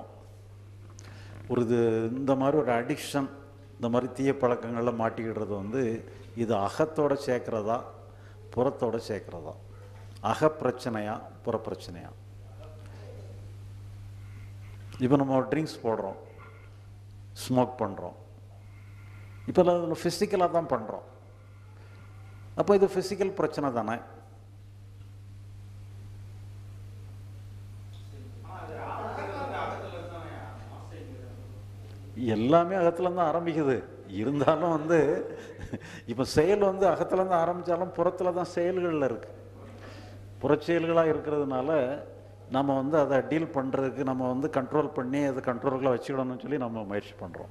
இந்த மாதிரி ஒரு அடிக்ஷன், இந்த மாதிரி தீய பழக்கங்களில் மாட்டிக்கிடுறது வந்து இது அகத்தோடு சேர்க்குறதா புறத்தோடு சேர்க்குறதா, அகப்பிரச்சனையா புறப்பிரச்சனையா? இப்போ நம்ம ட்ரிங்க்ஸ் போடுறோம், ஸ்மோக் பண்ணுறோம், இப்போ அதில் ஃபிசிக்கலாக தான் பண்ணுறோம். அப்போ இது ஃபிசிக்கல் பிரச்சனை தானே. எல்லாமே அகத்துலேருந்து தான் ஆரம்பிக்குது. இருந்தாலும் வந்து இப்போ செயல் வந்து அகத்துலேருந்து ஆரம்பித்தாலும் புறத்தில் தான் செயல்களில் இருக்குது. புறச்செயல்களாக இருக்கிறதுனால நம்ம வந்து அதை டீல் பண்ணுறதுக்கு நம்ம வந்து கண்ட்ரோல் பண்ணி அதை கண்ட்ரோல்களை வச்சுக்கணும்னு சொல்லி நம்ம முயற்சி பண்ணுறோம்.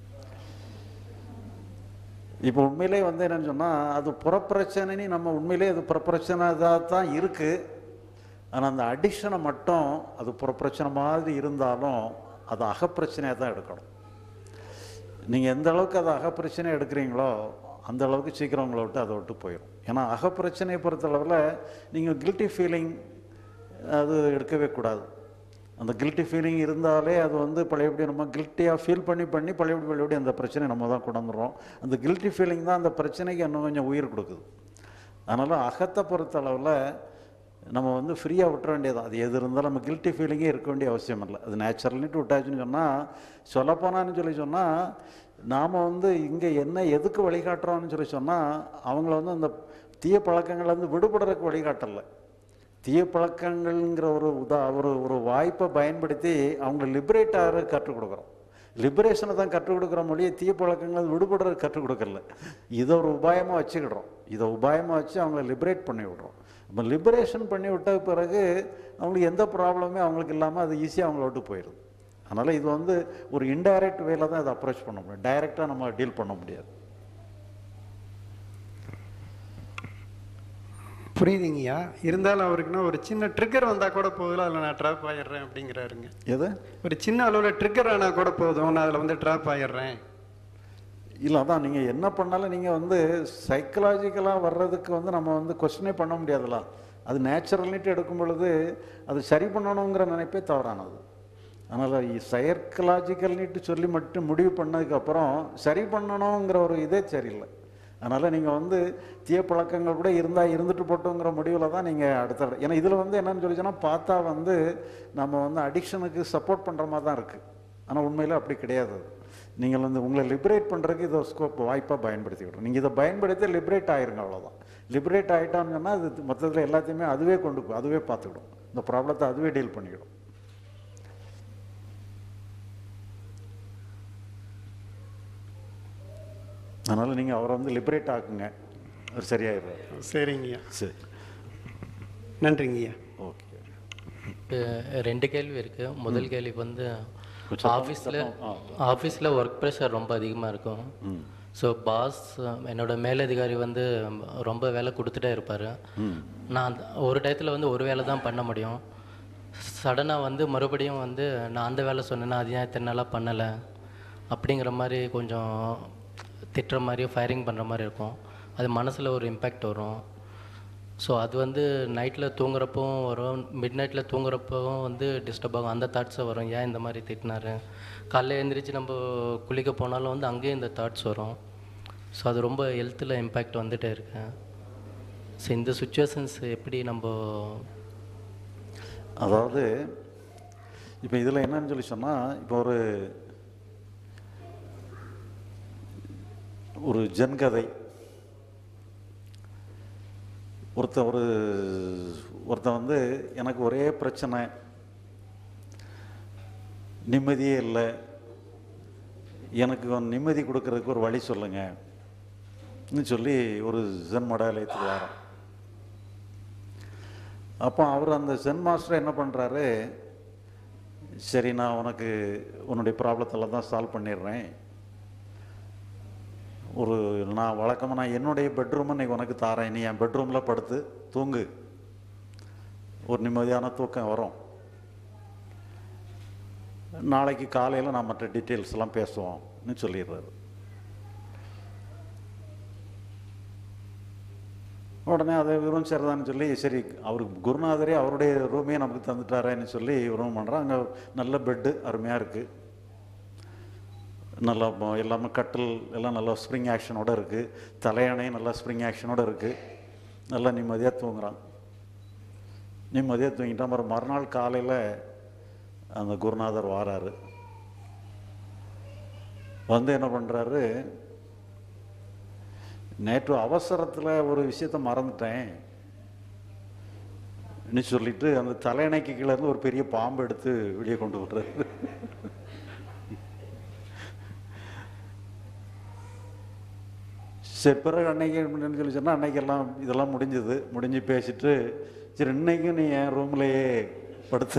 இப்போ உண்மையிலே வந்து என்னென்னு சொன்னால் அது புறப்பிரச்சனைன்னு நம்ம உண்மையிலே அது புறப்பிரச்சனை தான் இருக்குது. ஆனால் அந்த அடிக்ஷனை மட்டும் அது புறப்பிரச்சனை மாதிரி இருந்தாலும் அது அகப்பிரச்சனையாக தான் எடுக்கணும். நீங்கள் எந்த அளவுக்கு அதை அகப்பிரச்சனை எடுக்கிறீங்களோ அந்த அளவுக்கு சீக்கிரம் உங்களை விட்டு அதை விட்டு போயிடும். ஏன்னா அகப்பிரச்சனையை பொறுத்தளவில் நீங்கள் கில்ட்டி ஃபீலிங் அது எடுக்கவே கூடாது. அந்த கில்ட்டி ஃபீலிங் இருந்தாலே அது வந்து பழையபடி நம்ம கில்ட்டியாக ஃபீல் பண்ணி பழையபடி அந்த பிரச்சனையை நம்ம தான் கொண்டு வந்துடுறோம். அந்த கில்ட்டி ஃபீலிங் தான் அந்த பிரச்சனைக்கு இன்னும் கொஞ்சம் உயிர் கொடுக்குது. அதனால் அகத்தை பொறுத்தளவில் நம்ம வந்து ஃப்ரீயாக விட்டுற வேண்டியதான். அது எது இருந்தாலும் நம்ம கில்ட்டி ஃபீலிங்கே இருக்க வேண்டிய அவசியம் இல்லை. அது நேச்சுரல்னிட்டு விட்டாச்சுன்னு சொன்னால் சொல்லப்போனான்னு சொன்னால் நாம் வந்து இங்கே என்ன எதுக்கு வழிகாட்டுறோம்னு சொன்னால் அவங்கள வந்து அந்த தீய பழக்கங்கள்லேருந்து விடுபடுறதுக்கு வழிகாட்டலை. தீய பழக்கங்கள்ங்கிற ஒரு வாய்ப்பை பயன்படுத்தி அவங்கள லிபரேட் ஆகிற கற்றுக் கொடுக்குறோம். லிபரேஷனை தான் கற்றுக் கொடுக்குற மொழியை தீய பழக்கங்கள் விடுபடுறது கற்றுக் கொடுக்கல. இதை ஒரு உபாயமாக வச்சுக்கிடுறோம். இதை உபாயமாக வச்சு அவங்கள லிபரேட் பண்ணி விடுறோம். இப்போ லிபரேஷன் பண்ணி விட்ட பிறகு அவங்களுக்கு எந்த ப்ராப்ளமே அவங்களுக்கு இல்லாமல் அது ஈஸியாக அவங்கள விட்டு போயிடுது. அதனால் இது வந்து ஒரு இன்டைரக்ட் வேல தான் இதை அப்ரோச் பண்ண முடியும். டைரெக்டாக நம்ம டீல் பண்ண முடியாது. புரியுதுங்கய்யா. இருந்தாலும் அவருக்குன்னா ஒரு சின்ன ட்ரிக்கர் வந்தால் கூட போதில் அதில் நான் ட்ராப் ஆகிடுறேன் அப்படிங்கிறாருங்க. எது ஒரு சின்ன அளவில் ட்ரிக்கர் ஆனால் கூட போதும், நான் அதில் வந்து ட்ராப் ஆகிடுறேன். இல்லை, அதான் நீங்கள் என்ன பண்ணாலும் நீங்கள் வந்து சைக்கலாஜிக்கலாக வர்றதுக்கு வந்து நம்ம வந்து கொஸ்டினே பண்ண முடியாதுல்ல. அது நேச்சுரல்னிட்டு எடுக்கும் பொழுது அது சரி பண்ணணுங்கிற நினைப்பே தவறானது. அதனால் சைக்கலாஜிக்கல்னிட்டு சொல்லி மட்டும் முடிவு பண்ணதுக்கப்புறம் சரி பண்ணணுங்கிற ஒரு இதே சரியில்லை. அதனால் நீங்கள் வந்து தீய பழக்கங்கள் கூட இருந்துட்டு போட்டோங்கிற முடிவில் தான் நீங்கள் அடுத்த. ஏன்னா இதில் வந்து என்னென்னு சொல்லிச்சோன்னா பார்த்தா வந்து நம்ம வந்து அடிக்ஷனுக்கு சப்போர்ட் பண்ணுற மாதிரி தான் இருக்குது. ஆனால் உண்மையில் அப்படி கிடையாது. நீங்கள் வந்து உங்களை லிபரேட் பண்ணுறதுக்கு இதை ஸ்கோப் வாய்ப்பாக பயன்படுத்திக்கிட்டோம். நீங்கள் இதை பயன்படுத்தி லிபரேட் ஆகிருங்க, அவ்வளோதான். லிபரேட் ஆகிட்டோன்னு சொன்னால் அது மொத்தத்தில் எல்லாத்தையுமே அதுவே அதுவே பார்த்துக்கிடும். இந்த ப்ராப்ளத்தை அதுவே டீல் பண்ணிக்கிடும். அதனால் நீங்கள் அவரை வந்து லிபரேட் ஆக்குங்க, அது சரியாயிடும். சரிங்கய்யா. சரி, நன்றிங்கய்யா. ஓகே. ரெண்டு கேள்வி இருக்குது. முதல் கேள்வி வந்து ஆஃபீஸில் ஒர்க் ப்ரெஷர் ரொம்ப அதிகமாக இருக்கும். ஸோ பாஸ் என்னோடய மேலதிகாரி வந்து ரொம்ப வேலை கொடுத்துட்டே இருப்பார். நான் ஒரு டயத்தில் வந்து ஒரு வேலை தான் பண்ண முடியும். சடனாக வந்து மறுபடியும் வந்து நான் அந்த வேலை சொன்னேன்னா அது ஏன் இத்தனை நாளாக பண்ணலை அப்படிங்கிற மாதிரி கொஞ்சம் திட்டுற மாதிரி ஃபயரிங் பண்ணுற மாதிரி இருக்கும். அது மனசில் ஒரு இம்பேக்ட் வரும். ஸோ அது வந்து நைட்டில் தூங்குறப்பவும் வரும், மிட் நைட்டில் தூங்குறப்பவும் வந்து டிஸ்டர்ப் ஆகும். அந்த தாட்ஸை வரும், ஏன் இந்த மாதிரி திட்டினாரு. காலைல எழுந்திரிச்சு நம்ம குளிக்க போனாலும் வந்து அங்கேயும் இந்த தாட்ஸ் வரும். ஸோ அது ரொம்ப ஹெல்த்தில் இம்பேக்ட் வந்துகிட்டே இருக்கு. ஸோ இந்த சுச்சுவேஷன்ஸ் எப்படி நம்ம, அதாவது இப்போ இதில் என்னன்னு சொல்லி சொன்னால், இப்போ ஒரு ஜன்கதை, ஒருத்தன் வந்து எனக்கு ஒரே பிரச்சனை, நிம்மதியே இல்லை, எனக்கு நிம்மதி கொடுக்கறதுக்கு ஒரு வழி சொல்லுங்கன்னு சொல்லி ஒரு ஜென் மடாலயத்துக்கு வரோம். அப்போ அவர் அந்த ஜென் மாஸ்டர் என்ன பண்ணுறாரு, சரி நான் உனக்கு உன்னுடைய ப்ராப்ளத்தெல்லாம் தான் சால்வ் பண்ணிடுறேன். நான் வழக்கமாக நான் என்னுடைய பெட்ரூமை இன்றைக்கி உனக்கு தாரேன், நீ என் பெட்ரூமில் படுத்து தூங்கு, ஒரு நிம்மதியான தூக்கம் வரும். நாளைக்கு காலையில் நான் மற்ற டீட்டெயில்ஸ் எல்லாம் பேசுவோம்னு சொல்லிடுறாரு. உடனே அதை இவரும் சரிதான்னு சொல்லி, சரி அவருக்கு குருநாதரே அவருடைய ரூமே நமக்கு தந்துட்டாரேன்னு சொல்லி ரூம் பண்ணுறான். அங்கே நல்ல பெட்டு அருமையாக இருக்குது, நல்லா எல்லாமே கட்டில் எல்லாம் நல்லா ஸ்ப்ரிங் ஆக்ஷனோடு இருக்குது, தலையணையும் நல்லா ஸ்ப்ரிங் ஆக்ஷனோடு இருக்குது. நல்லா நிம்மதியாக தூங்குறான். நிம்மதியாக தூங்கிட்டான். அப்புறம் மறுநாள் காலையில் அந்த குருநாதர் வாராரு. வந்து என்ன பண்ணுறாரு, நேற்று அவசரத்தில் ஒரு விஷயத்த மறந்துட்டேன் சொல்லிட்டு அந்த தலையணைக்கு கீழே இருந்து ஒரு பெரிய பாம்பு எடுத்து வெளியே கொண்டு விடுறாரு. சரி, பிறகு அன்னைக்கு சொல்லி சொன்னால் அன்னைக்கெல்லாம் இதெல்லாம் முடிஞ்சு பேசிட்டு, சரி இன்னைக்கும் நீ என் ரூம்லேயே படுத்து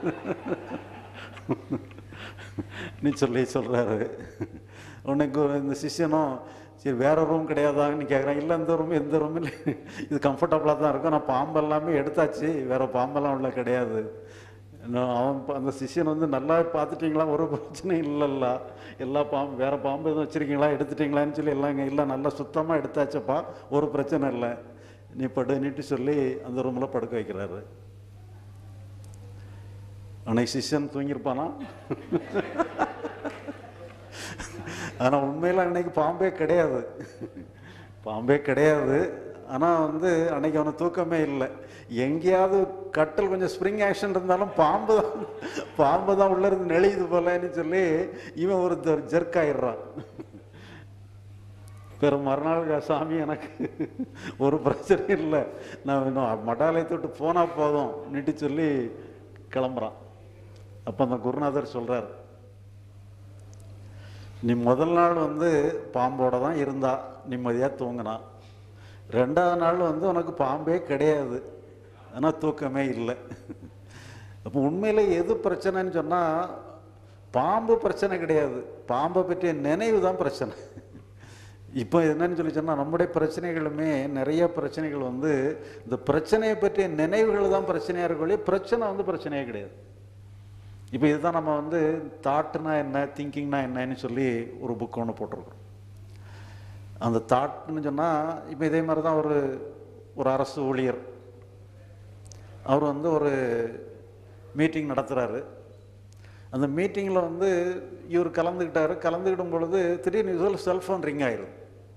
நீ சொல்கிறாரு. உனக்கு இந்த சிஷ்யனும் சரி வேறு ரூம் கிடையாதான்னு கேட்குறான். இல்லை இந்த ரூம் எந்த ரூம் இல்லை, இது கம்ஃபர்டபுளாக தான் இருக்கும், நான் பாம்பு எல்லாமே எடுத்தாச்சு, வேறு பாம்பெல்லாம் உள்ள கிடையாது. அவன் அந்த சிஷ்யன் நல்லா பார்த்துட்டிங்களா, ஒரு பிரச்சனையும் இல்லைல்ல, எல்லா பாம்பு வேறு பாம்பு எதுவும் வச்சுருக்கீங்களா, எடுத்துட்டிங்களான்னு சொல்லி எல்லாங்க இல்லை நல்லா சுத்தமாக எடுத்தாச்சப்பா, ஒரு பிரச்சனை இல்லை, நீ படுன்னுட்டு சொல்லி அந்த ரூமில் படுக்க வைக்கிறாரு. அன்னைக்கு சிஷ்யன் தூங்கியிருப்பானா? ஆனால் உண்மையில் அன்னைக்கு பாம்பே கிடையாது. ஆனால் அன்னைக்கு அவனுக்கு தூக்கமே இல்லை. எங்கேயாவது கட்டல் கொஞ்சம் ஸ்ப்ரிங் ஆக்ஷன் இருந்தாலும் பாம்பு தான் உள்ள இருந்து நெளியுது போலன்னு சொல்லி இவன் ஒரு ஜெர்க் ஆயிடுறான். பெரும் மறுநாள் சாமி எனக்கு ஒரு பிரச்சனை இல்லை, நான் இன்னும் மடாலயத்தை விட்டு போனால் போதும் நிட்டு சொல்லி கிளம்புறான். அப்போ அந்த குருநாதர் சொல்கிறார், நீ முதல் நாள் பாம்போட தான் இருந்தா, நிம்மதியாக தூங்கினா. ரெண்டாவது நாள் உனக்கு பாம்பே கிடையாது, ஆனால் தூக்கமே இல்லை. அப்போ உண்மையில் எது பிரச்சனைன்னு சொன்னால் பாம்பு பிரச்சனை கிடையாது, பாம்பை பற்றிய நினைவு தான் பிரச்சனை. இப்போ என்னன்னு சொல்லி சொன்னால் நம்முடைய பிரச்சனைகளுமே நிறைய பிரச்சனைகள் இந்த பிரச்சனையை பற்றிய நினைவுகள் தான் பிரச்சனையாக இருக்கக்கூடிய, பிரச்சனை பிரச்சனையே கிடையாது. இப்போ இதுதான் நம்ம தாட்டுனா என்ன, திங்கிங்னா என்னன்னு சொல்லி ஒரு புக் ஒன்று போட்டிருக்கிறோம். அந்த தாட்னு சொன்னால் இப்போ இதே மாதிரி தான் ஒரு அரசு ஊழியர் அவர் ஒரு மீட்டிங் நடத்துகிறாரு. அந்த மீட்டிங்கில் இவர் கலந்துக்கிடும் பொழுது திடீர்னு செல்ஃபோன் ரிங் ஆயிடும்.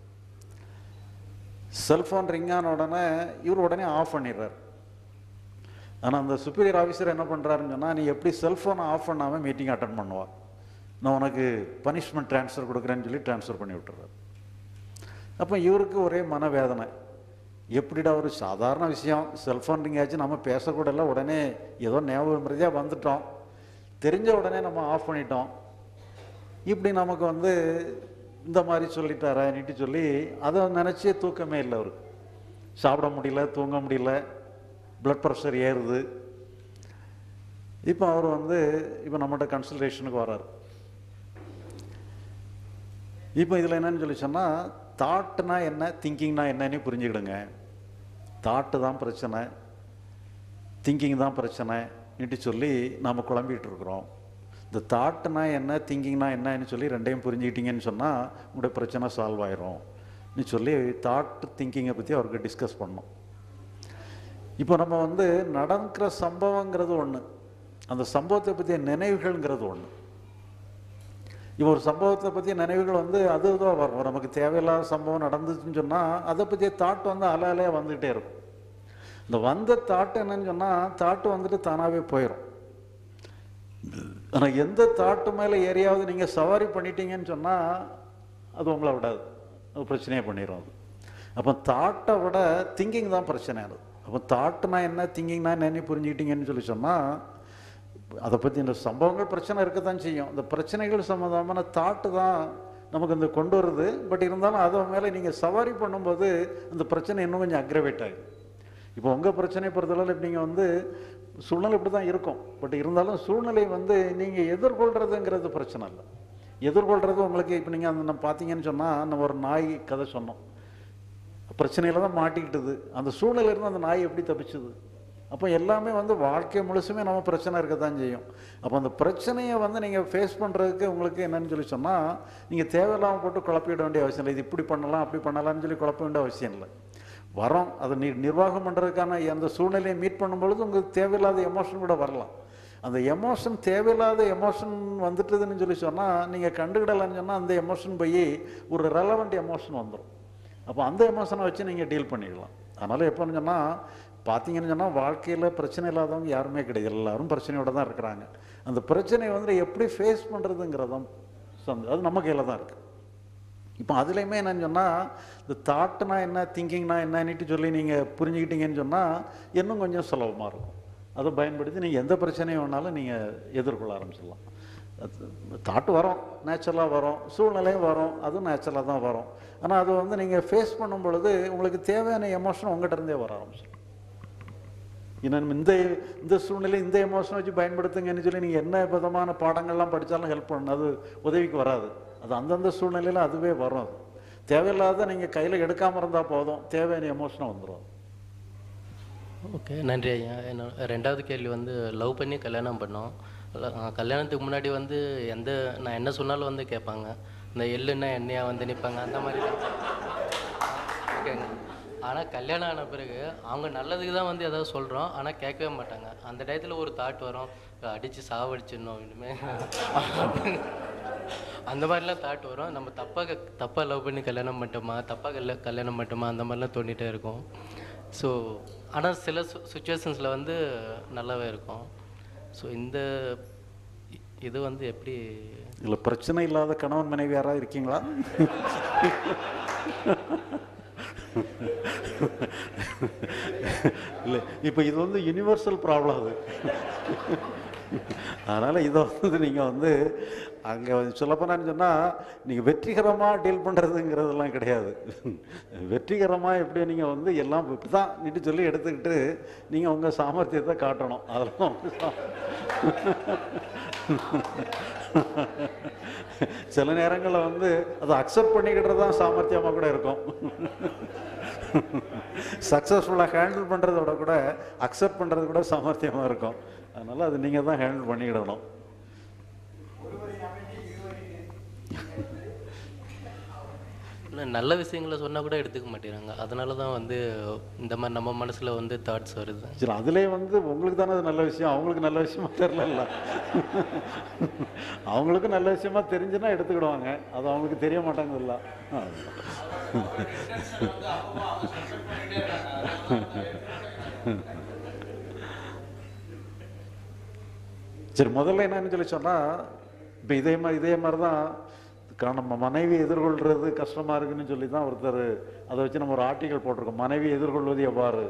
செல்ஃபோன் ரிங் ஆன உடனே இவர் உடனே ஆஃப் பண்ணிடுறார். ஆனால் அந்த சுப்பீரியர் ஆஃபீஸர் என்ன பண்ணுறாருன்னு சொன்னால், நீ எப்படி செல்ஃபோனை ஆஃப் பண்ணாமல் மீட்டிங் அட்டன் பண்ணுவா, நான் உனக்கு பனிஷ்மெண்ட் ட்ரான்ஸ்ஃபர் கொடுக்குறேன்னு சொல்லி ட்ரான்ஸ்ஃபர் பண்ணி விட்டுறாரு. அப்போ இவருக்கு ஒரே மனவேதனை, எப்படிடா ஒரு சாதாரண விஷயம், செல்ஃபோன் ரிங் ஆச்சு, நம்ம பேசக்கூடல, உடனே ஏதோ ஞாபகம் வந்துட்டோம், தெரிஞ்ச உடனே நம்ம ஆஃப் பண்ணிட்டோம், இப்படி நமக்கு இந்த மாதிரி சொல்லிட்டாரான்னுட்டு சொல்லி அதை நினச்சே தூக்கமே இல்லை. அவருக்கு சாப்பிட முடியல, தூங்க முடியல, பிளட் ப்ரெஷர் ஏறுது. இப்போ அவர் இப்போ நம்மகிட்ட கன்சல்டேஷனுக்கு வர்றார். இப்போ இதில் என்னன்னு சொல்லி சொன்னால், தாட்டுனா என்ன, திங்கிங்னா என்னன்னு புரிஞ்சுக்கிடுங்க. தாட்டு தான் பிரச்சனை, திங்கிங் தான் பிரச்சனைன்னுட்டு சொல்லி நாம் குழம்பிகிட்டு இருக்கிறோம். இந்த தாட்டுனா என்ன, திங்கிங்னா என்னன்னு சொல்லி ரெண்டையும் புரிஞ்சுக்கிட்டீங்கன்னு சொன்னால் உங்களுடைய பிரச்சனை சால்வ் ஆயிரும் சொல்லி தாட்டு திங்கிங்கை பற்றி அவருக்கு டிஸ்கஸ் பண்ணோம். இப்போ நம்ம நடக்கிற சம்பவங்கிறது ஒன்று, அந்த சம்பவத்தை பற்றிய நினைவுகள்ங்கிறது ஒன்று. இப்போ ஒரு சம்பவத்தை பற்றிய நினைவுகள் அதுதான் வரும். நமக்கு தேவையில்லாத சம்பவம் நடந்துச்சுன்னு சொன்னால் அதை பற்றிய தாட் அலையிலே வந்துக்கிட்டே இருக்கும். இந்த வந்த தாட்டு என்னன்னு சொன்னால் தாட்டு தானாகவே போயிடும். ஆனால் எந்த தாட்டு மேலே ஏரியாவது நீங்கள் சவாரி பண்ணிட்டீங்கன்னு சொன்னால் அது உங்களை விடாது, அது பிரச்சனையே பண்ணிடும். அது அப்போ தாட்டை விட திங்கிங் தான் பிரச்சனையானது. அப்போ தாட்டுனா என்ன, திங்கிங்னா என்னன்னு புரிஞ்சுக்கிட்டீங்கன்னு சொல்லி சொன்னால் அதை பற்றி இந்த சம்பவங்கள் பிரச்சனை இருக்க தான் செய்யும். இந்த பிரச்சனைகள் சம்மந்தமான தாட்டு தான் நமக்கு கொண்டு வருது. பட் இருந்தாலும் அதை மேலே நீங்கள் சவாரி பண்ணும்போது அந்த பிரச்சனை இன்னும் கொஞ்சம் அக்ரவேட் ஆகுது. இப்போ உங்கள் பிரச்சனையை பொறுத்தளவில் இப்போ நீங்கள் சூழ்நிலை இப்படி தான் இருக்கும். பட் இருந்தாலும் சூழ்நிலை நீங்கள் எதிர்கொள்கிறதுங்கிறது பிரச்சனை இல்லை. எதிர்கொள்கிறது உங்களுக்கு இப்போ நீங்கள் நம்ம பார்த்தீங்கன்னு சொன்னால், நம்ம ஒரு நாய் கதை சொன்னோம், பிரச்சனையில் தான் மாட்டிக்கிட்டது, அந்த சூழ்நிலையிலேருந்து அந்த நாய் எப்படி தப்பிச்சுது. அப்போ எல்லாமே வாழ்க்கை முழுசுமே நம்ம பிரச்சனை இருக்க தான் செய்யும். அப்போ அந்த பிரச்சனையை நீங்கள் ஃபேஸ் பண்ணுறதுக்கு உங்களுக்கு என்னன்னு சொல்லி சொன்னால், நீங்கள் தேவையில்லாமல் போட்டு குழப்பிட வேண்டிய அவசியம் இல்லை. இது இப்படி பண்ணலாம் அப்படி பண்ணலாம்னு சொல்லி குழப்ப வேண்டிய அவசியம் இல்லை. வரோம் அதை நிர்வாகம் பண்ணுறதுக்கான அந்த சூழ்நிலையை மீட் பண்ணும்பொழுது உங்களுக்கு தேவையில்லாத எமோஷன் கூட வரலாம். அந்த எமோஷன் தேவையில்லாத எமோஷன் வந்துட்டுதுன்னு சொல்லி சொன்னால், நீங்கள் கண்டுக்கிடலான்னு சொன்னால் அந்த எமோஷன் போய் ஒரு ரெலவெண்ட் எமோஷன் வந்துடும். அப்போ அந்த எமோஷனை வச்சு நீங்கள் டீல் பண்ணிடலாம். அதனால் எப்போன்னு சொன்னால் பார்த்தீங்கன்னு சொன்னால் வாழ்க்கையில் பிரச்சனை இல்லாதவங்க யாருமே கிடையாது, எல்லோரும் பிரச்சனையோடு தான் இருக்கிறாங்க. அந்த பிரச்சனையை எப்படி ஃபேஸ் பண்ணுறதுங்கிறதும் அது நம்ம கையில் தான் இருக்குது. இப்போ அதுலேயுமே என்னன்னு சொன்னால் இந்த தாட்னா என்ன, திங்கிங்னா என்னன்னுட்டு சொல்லி நீங்கள் புரிஞ்சுக்கிட்டீங்கன்னு சொன்னால் இன்னும் கொஞ்சம் சுலபமாக இருக்கும். அதை பயன்படுத்தி நீங்கள் எந்த பிரச்சனையும் வேணாலும் நீங்கள் எதிர்கொள்ள ஆரம்பிச்சிடலாம். தாட்டு வரும், நேச்சுரலாக வரும், சூழ்நிலையும் வரும், அதுவும் நேச்சுரலாக தான் வரும். ஆனால் அது வந்து நீங்கள் ஃபேஸ் பண்ணும் பொழுது உங்களுக்கு தேவையான எமோஷன் உங்கள்கிட்ட இருந்தே வர ஆரம்பிச்சிடும். இன்னும் இந்த சூழ்நிலை இந்த எமோஷனை வச்சு பயன்படுத்துங்கன்னு சொல்லி நீங்கள் என்ன விதமான பாடங்கள்லாம் படித்தாலும் ஹெல்ப் பண்ணணும், அது உதவிக்கு வராது. அது அந்தந்த சூழ்நிலையில் அதுவே வரும். அது தேவையில்லாத நீங்கள் கையில் எடுக்காமல் இருந்தால் போதும், தேவையான எமோஷனை வந்துடும். ஓகே, நன்றி ஐயா. என்னோட ரெண்டாவது கேள்வி வந்து லவ் பண்ணி கல்யாணம் பண்ணோம். கல்யாணத்துக்கு முன்னாடி வந்து நான் என்ன சொன்னாலும் வந்து கேட்பாங்க. இந்த எள்ளுன்னா எண்ணெயாக வந்து நிற்பாங்க, அந்த மாதிரி ஓகேங்க. ஆனால் கல்யாணம் ஆன பிறகு அவங்க நல்லதுக்கு தான் வந்து எதாவது சொல்கிறோம், ஆனால் கேட்கவே மாட்டாங்க. அந்த டயத்தில் ஒரு தாட் வரும், அடித்து சாவடிச்சிடணும் இனிமேல் அந்த மாதிரிலாம் தாட் வரும். நம்ம தப்பாக லவ் பண்ணி கல்யாணம் பண்ணிட்டோமா, தப்பாக கல்யாணம் பண்ணிட்டோமா, அந்த மாதிரிலாம் தோண்டிகிட்டே இருக்கும். ஸோ ஆனால் சில சுச்சுவேஷன்ஸில் வந்து நல்லாவே இருக்கும். ஸோ இது வந்து எப்படி இல்லை, பிரச்சனை இல்லாத கணவன் மனைவி யாராவது இருக்கீங்களா? இல்லை, இப்போ இது வந்து யூனிவர்சல் ப்ராப்ளம் அது. அதனால் இதை வந்து நீங்கள் வந்து அங்கே சொல்லப்போனான்னு சொன்னால் நீங்கள் வெற்றிகரமாக டீல் பண்ணுறதுங்கிறதெல்லாம் கிடையாது. வெற்றிகரமாக எப்படி நீங்கள் வந்து எல்லாம் இப்படி தான் நீட்டு சொல்லி எடுத்துக்கிட்டு நீங்கள் உங்கள் சாமர்த்தியத்தை காட்டணும். அதெல்லாம் சில நேரங்களில் வந்து அதை அக்செப்ட் பண்ணிக்கிட்டு தான் சாமர்த்தியமாக கூட இருக்கும். சக்ஸஸ்ஃபுல்லாக ஹேண்டில் பண்ணுறதோட கூட அக்செப்ட் பண்ணுறது கூட சாமர்த்தியமாக இருக்கும். அதனால் அது நீங்கள் தான் ஹேண்டில் பண்ணிக்கிடணும். இல்லை, நல்ல விஷயங்களை சொன்னால் கூட எடுத்துக்க மாட்டேங்கிறாங்க. அதனால தான் வந்து இந்த மாதிரி நம்ம மனசில் வந்து தாட்ஸ் வருது. சரி, அதிலே வந்து உங்களுக்கு தானே அது நல்ல விஷயம், அவங்களுக்கு நல்ல விஷயமா தெரியல. அவங்களுக்கு நல்ல விஷயமா தெரிஞ்சுன்னா எடுத்துக்கிடுவாங்க, அது அவங்களுக்கு தெரிய மாட்டாங்கல்ல. சரி, முதல்ல என்னன்னு சொல்லி சொன்னால், இப்போ இதே மாதிரி தான் நம்ம மனைவி எதிர்கொள்கிறது கஷ்டமாக இருக்குன்னு சொல்லி தான் ஒருத்தர் அதை வச்சு நம்ம ஒரு ஆர்டிக்கல் போட்டிருக்கோம், மனைவி எதிர்கொள்வது எவ்வாறு.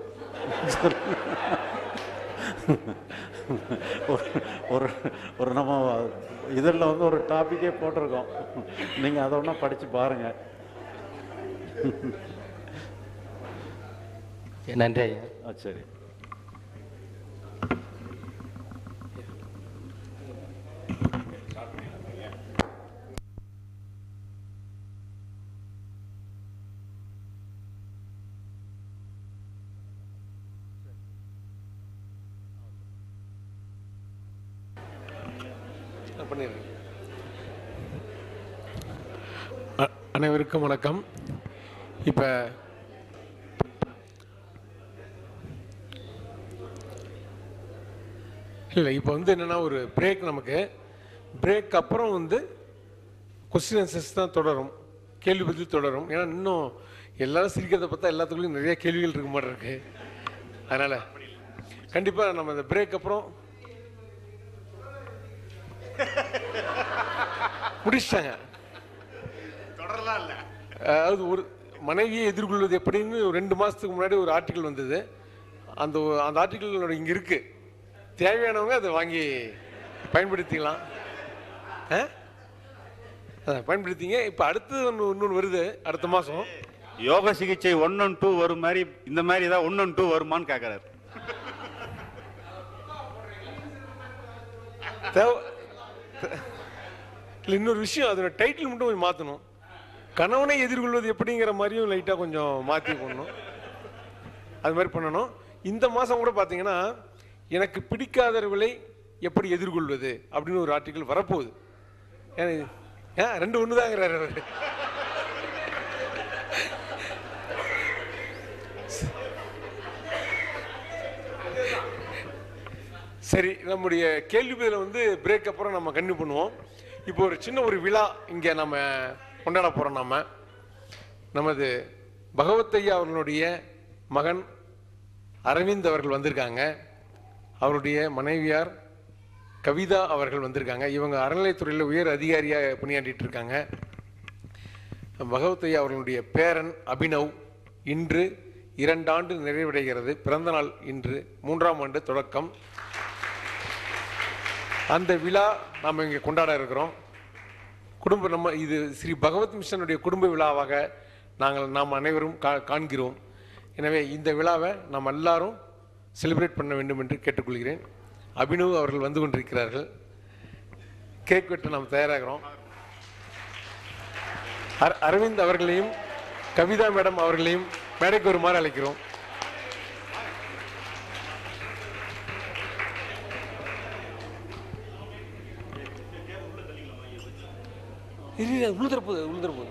ஒரு நம்ம இதில் வந்து ஒரு டாப்பிக்கே போட்டிருக்கோம், நீங்கள் அதை ஒன்றா படித்து பாருங்கள். நன்றி ஐயா. சரி. அனைவருக்கும் வணக்கம். இப்போ இல்லை, இப்போ வந்து என்னென்னா ஒரு பிரேக், நமக்கு பிரேக் அப்புறம் வந்து கொஸ்டின் ஆன்சர்ஸ் தான் தொடரும், கேள்வி பதில் தொடரும். ஏன்னா இன்னும் எல்லாரும் சிரிக்கிறத பார்த்தா எல்லாத்துக்குள்ளேயும் நிறைய கேள்விகள் இருக்க மாதிரி இருக்கு. அதனால் கண்டிப்பாக நம்ம இந்த பிரேக் அப்புறம் முடிச்சிட்டாங்க. தொடரலாம் இல்லை, அதாவது ஒரு மனைவியை எதிர்கொள்வது எப்படின்னு 2 மாதத்துக்கு முன்னாடி ஒரு ஆர்டிக்கல் வந்தது. அந்த ஆர்டிக்கல் இங்கே இருக்குது, தேவையானவங்க அதை வாங்கி பயன்படுத்திக்கலாம். பயன்படுத்திங்க. இப்போ அடுத்து இன்னொன்று வருது அடுத்த மாதம், யோக சிகிச்சை 1 and 2 வரும் மாதிரி, இந்த மாதிரி ஏதாவது 1 and 2 வருமானு கேட்குறாரு. இன்னொரு விஷயம், அதோட டைட்டில் மட்டும் கொஞ்சம் மாற்றணும். கணவனை எதிர்கொள்வது எப்படிங்கிற மாதிரியும் லைட்டாக கொஞ்சம் மாற்றி பண்ணணும், அது மாதிரி பண்ணணும். இந்த மாதம் கூட பார்த்தீங்கன்னா எனக்கு பிடிக்காதவர்களை எப்படி எதிர்கொள்வது அப்படின்னு ஒரு ஆர்டிக்கல் வரப்போகுது. ஏன் 2 ஒன்று தாங்கிறாரு அவர். சரி, நம்முடைய கேள்வி பதில வந்து பிரேக் அப்புறம் நம்ம கன்டினியூ பண்ணுவோம். இப்போ ஒரு சின்ன ஒரு விழா இங்கே நம்ம கொண்டாட போகிறோம். நமது பகவத் ஐயா அவர்களுடைய மகன் அரவிந்த் அவர்கள் வந்திருக்காங்க, அவருடைய மனைவியார் கவிதா அவர்கள் வந்திருக்காங்க. இவங்க அறநிலையத்துறையில் உயர் அதிகாரியாக பணியாற்றிட்டு இருக்காங்க. பகவத் ஐயா அவர்களுடைய பேரன் அபினவ் இன்று 2 ஆண்டு நிறைவடைகிறது. பிறந்த நாள் இன்று 3ஆம் ஆண்டு தொடக்கம். அந்த விழா நாம் இங்கே கொண்டாட இருக்கிறோம். நம்ம இது ஸ்ரீ பகவத் மிஷனுடைய குடும்ப விழாவாக நாம் அனைவரும் காண்கிறோம். எனவே இந்த விழாவை நாம் எல்லாரும் செலிப்ரேட் பண்ண வேண்டும் என்று கேட்டுக்கொள்கிறேன். அபினவ் அவர்கள் வந்து கொண்டிருக்கிறார்கள். கேக் வெட்ட நாம் தயாராகிறோம். அரவிந்த் அவர்களையும் கவிதா மேடம் அவர்களையும் மேடைக்கு வருமாறு அழைக்கிறோம். உளுந்தரப்பு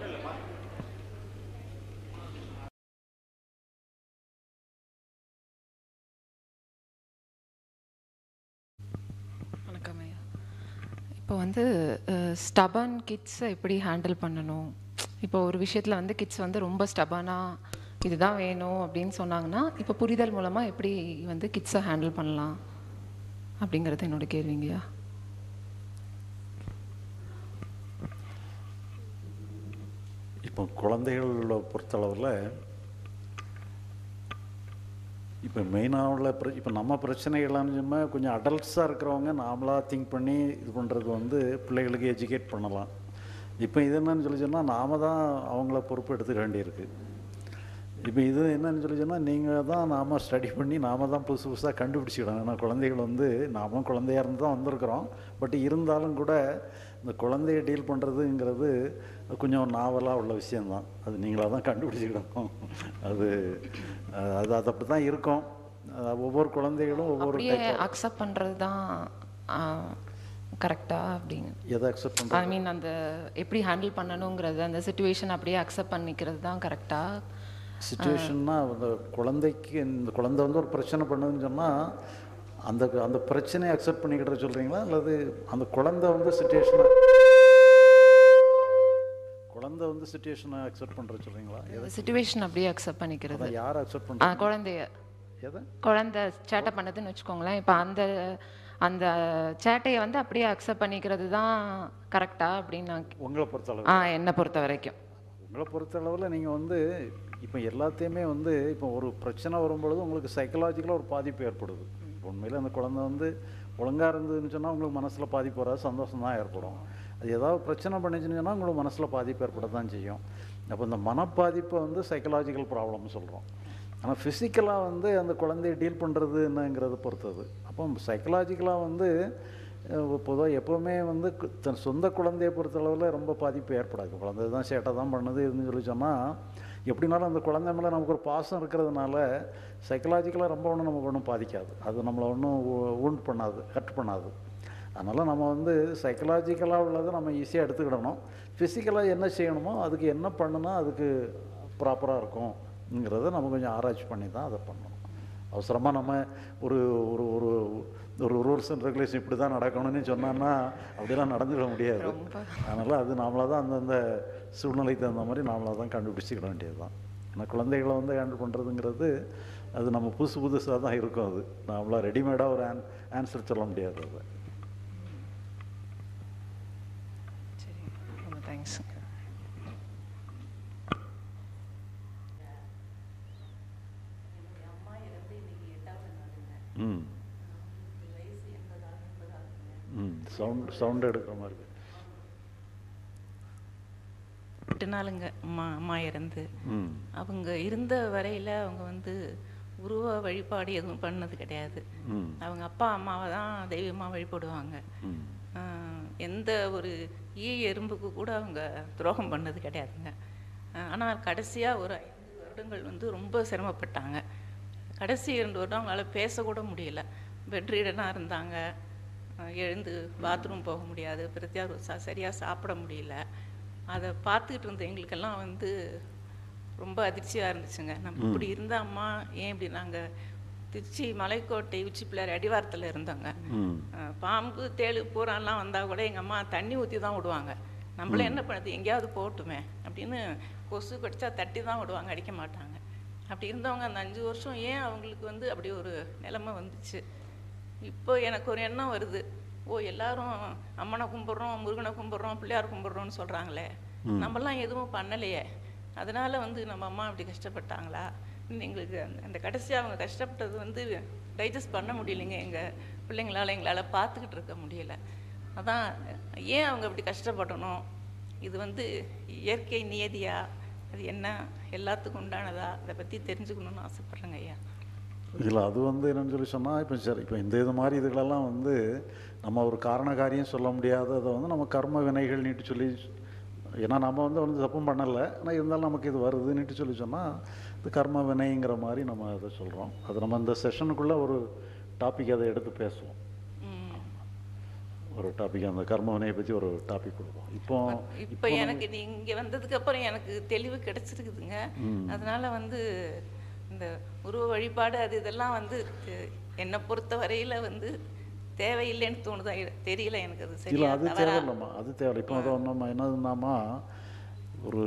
வணக்கம் ஐயா. இப்போ வந்து ஸ்டபன் கிட்ஸை எப்படி ஹேண்டில் பண்ணணும்? இப்போ ஒரு விஷயத்தில் வந்து கிட்ஸ் வந்து ரொம்ப ஸ்டபனாக இதுதான் வேணும் அப்படின்னு சொன்னாங்கன்னா, இப்போ புரிதல் மூலமாக எப்படி வந்து கிட்ஸை ஹேண்டில் பண்ணலாம் அப்படிங்கிறது என்னோட கேள்விங்கய்யா. இப்போ குழந்தைகளை பொறுத்தளவில் இப்போ மெயினாக உள்ள இப்போ நம்ம பிரச்சனைகள்லான்னு கொஞ்சம் அடல்ட்ஸாக இருக்கிறவங்க நாமளாக திங்க் பண்ணி இது பண்ணுறது வந்து பிள்ளைகளுக்கு எஜுகேட் பண்ணலாம். இப்போ இது என்னன்னு சொல்லி சொன்னால் நாம் தான் அவங்கள பொறுப்பு எடுத்துக்க வேண்டியிருக்கு. இப்போ இது என்னன்னு சொல்லி சொன்னால் நீங்கள் தான் நாம் ஸ்டடி பண்ணி நாம் தான் புதுசு புதுசாக கண்டுபிடிச்சிக்கிடணும். ஏன்னா குழந்தைகள் வந்து நாமும் குழந்தையாக இருந்து தான் வந்திருக்கிறோம். பட் இருந்தாலும் கூட இந்த குழந்தைய டீல் பண்ணுறதுங்கிறது கொஞ்சம் நாவலாக உள்ள விஷயந்தான். அது நீங்களாக தான் கண்டுபிடிச்சிக்கிடணும். அது அது அது அப்படி தான் இருக்கும். ஒவ்வொரு குழந்தைகளும் ஒவ்வொரு அக்செப்ட் பண்ணுறது தான் கரெக்டா அப்படின்னு எதை அக்செப்ட் பண்ணுறது, ஐ மீன் அந்த எப்படி ஹேண்டில் பண்ணணுங்கிறது, அந்த சிச்சுவேஷன் அப்படியே அக்செப்ட் பண்ணிக்கிறது தான் கரெக்டா? சிச்சுவேஷன்னா அந்த குழந்தைக்கு இந்த குழந்தை வந்து ஒரு பிரச்சனை பண்ணுதுன்னு சொன்னால் அந்த அந்த பிரச்சனையை அக்செப்ட் பண்ணிக்கிட்டு சொல்கிறீங்களா, அல்லது அந்த குழந்தை வந்து சிச்சுவேஷனை அக்செப்ட் பண்ணுற சொல்கிறீங்களா? சிச்சுவேஷன் அப்படியே அக்செப்ட் பண்ணிக்கிறது. யார் அக்செப்ட் பண்ணுறாங்க? குழந்தைய. எதை? குழந்தை சேட்டை பண்ணுதுன்னு வச்சுக்கோங்களேன். இப்போ அந்த அந்த சேட்டையை வந்து அப்படியே அக்செப்ட் பண்ணிக்கிறது தான் கரெக்டா அப்படின்னு நான் உங்களை பொறுத்தளவு? என்னை பொறுத்த வரைக்கும் உங்களை பொறுத்தளவில் நீங்கள் வந்து இப்போ எல்லாத்தையுமே வந்து இப்போ ஒரு பிரச்சனை வரும்பொழுது உங்களுக்கு சைக்கலாஜிக்கலாக ஒரு பாதிப்பு ஏற்படுது. உண்மையில் அந்த குழந்தை வந்து ஒழுங்காக இருந்ததுன்னு சொன்னால் உங்களுக்கு மனசில் பாதிப்பு வராது, சந்தோஷம் தான் ஏற்படும். அது ஏதாவது பிரச்சனை பண்ணிச்சுன்னு சொன்னால் உங்களுக்கு மனசில் பாதிப்பு ஏற்பட தான் செய்யும். அப்போ இந்த மனப்பாதிப்பை வந்து சைக்கலாஜிக்கல் ப்ராப்ளம்னு சொல்கிறோம். ஆனால் ஃபிசிக்கலாக வந்து அந்த குழந்தைய டீல் பண்ணுறது என்னங்கிறத பொறுத்தது. அப்போ சைக்கலாஜிக்கலாக வந்து பொதுவாக எப்போவுமே வந்து தன் சொந்த குழந்தையை பொறுத்தளவில் ரொம்ப பாதிப்பு ஏற்படாது. குழந்தை தான் சேட்டை தான் பண்ணுது இதுன்னு சொல்லி சொன்னால் எப்படினாலும் அந்த குழந்தை மேலே நமக்கு ஒரு பாசம் இருக்கிறதுனால சைக்கலாஜிக்கலாக ரொம்ப ஒன்றும் நமக்கு ஒன்றும் பாதிக்காது. அது நம்மளை ஒன்றும் ஊண்ட் பண்ணாது, ஹர்ட் பண்ணாது. அதனால் நம்ம வந்து சைக்கலாஜிக்கலாக உள்ளதை நம்ம ஈஸியாக எடுத்துக்கிடணும். ஃபிசிக்கலாக என்ன செய்யணுமோ அதுக்கு என்ன பண்ணுனா அதுக்கு ப்ராப்பராக இருக்கும்ங்கிறத நம்ம கொஞ்சம் ஆராய்ச்சி பண்ணி தான் அதை பண்ணணும். அவசரமாக நம்ம ஒரு ஒரு ஒரு ஒரு ரூல்ஸ் அண்ட் ரெகுலேஷன் இப்படி தான் நடக்கணும்னு சொன்னோன்னா அப்படிலாம் நடந்துட முடியாது. அதனால் அது நாமளாக தான் அந்தந்த சூழ்நிலைக்கு தகுந்த மாதிரி நாமளாக தான் கண்டுபிடிச்சிக்கிட வேண்டியது தான். ஏன்னா குழந்தைகளை வந்து ஹேண்டில் பண்ணுறதுங்கிறது அது நம்ம புதுசாக தான் இருக்கும். அது நாமளாக ரெடிமேடாக ஒரு ஆன்சர் சொல்ல முடியாது. அதை சரி, ரொம்ப தேங்க்ஸ். சவுண்ட் எடுக்கிற மாதிரி 8 நாளுங்க அம்மா இறந்து. அவங்க இருந்த வரையில் அவங்க வந்து உருவ வழிபாடு எதுவும் பண்ணது கிடையாது. அவங்க அப்பா அம்மாவை தான் தெய்வமாக வழிபடுவாங்க. எந்த ஒரு எறும்புக்கு கூட அவங்க துரோகம் பண்ணது கிடையாதுங்க. ஆனால் கடைசியாக ஒரு 5 வருடங்கள் வந்து ரொம்ப சிரமப்பட்டாங்க. கடைசி 2 வருடம் அவங்களால பேசக்கூட முடியல. பெட்ரீடனாக இருந்தாங்க. எழுந்து பாத்ரூம் போக முடியாது, சரியாக சாப்பிட முடியல. அதை பார்த்துக்கிட்டு இருந்த எங்களுக்கெல்லாம் வந்து ரொம்ப அதிர்ச்சியாக இருந்துச்சுங்க. நம்ம இப்படி இருந்த அம்மா ஏன் இப்படி? நாங்கள் திருச்சி மலைக்கோட்டை உச்சி பிள்ளையார் அடிவாரத்தில் இருந்தோங்க. பாம்பு தேளு பூராலாம் வந்தால் கூட எங்கள் அம்மா தண்ணி ஊற்றி தான் விடுவாங்க. நம்மள என்ன பண்ணுறது, எங்கேயாவது போகட்டுமே அப்படின்னு கொசு கடிச்சா தட்டி தான் விடுவாங்க, அடிக்க மாட்டாங்க. அப்படி இருந்தவங்க அந்த 5 வருஷம் ஏன் அவங்களுக்கு வந்து அப்படி ஒரு நிலைமை வந்துச்சு? இப்போ எனக்கு ஒரு எண்ணம் வருது, எல்லாரும் அம்மனை கும்பிட்றோம், முருகனை கும்பிட்றோம், பிள்ளையார் கும்பிட்றோன்னு சொல்கிறாங்களே, நம்மலாம் எதுவும் பண்ணலையே, அதனால் வந்து நம்ம அம்மா அப்படி கஷ்டப்பட்டாங்களா, எங்களுக்கு அந்த கடைசியாக அவங்க கஷ்டப்பட்டது வந்து டைஜஸ்ட் பண்ண முடியலைங்க. எங்கள் பிள்ளைங்களால் எங்களால் பார்த்துக்கிட்டு இருக்க முடியல. அதான் ஏன் அவங்க அப்படி கஷ்டப்படணும், இது வந்து இயற்கை நியதியா, அது என்ன எல்லாத்துக்கும் உண்டானதா, அதை பற்றி தெரிஞ்சுக்கணுன்னு ஆசைப்பட்றேங்க ஐயா. இல்லை, அது வந்து என்னன்னு சொல்லி சொன்னால், இப்போ சரி, இப்போ இது மாதிரி இதுகளெல்லாம் வந்து நம்ம ஒரு காரண காரியம் சொல்ல முடியாத, அதை வந்து நம்ம கர்ம வினைகள் நீட்டு சொல்லி, ஏன்னா நம்ம வந்து தப்பும் பண்ணலை, ஆனால் இருந்தாலும் நமக்கு இது வருதுன்னுட்டு சொல்லி சொன்னால் இது கர்ம வினைங்கிற மாதிரி நம்ம அதை சொல்கிறோம். அது நம்ம இந்த செஷனுக்குள்ளே ஒரு டாபிக் அதை எடுத்து பேசுவோம். ஒரு டாபிக் அந்த கர்ம வினையை பற்றி ஒரு டாபிக் கொடுப்போம். இப்போ எனக்கு இங்கே வந்ததுக்கு அப்புறம் எனக்கு தெளிவு கிடைச்சிருக்குதுங்க. அதனால வந்து இந்த உருவ வழிபாடு அது இதெல்லாம் வந்து என்னை பொறுத்த வரையில் வந்து தேவையில்லைன்னு தோணுதா தெரியல எனக்கு. அது சரி, இல்லை, அது தேவையில்லைம்மா, அது தேவையில்லை. இப்போ அதை நம்ம என்னதுன்னாமா, ஒரு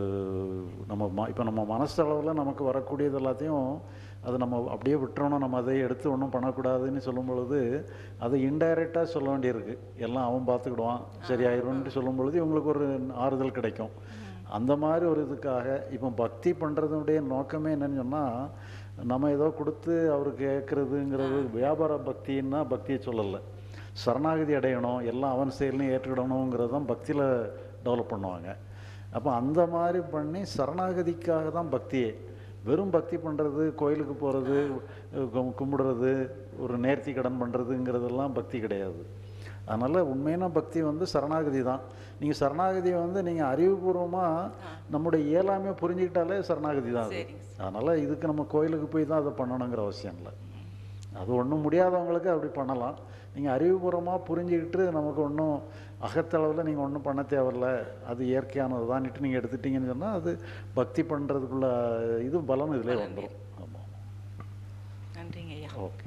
நம்ம மனசளவில் நமக்கு வரக்கூடியது எல்லாத்தையும் அது நம்ம அப்படியே விட்டுறோன்னா, நம்ம அதை எடுத்து ஒன்றும் பண்ணக்கூடாதுன்னு சொல்லும் பொழுது அதை இன்டைரக்டாக சொல்ல வேண்டியிருக்கு. எல்லாம் அவன் பார்த்துக்கிடுவான், சரியாயிரும்னு சொல்லும் பொழுது இவங்களுக்கு ஒரு ஆறுதல் கிடைக்கும். அந்த மாதிரி ஒரு இதுக்காக இப்போ பக்தி பண்ணுறதுடைய நோக்கமே என்னன்னு சொன்னால், நம்ம ஏதோ கொடுத்து அவருக்கு கேட்குறதுங்கிறது வியாபார பக்தின்னா பக்தியை சொல்லலை. சரணாகதி அடையணும், எல்லாம் அவன் செயலையும் ஏற்றுக்கிடணுங்கிறது தான் பக்தியில் டெவலப் பண்ணுவாங்க. அப்போ அந்த மாதிரி பண்ணி சரணாகதிக்காக தான் பக்தியே. வெறும் பக்தி பண்ணுறது, கோயிலுக்கு போகிறது, கும்பிடுறது, ஒரு நேர்த்தி கடன் பண்ணுறதுங்கிறதெல்லாம் பக்தி கிடையாது. அதனால் உண்மையான பக்தி வந்து சரணாகதி தான். நீங்கள் சரணாகதியை வந்து நீங்கள் அறிவுபூர்வமாக நம்முடைய இயலாமையை புரிஞ்சுக்கிட்டாலே சரணாகதி தான் அது. அதனால் இதுக்கு நம்ம கோயிலுக்கு போய் தான் அதை பண்ணணுங்கிற அவசியம் இல்லை. அது ஒன்றும் முடியாதவங்களுக்கு அப்படி பண்ணலாம். நீங்கள் அறிவுபூர்வமாக புரிஞ்சுக்கிட்டு நமக்கு ஒன்றும் அகத்தளவில் நீங்கள் ஒன்றும் பண்ண தேவையில்ல, அது இயற்கையானது தான்ட்டு நீங்கள் எடுத்துட்டிங்கன்னு சொன்னால் அது பக்தி பண்ணுறதுக்குள்ள இது பலம் இதிலே வந்துடும். ஆமாம், நன்றிங்க ஐயா. ஓகே.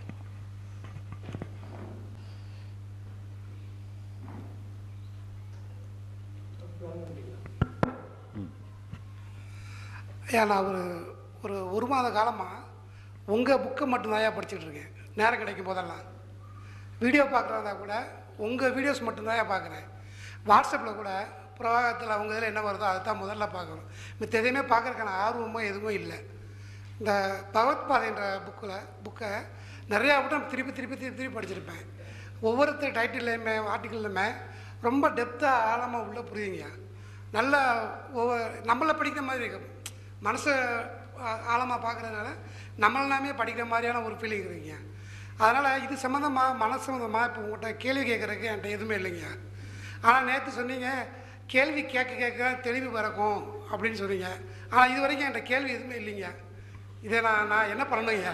ஐயா, நான் ஒரு மாத காலமாக உங்கள் புக்கை மட்டும்தான் படிச்சுட்டு இருக்கேன். நேரம் கிடைக்கும் போதெல்லாம் வீடியோ பார்க்குறதா கூட உங்கள் வீடியோஸ் மட்டும்தான் பார்க்குறேன். வாட்ஸ்அப்பில் கூட பிரவாகத்தில் அவங்க இதில் என்ன வருதோ அதை தான் முதல்ல பார்க்கணும். மித்த எதையுமே பார்க்குறதுக்கான ஆர்வமும் எதுவும் இல்லை. இந்த பகவத்பாதைன்ற புக்கை நிறையா விட்டு திருப்பி படிச்சிருப்பேன். ஒவ்வொருத்தர் டைட்டில்லையுமே ஆர்டிக்கிள்லையுமே ரொம்ப டெப்த்தாக ஆழமாக உள்ள புரியுங்க. நல்லா நம்மளை படிக்கிற மாதிரி இருக்கும். மனசை ஆழமாக பார்க்குறதுனால நம்மளாமே படிக்கிற மாதிரியான ஒரு ஃபீலிங் இருக்குங்க. அதனால் இது சம்மந்தமாக மனசு சம்மந்தமாக இப்போ உங்கள்கிட்ட கேள்வி கேட்குறதுக்கு என்கிட்ட எதுவுமே இல்லைங்க. ஆனால் நேற்று சொன்னீங்க கேள்வி கேட்க தெளிவு பிறக்கும் அப்படின்னு சொன்னீங்க. ஆனால் இது வரைக்கும் என்கிட்ட கேள்வி எதுவுமே இல்லைங்க. இதை நான் என்ன பண்ணணுங்க?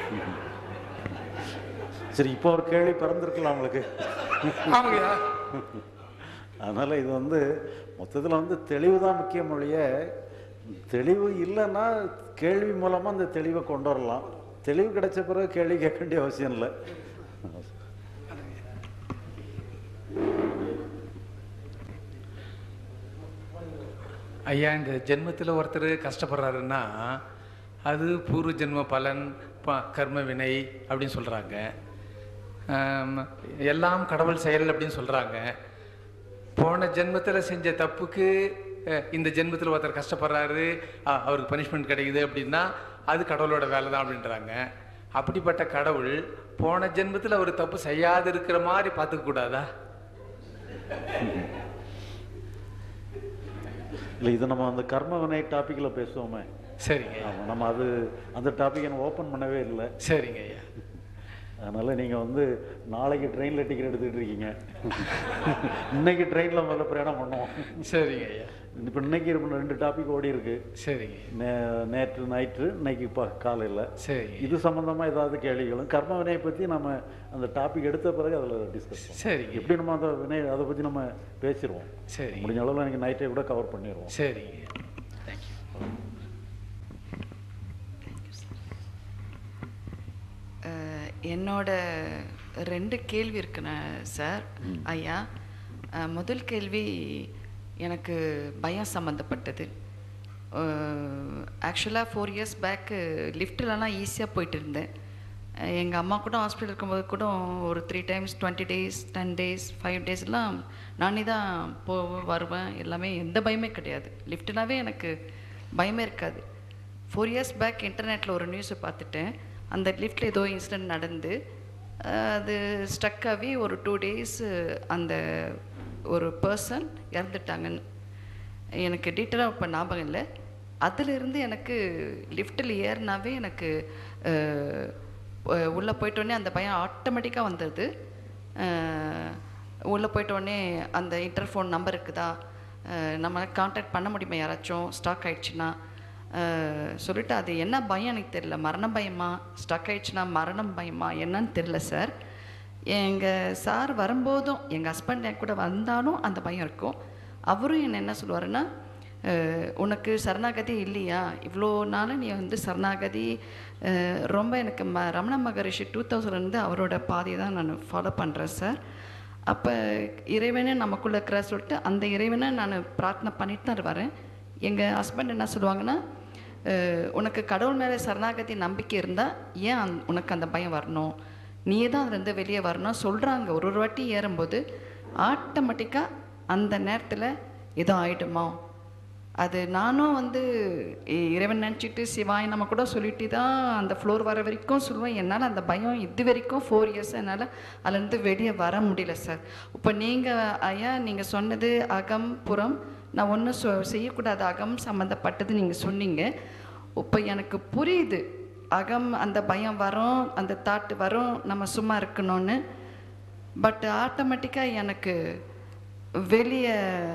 சரி, இப்போ ஒரு கேள்வி பிறந்திருக்கலாம் உங்களுக்கு. ஆமாங்கய்யா. அதனால் இது வந்து மொத்தத்தில் வந்து தெளிவு தான் முக்கியம் ஒழிய, தெளிவு இல்லைன்னா கேள்வி மூலமாக அந்த தெளிவை கொண்டு வரலாம். தெளிவு கிடைச்ச பிறகு கேள்வி கேட்க வேண்டிய அவசியம் இல்லை. ஐயா, இந்த ஜென்மத்தில் ஒருத்தர் கஷ்டப்படுறாருன்னா அது பூர்வ ஜென்ம பலன், கர்ம வினை அப்படின்னு சொல்கிறாங்க. எல்லாம் கடவுள் செயல் அப்படின்னு சொல்கிறாங்க. போன ஜென்மத்தில் செஞ்ச தப்புக்கு இந்த ஜென்மத்தில் ஒருத்தர் கஷ்டப்படுறாரு, அவருக்கு பனிஷ்மெண்ட் கிடைக்குது அப்படின்னா அது கடவுளோட வேலை தான் அப்படின்றாங்க. அப்படிப்பட்ட கடவுள் போன ஜென்மத்தில் அவர் தப்பு செய்யாது இருக்கிற மாதிரி பார்த்துக்க கூடாதா? இல்லை, இது நம்ம அந்த கர்ம வினை டாப்பிக்கில் பேசுவோமே. சரிங்க. ஆமாம், நம்ம அந்த டாப்பிக்கை நம்ம ஓப்பன் பண்ணவே இல்லை. சரிங்க ஐயா. அதனால் நீங்கள் வந்து நாளைக்கு ட்ரெயினில் டிக்கெட் எடுத்துக்கிட்டு இருக்கீங்க. இன்னைக்கு ட்ரெயினில் முதல்ல பிரயாணம் பண்ணுவோம். சரிங்க ஐயா. இப்போ இன்னைக்கு 2 டாபிக் ஓடி இருக்கு. சரிங்க. நேற்று நைட்டு, இன்னைக்கு காலையில். சரி. இது சம்மந்தமாக ஏதாவது கேள்விகளும் கர்ம வினையை பற்றி நம்ம அந்த டாபிக் எடுத்த பிறகு அதில் டிஸ்கஸ் பண்ணுவோம். சரி. எப்படி நம்ம அந்த வினை அதை பற்றி நம்ம பேசிடுவோம். சரி. முடிஞ்ச அளவில் எனக்கு நைட்டே கூட கவர் பண்ணிடுவோம். சரிங்க. தேங்க்யூ. என்னோட 2 கேள்வி இருக்குண்ணா சார். ஐயா, முதல் கேள்வி எனக்கு பயம் சம்மந்தப்பட்டது. ஆக்சுவலாக 4 இயர்ஸ் பேக்கு லிஃப்ட்லலாம் ஈஸியாக போயிட்டு இருந்தேன். எங்கள் அம்மா கூட ஹாஸ்பிட்டல் இருக்கும்போது கூட ஒரு 3 times 20 days 10 days 5 daysலாம் நானே தான் போவேன் வருவேன், எல்லாமே எந்த பயமே கிடையாது. லிஃப்ட்னாவே எனக்கு பயமே இருக்காது. 4 years பேக் இன்டர்நெட்டில் ஒரு நியூஸை பார்த்துட்டேன். அந்த லிஃப்ட்டில் ஏதோ இன்சிடென்ட் நடந்து அது ஸ்டக் ஆகி ஒரு 2 days அந்த ஒரு பர்சன் இறந்துட்டாங்கன்னு. எனக்கு டீட்டெயிலாக இப்போ ஞாபகம் இல்லை. அதிலிருந்து எனக்கு லிஃப்ட்டில் ஏறினாவே எனக்கு உள்ளே போயிட்டோடனே அந்த பயம் ஆட்டோமேட்டிக்காக வந்துடுது. உள்ளே போயிட்டோடனே அந்த இன்டர்ஃபோன் நம்பர் இருக்குதா, நம்ம கான்டாக்ட் பண்ண முடியுமா யாராச்சும் ஸ்டாக் ஆகிடுச்சுன்னா சொல்லிவிட்டு, அது என்ன பயம் எனக்கு தெரியல. மரண பயமா, ஸ்டாக் ஆகிடுச்சுன்னா மரணம் பயமா என்னன்னு தெரில சார். எங்கள் சார் வரும்போதும் எங்கள் ஹஸ்பண்ட் என் கூட வந்தாலும் அந்த பயம் இருக்கும். அவரும் என்ன சொல்லுவாருன்னா, உனக்கு சரணாகதி இல்லையா, இவ்வளோ நாள் நீ வந்து சரணாகதி ரொம்ப எனக்கு ரமண மகரிஷி 2000 அவரோட பாதையை தான் நான் ஃபாலோ பண்ணுறேன் சார். அப்போ இறைவனே நமக்குள்ளே இருக்கிற சொல்லிட்டு அந்த இறைவனை நான் பிரார்த்தனை பண்ணிட்டு தான் வரேன். எங்கள் ஹஸ்பண்ட் என்ன சொல்லுவாங்கன்னா, உனக்கு கடவுள் மேலே சரணாகதி நம்பிக்கை இருந்தால் ஏன் உனக்கு அந்த பயம் வரணும், நீயே தான் அதுலேருந்து வெளியே வரணும் சொல்கிறாங்க. ஒரு வாட்டி ஏறும்போது ஆட்டோமேட்டிக்காக அந்த நேரத்தில் ஏதோ ஆகிடுமா, அது நானும் வந்து இறைவன் நினச்சிட்டு சிவாய் நம்ம கூட சொல்லிட்டு தான் அந்த ஃப்ளோர் வர வரைக்கும் சொல்லுவேன். என்னால் அந்த பயம் இது வரைக்கும் 4 years என்னால் அதுலேருந்து வெளியே வர முடியல சார். இப்போ நீங்கள் ஐயா நீங்கள் சொன்னது அகம் புறம், நான் ஒன்றும் செய்யக்கூடாது அகம் சம்மந்தப்பட்டது நீங்கள் சொன்னீங்க. இப்போ எனக்கு புரியுது, அகம் அந்த பயம் வரும், அந்த தாட்டு வரும், நம்ம சும்மா இருக்கணும்னு. பட் ஆட்டோமேட்டிக்காக எனக்கு வெளியே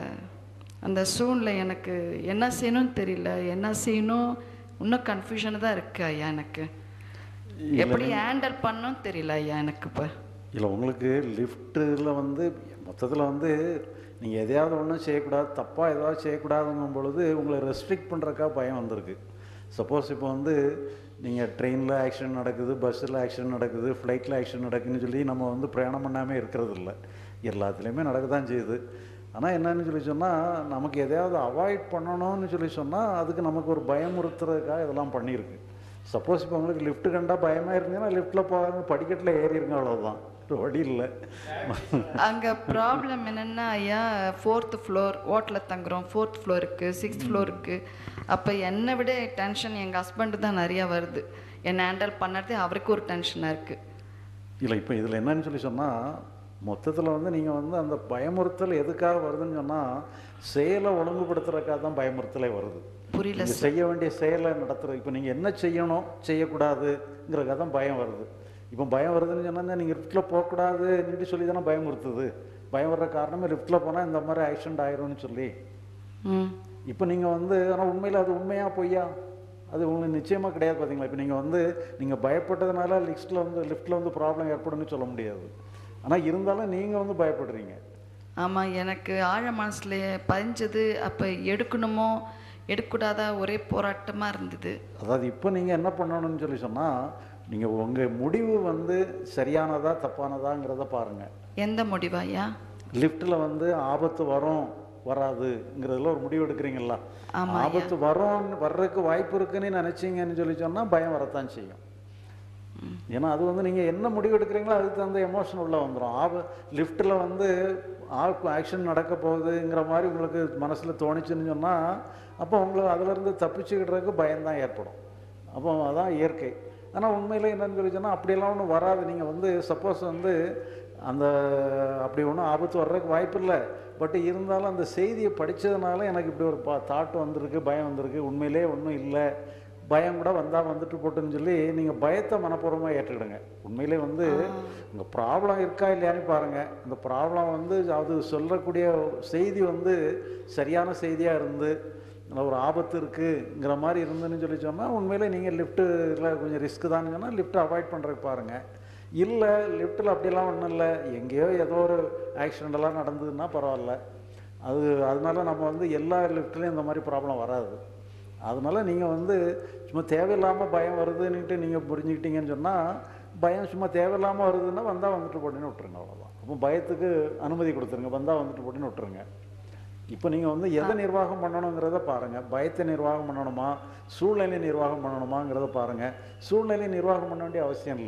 அந்த சூழ்நிலை எனக்கு என்ன செய்யணும்னு தெரியல, என்ன செய்யணும் இன்னும் கன்ஃபியூஷன் தான் இருக்கு ஐயா. எனக்கு எப்படி ஹேண்டில் பண்ணணும் தெரியல ஐயா எனக்கு. இப்போ இல்லை, உங்களுக்கு லிஃப்ட்டில் வந்து மொத்தத்தில் வந்து நீங்கள் எதையாவது ஒன்றும் செய்யக்கூடாது, தப்பாக ஏதாவது செய்யக்கூடாதுங்கும் பொழுது உங்களை ரெஸ்ட்ரிக்ட் பண்ணுறக்கா பயம் வந்திருக்கு. சப்போஸ் இப்போ வந்து நீங்கள் ட்ரெயினில் ஆக்சிடென்ட் நடக்குது, பஸ்ஸில் ஆக்சிடென்ட் நடக்குது, ஃப்ளைட்டில் ஆக்சிடென்ட் நடக்குதுன்னு சொல்லி நம்ம வந்து பிரயாணம் பண்ணாமல் இருக்கிறது இல்லை, எல்லாத்துலேயுமே நடக்க தான் செய்யுது. ஆனால் என்னன்னு சொல்லி சொன்னால், நமக்கு எதையாவது அவாய்ட் பண்ணணும்னு சொல்லி சொன்னால் அதுக்கு நமக்கு ஒரு பயமுறுத்துறதுக்காக இதெல்லாம் பண்ணியிருக்கு. சப்போஸ் இப்போ உங்களுக்கு லிஃப்ட்டு கண்டால் பயமாக இருந்தீங்கன்னா லிஃப்ட்டில் போகாம படிக்கட்டில் ஏறிடுங்க, அவ்வளோதான், வழி இல்லை. அங்கே ப்ராப்ளம் என்னென்னா ஐயா, 4th floor ஹோட்டலில் தங்குறோம், 4th floor இருக்குது, 6th floor இருக்குது. அப்போ என்னை விட டென்ஷன் எங்கள் ஹஸ்பண்டு தான் நிறையா வருது. என்னை ஹேண்டில் பண்ணுறது அவருக்கு ஒரு டென்ஷனாக இருக்குது. இல்லை, இப்போ இதில் என்னன்னு சொல்லி சொன்னால், மொத்தத்தில் வந்து நீங்கள் வந்து அந்த பயமுறுத்தல் எதுக்காக வருதுன்னு சொன்னால் செயலை ஒழுங்குபடுத்துறதுக்காக தான் பயமுறுத்தலே வருது. புரியல, செய்ய வேண்டிய செயலை நடத்துறது. இப்போ நீங்கள் என்ன செய்யணும் செய்யக்கூடாதுங்கிறதுக்காக தான் பயம் வருது. இப்போ பயம் வருதுன்னு சொன்னால் நீங்கள் லிஃப்ட்டில் போகக்கூடாதுன்னு சொல்லி தானே பயமுறுத்துது. பயம் வர்ற காரணமே லிஃப்ட்டில் போனால் இந்த மாதிரி ஆக்சிடென்ட் ஆயிரும்னு சொல்லி. இப்போ நீங்கள் வந்து ஆனால் உண்மையில் அது உண்மையாக பொய்யா, அது உங்களுக்கு நிச்சயமாக கிடையாது. பார்த்தீங்களா, இப்போ நீங்கள் பயப்பட்டதுனால லிஃப்ட்டில் வந்து ப்ராப்ளம் ஏற்படும்னு சொல்ல முடியாது. ஆனால் இருந்தாலும் நீங்கள் வந்து பயப்படுறீங்க. ஆமாம், எனக்கு ஆழ மனசில் பதிஞ்சது. அப்போ எடுக்கணுமோ எடுக்கக்கூடாதா ஒரே போராட்டமாக இருந்தது. அதாவது இப்போ நீங்கள் என்ன பண்ணணும்னு சொல்லி சொன்னால், நீங்கள் உங்கள் முடிவு வந்து சரியானதா தப்பானதாங்கிறத பாருங்கள். எந்த முடிவாயா? லிஃப்ட்டில் வந்து ஆபத்து வரும் வராதுங்கிறதுல ஒரு முடிவு எடுக்கிறீங்களா? ஆபத்து வர்றதுக்கு வாய்ப்பு இருக்குன்னு நினச்சிங்கன்னு சொல்லி சொன்னால் பயம் வரத்தான் செய்யும். ஏன்னா அது வந்து நீங்கள் என்ன முடிவு எடுக்கிறீங்களோ அதுக்கு தகுந்த எமோஷன் உள்ள வந்துடும். லிஃப்ட்டில் வந்து ஆக்ஷன் நடக்க போகுதுங்கிற மாதிரி உங்களுக்கு மனசில் தோணிச்சுன்னு சொன்னால் அப்போ உங்களுக்கு அதிலேருந்து தப்பிச்சுக்கிடுறதுக்கு பயம்தான் ஏற்படும். அப்போ அதான் இயற்கை. ஆனால் உண்மையில் என்னன்னு சொல்லி சொன்னால் அப்படியெல்லாம் ஒன்றும் வராது. நீங்கள் வந்து சப்போஸ் வந்து அந்த அப்படி ஒன்றும் ஆபத்து வர்றதுக்கு வாய்ப்பு இல்லை. பட் இருந்தாலும் அந்த செய்தியை படித்ததுனால எனக்கு இப்படி ஒரு தாட் வந்திருக்கு, பயம் வந்திருக்கு, உண்மையிலே ஒன்றும் இல்லை, பயம் கூட வந்தால் வந்துட்டு போட்டுன்னு சொல்லி நீங்கள் பயத்தை மனப்பூர்வமாக ஏற்றுக்கிடுங்க. உண்மையிலே வந்து உங்கள் ப்ராப்ளம் இருக்கா இல்லையான்னு பாருங்கள். இந்த ப்ராப்ளம் வந்து அது சொல்லக்கூடிய செய்தி வந்து சரியான செய்தியாக இருந்து ஒரு ஆபத்து இருக்குங்கிற மாதிரி இருந்துன்னு சொல்லி சொன்னால் உண்மையிலே நீங்கள் லிஃப்ட்டில் கொஞ்சம் ரிஸ்க்கு தான் சொன்னால் லிஃப்ட்டை அவாய்ட் பண்ணுறதுக்கு பாருங்கள். இல்லை லிஃப்ட்டில் அப்படியெல்லாம் ஒன்றும் இல்லை, எங்கேயோ ஏதோ ஒரு ஆக்சிடெண்டெல்லாம் நடந்ததுன்னா பரவாயில்ல, அதனால நம்ம வந்து எல்லா லிஃப்ட்லேயும் இந்த மாதிரி ப்ராப்ளம் வராது. அதனால் நீங்கள் வந்து சும்மா தேவையில்லாமல் பயம் வருதுன்னுட்டு நீங்கள் புரிஞ்சுக்கிட்டீங்கன்னு சொன்னால், பயம் சும்மா தேவையில்லாமல் வருதுன்னா வந்தால் வந்துட்டு போட்டுன்னு விட்டுருங்க, அவ்வளோதான். அப்போ பயத்துக்கு அனுமதி கொடுத்துருங்க, வந்தால் வந்துட்டு போட்டுன்னு விட்டுருங்க. இப்போ நீங்கள் வந்து எதை நிர்வாகம் பண்ணணுங்கிறத பாருங்கள். பயத்தை நிர்வாகம் பண்ணணுமா, சூழ்நிலை நிர்வாகம் பண்ணணுமாங்கிறத பாருங்கள். சூழ்நிலை நிர்வாகம் பண்ண வேண்டிய அவசியம் இல்லை.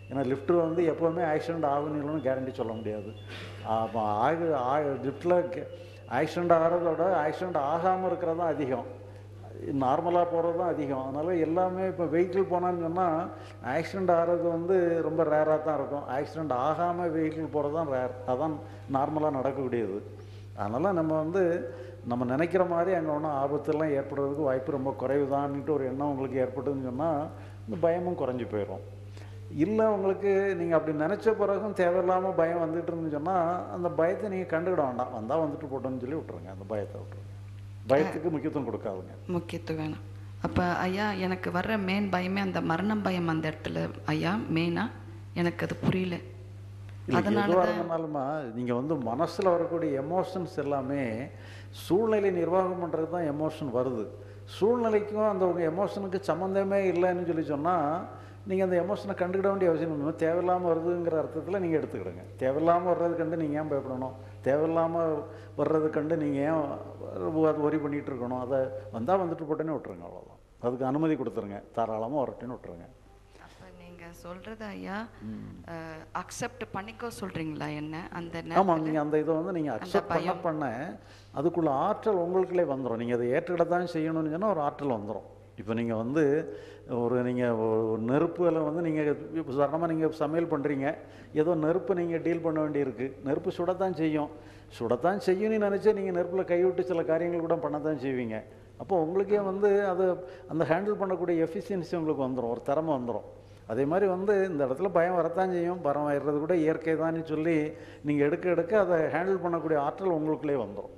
ஏன்னா லிஃப்ட் வந்து எப்போவுமே ஆக்சிடெண்ட் ஆகணும்னு கேரண்டி சொல்ல முடியாது. அப்போ லிஃப்ட்டில் ஆக்சிடெண்ட் ஆகிறதோட ஆக்சிடெண்ட் ஆகாமல் இருக்கிறது தான் அதிகம், நார்மலாக போகிறது தான் அதிகம். அதனால் எல்லாமே இப்போ வெஹிக்கிள் போனான்னு சொன்னால் ஆக்சிடெண்ட் ஆகிறது வந்து ரொம்ப ரேராக தான் இருக்கும். ஆக்சிடெண்ட் ஆகாமல் வெஹிக்கிள் போகிறது தான் ரேர், அதுதான் நார்மலாக நடக்கக்கூடியது. அதனால் நம்ம வந்து நம்ம நினைக்கிற மாதிரி அங்கே ஒன்றும் ஆபத்தெல்லாம் ஏற்படுறதுக்கு வாய்ப்பு ரொம்ப குறைவு தான்ட்டு ஒரு எண்ணம் உங்களுக்கு ஏற்பட்டுதுன்னு சொன்னால் இந்த பயமும் குறைஞ்சி போயிடும். இல்லை உங்களுக்கு நீங்கள் அப்படி நினச்ச பிறகும் தேவையில்லாமல் பயம் வந்துட்டு இருந்துன்னு சொன்னால் அந்த பயத்தை நீங்கள் கண்டுக்கிட வேண்டாம், வந்தால் வந்துட்டு போட்டோன்னு சொல்லி விட்டுருங்க, அந்த பயத்தை விட்டுருங்க. பயத்துக்கு முக்கியத்துவம் கொடுக்காதுங்க. முக்கியத்துவம் வேணும். அப்போ ஐயா எனக்கு வர்ற மெயின் பயமே அந்த மரணம் பயம். அந்த இடத்துல ஐயா மெயினாக எனக்கு அது புரியல. அதனால இருந்தாலுமா நீங்கள் வந்து மனசில் வரக்கூடிய எமோஷன்ஸ் எல்லாமே சூழ்நிலை நிர்வாகம் பண்ணுறது தான் எமோஷன் வருது. சூழ்நிலைக்கும் அந்த உங்கள் எமோஷனுக்கு சம்மந்தமே இல்லைன்னு சொல்லி சொன்னால் நீங்கள் அந்த எமோஷனை கண்டுக்கிட வேண்டிய அவசியம் இல்லை. தேவையில்லாமல் வருதுங்கிற அர்த்தத்தில் நீங்கள் எடுத்துக்கிடுங்க. தேவையில்லாமல் வர்றது கண்டு நீங்கள் ஏன் பயப்படணும், தேவையில்லாமல் வர்றது கண்டு நீங்கள் ஏன் அது ஒரி பண்ணிகிட்டு இருக்கணும், அதை வந்தால் வந்துட்டு போட்டேன்னு விட்டுருங்க, அவ்வளோதான். அதுக்கு அனுமதி கொடுத்துருங்க, தாராளமாக வரட்டுன்னு விட்டுருங்க. அப்போ நீங்கள் சொல்கிறது ஐயா அக்செப்ட் பண்ணிக்கோ சொல்கிறீங்களா என்ன? அந்த ஆமாம், நீங்கள் அந்த இதை வந்து நீங்கள் அக்செப்ட் பண்ண அதுக்குள்ள ஆற்றல் உங்களுக்குள்ளே வந்துடும். நீங்கள் அதை ஏற்றுக்கிட தான் செய்யணும்னு சொன்னால் ஒரு ஆற்றல் வந்துடும். இப்போ நீங்கள் வந்து நீங்கள் நெருப்பில் வந்து நீங்கள் உதாரணமாக நீங்கள் சமையல் பண்ணுறீங்க, ஏதோ நெருப்பு நீங்கள் டீல் பண்ண வேண்டியிருக்கு, நெருப்பு சுடத்தான் செய்யும்னு நினச்சி நீங்கள் நெருப்பில் கைவிட்டு சில காரியங்கள் கூட பண்ணத்தான் செய்வீங்க. அப்போ உங்களுக்கே வந்து அது அந்த ஹேண்டில் பண்ணக்கூடிய எஃபிஷியன்சி உங்களுக்கு வந்துடும், ஒரு திறமை வந்துடும். அதே மாதிரி வந்து இந்த இடத்துல பயம் வரத்தான் செய்யும், பயம் வர்றது கூட இயற்கை தான்னு சொல்லி நீங்கள் எடுக்க அதை ஹேண்டில் பண்ணக்கூடிய ஆற்றல் உங்களுக்குள்ளே வந்துடும்.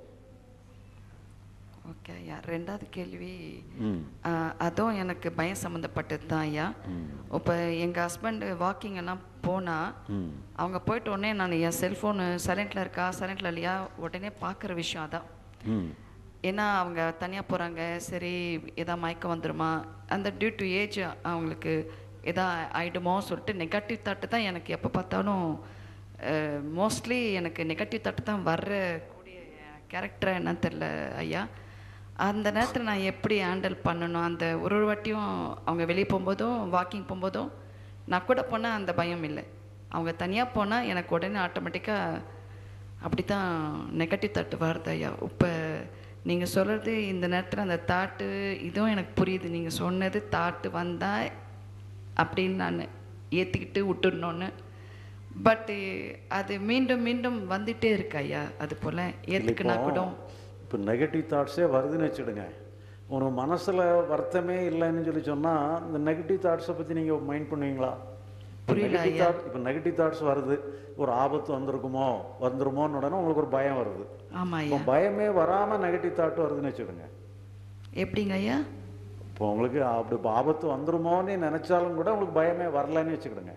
ஓகே ஐயா. ரெண்டாவது கேள்வி, அதுவும் எனக்கு பயம் சம்மந்தப்பட்டது தான் ஐயா. இப்போ எங்கள் ஹஸ்பண்ட் வாக்கிங் எல்லாம் போனால் அவங்க போயிட்ட உடனே நான் என் செல்ஃபோனு சைலண்டில் இருக்கா சைலண்டில் இல்லையா உடனே பார்க்குற விஷயம் அதான். ஏன்னா அவங்க தனியாக போகிறாங்க, சரி எதா மயக்கம் வந்துடுமா, அந்த டியூ டு ஏஜ் அவங்களுக்கு எதா ஆகிடுமோ சொல்லிட்டு நெகட்டிவ் தாட்டு தான் எனக்கு எப்போ பார்த்தாலும் மோஸ்ட்லி எனக்கு நெகட்டிவ் தாட்டு தான் வர்றக்கூடிய கேரக்டராக என்னன்னு தெரில ஐயா. அந்த நேரத்தில் நான் எப்படி ஹேண்டில் பண்ணணும்? அந்த ஒரு வாட்டியும் அவங்க வெளியே போகும்போதும் வாக்கிங் போகும்போதும் நான் கூட போனால் அந்த பயம் இல்லை, அவங்க தனியாக போனால் எனக்கு உடனே ஆட்டோமேட்டிக்காக அப்படி தான் நெகட்டிவ் தாட்டு வருது ஐயா. இப்போ நீங்கள் சொல்கிறது இந்த நேரத்தில் அந்த தாட்டு இதுவும் எனக்கு புரியுது. நீங்கள் சொன்னது தாட்டு வந்தால் அப்படின்னு நான் ஏற்றிக்கிட்டு விட்டுடணுன்னு, பட்டு அது மீண்டும் மீண்டும் வந்துகிட்டே இருக்கு ஐயா. அது போல் ஏற்றுக்குனா கூட இப்போ நெகட்டிவ் தாட்ஸே வருதுன்னு வச்சுடுங்க, உங்கள் மனசில் வருத்தமே இல்லைன்னு சொல்லி சொன்னால் இந்த நெகட்டிவ் தாட்ஸை பற்றி நீங்கள் மைண்ட் பண்ணுவீங்களா? இப்போ நெகட்டிவ் தாட்ஸ் வருது, ஒரு ஆபத்து வந்துருமோன்னு உடனே உங்களுக்கு ஒரு பயம் வருது. ஆமாம், பயமே வராமல் நெகட்டிவ் தாட் வருதுன்னு வச்சுடுங்க. எப்படிங்க ஐயா? இப்போ உங்களுக்கு அப்படி ஆபத்து வந்துருமோன்னு நினச்சாலும் கூட உங்களுக்கு பயமே வரலன்னு வச்சுக்கிடுங்க.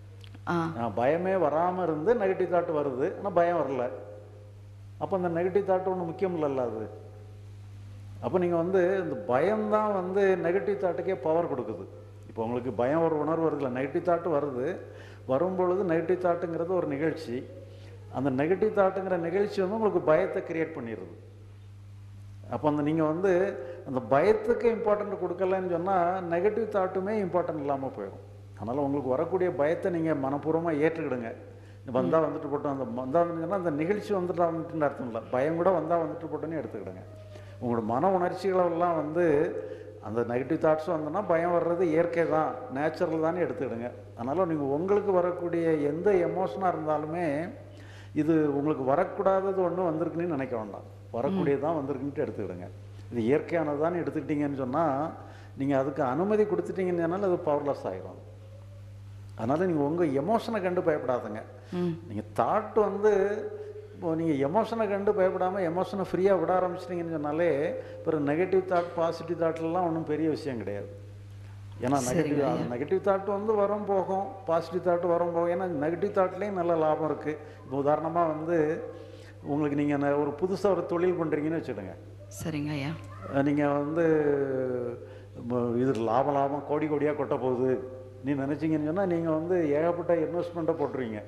பயமே வராமல் இருந்து நெகட்டிவ் தாட் வருது, ஆனால் பயம் வரல. அப்போ அந்த நெகட்டிவ் தாட் ஒன்றும் முக்கியம் இல்லைல்ல அது. அப்போ நீங்கள் வந்து இந்த பயம்தான் வந்து நெகட்டிவ் தாட்டுக்கே பவர் கொடுக்குது. இப்போ உங்களுக்கு பயம் ஒரு உணர்வு வருதுல்ல, நெகட்டிவ் தாட்டு வரும்பொழுது நெகட்டிவ் தாட்டுங்கிறது ஒரு நிகழ்ச்சி, அந்த நெகட்டிவ் தாட்டுங்கிற நிகழ்ச்சி வந்து உங்களுக்கு பயத்தை கிரியேட் பண்ணிடுது. அப்போ நீங்கள் வந்து அந்த பயத்துக்கு இம்பார்ட்டன்ட் கொடுக்கலன்னு சொன்னால் நெகட்டிவ் தாட்டுமே இம்பார்ட்டன்ட் இல்லாமல் போயிடும். அதனால் உங்களுக்கு வரக்கூடிய பயத்தை நீங்கள் மனப்பூர்வமாக ஏற்றுக்கிடுங்க. வந்தால் வந்துட்டு போட்டோம், அந்த வந்தான்னு சொன்னால் அந்த நிகழ்ச்சி வந்துட்டு அர்த்தம் இல்லை, பயம் கூட வந்தால் வந்துட்டு போட்டோன்னு எடுத்துக்கிடுங்க. உங்களோட மன உணர்ச்சிகளெல்லாம் வந்து அந்த நெகட்டிவ் தாட்ஸும் வந்தோன்னா பயம் வர்றது இயற்கை தான், நேச்சுரல் தானே எடுத்துக்கிடுங்க. அதனால் நீங்கள் உங்களுக்கு வரக்கூடிய எந்த எமோஷனாக இருந்தாலுமே இது உங்களுக்கு வரக்கூடாதது ஒன்று வந்திருக்குன்னு நினைக்க வேண்டாம், வரக்கூடியதான் வந்திருக்குன்ட்டு எடுத்துக்கிடுங்க. இது இயற்கையானது தான் எடுத்துக்கிட்டீங்கன்னு சொன்னால் நீங்கள் அதுக்கு அனுமதி கொடுத்துட்டீங்கன்னு சொன்னால் அது பவர்லெஸ் ஆகிடும். அதனால் நீங்கள் உங்கள் எமோஷனை கண்டு பயப்படாதுங்க. நீங்கள் தாட் வந்து இப்போ நீங்கள் எமோஷனை கண்டு பயப்படாமல் எமோஷனை ஃப்ரீயாக விட ஆரம்பிச்சிட்டிங்கன்னு சொன்னாலே இப்போ நெகட்டிவ் தாட் பாசிட்டிவ் தாட்லாம் ஒன்றும் பெரிய விஷயம் கிடையாது. ஏன்னா நெகட்டிவ் தாட் வந்து வரும் போகும், பாசிட்டிவ் தாட் வரும் போகும். ஏன்னா நெகட்டிவ் தாட்லேயும் நல்ல லாபம் இருக்குது. இப்போ உதாரணமாக வந்து உங்களுக்கு நீங்கள் ஒரு புதுசாக ஒரு தொழில் பண்ணுறீங்கன்னு வச்சுடுங்க. சரிங்க ஐயா. நீங்கள் வந்து இது லாபம் கோடியாக கொட்ட போகுது நீ நினச்சிங்கன்னு சொன்னால் நீங்கள் வந்து ஏகப்பட்ட இன்வெஸ்ட்மெண்ட்டை போட்டுருவீங்க.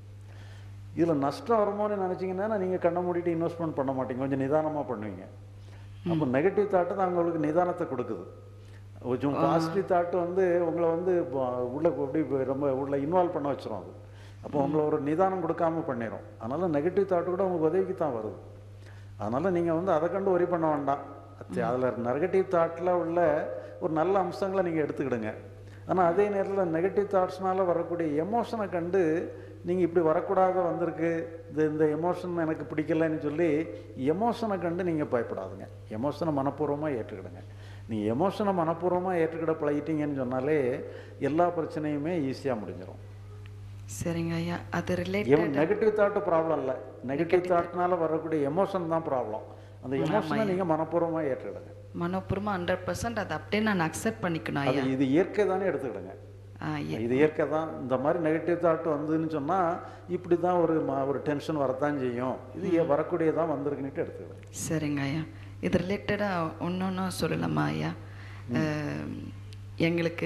இதில் நஷ்டம் வருமோன்னு நினச்சிங்கன்னா நீங்கள் கண்ணை மூடிட்டு இன்வெஸ்ட்மெண்ட் பண்ண மாட்டீங்க, கொஞ்சம் நிதானமாக பண்ணுவீங்க. அப்போ நெகட்டிவ் தாட்டு தான் உங்களுக்கு நிதானத்தை கொடுக்குது. கொஞ்சம் பாசிட்டிவ் தாட் வந்து உங்களை வந்து உள்ள அப்படி ரொம்ப உள்ள இன்வால்வ் பண்ண வச்சிரும் அது. அப்போ உங்களை ஒரு நிதானம் கொடுக்காம பண்ணிடும். அதனால் நெகட்டிவ் தாட்டு கூட உங்களுக்கு உதவிக்கு தான் வருது. அதனால் நீங்கள் வந்து அதை கண்டு ஒரி பண்ண வேண்டாம். அதில் நெகட்டிவ் தாட்டில் உள்ள ஒரு நல்ல அம்சங்களை நீங்கள் எடுத்துக்கிடுங்க. ஆனால் அதே நேரத்தில் நெகட்டிவ் தாட்ஸ்னால் வரக்கூடிய எமோஷனை கண்டு நீங்கள் இப்படி வரக்கூடாத வந்திருக்கு, இந்த எமோஷன் எனக்கு பிடிக்கலைன்னு சொல்லி எமோஷனை கண்டு நீங்கள் பயப்படாதுங்க. எமோஷனை மனப்பூர்வமாக ஏற்றுக்கிடுங்க. நீங்கள் எமோஷனை மனப்பூர்வமாக ஏற்றுக்கிட பழகிட்டீங்கன்னு சொன்னாலே எல்லா பிரச்சனையுமே ஈஸியாக முடிஞ்சிடும். சரிங்க ஐயா. அது ரிலேட்டட் நெகட்டிவ் தாட்டு ப்ராப்ளம் இல்லை, நெகட்டிவ் தாட்னால வரக்கூடிய எமோஷன் தான் ப்ராப்ளம். அந்த எமோஷனை நீங்கள் மனப்பூர்வமாக ஏற்றுக்கிடுங்க. மனப்பூர்வமாக 100% அதை அப்படியே நான் அக்செப்ட் பண்ணிக்கணும் ஐயா. இது இயற்கை தானே எடுத்துக்கிடுங்க. இது இயற்கை தான். இந்த மாதிரி நெகட்டிவ் தாட் வந்துன்னு சொன்னால் இப்படி தான் ஒரு டென்ஷன் வரத்தான் செய்யும். இது வரக்கூடியதான் வந்திருக்குன்னுட்டு எடுத்துக்கிடுங்க. சரிங்க ஐயா. இது ரிலேட்டடாக ஒன்று சொல்லலாமா ஐயா? எங்களுக்கு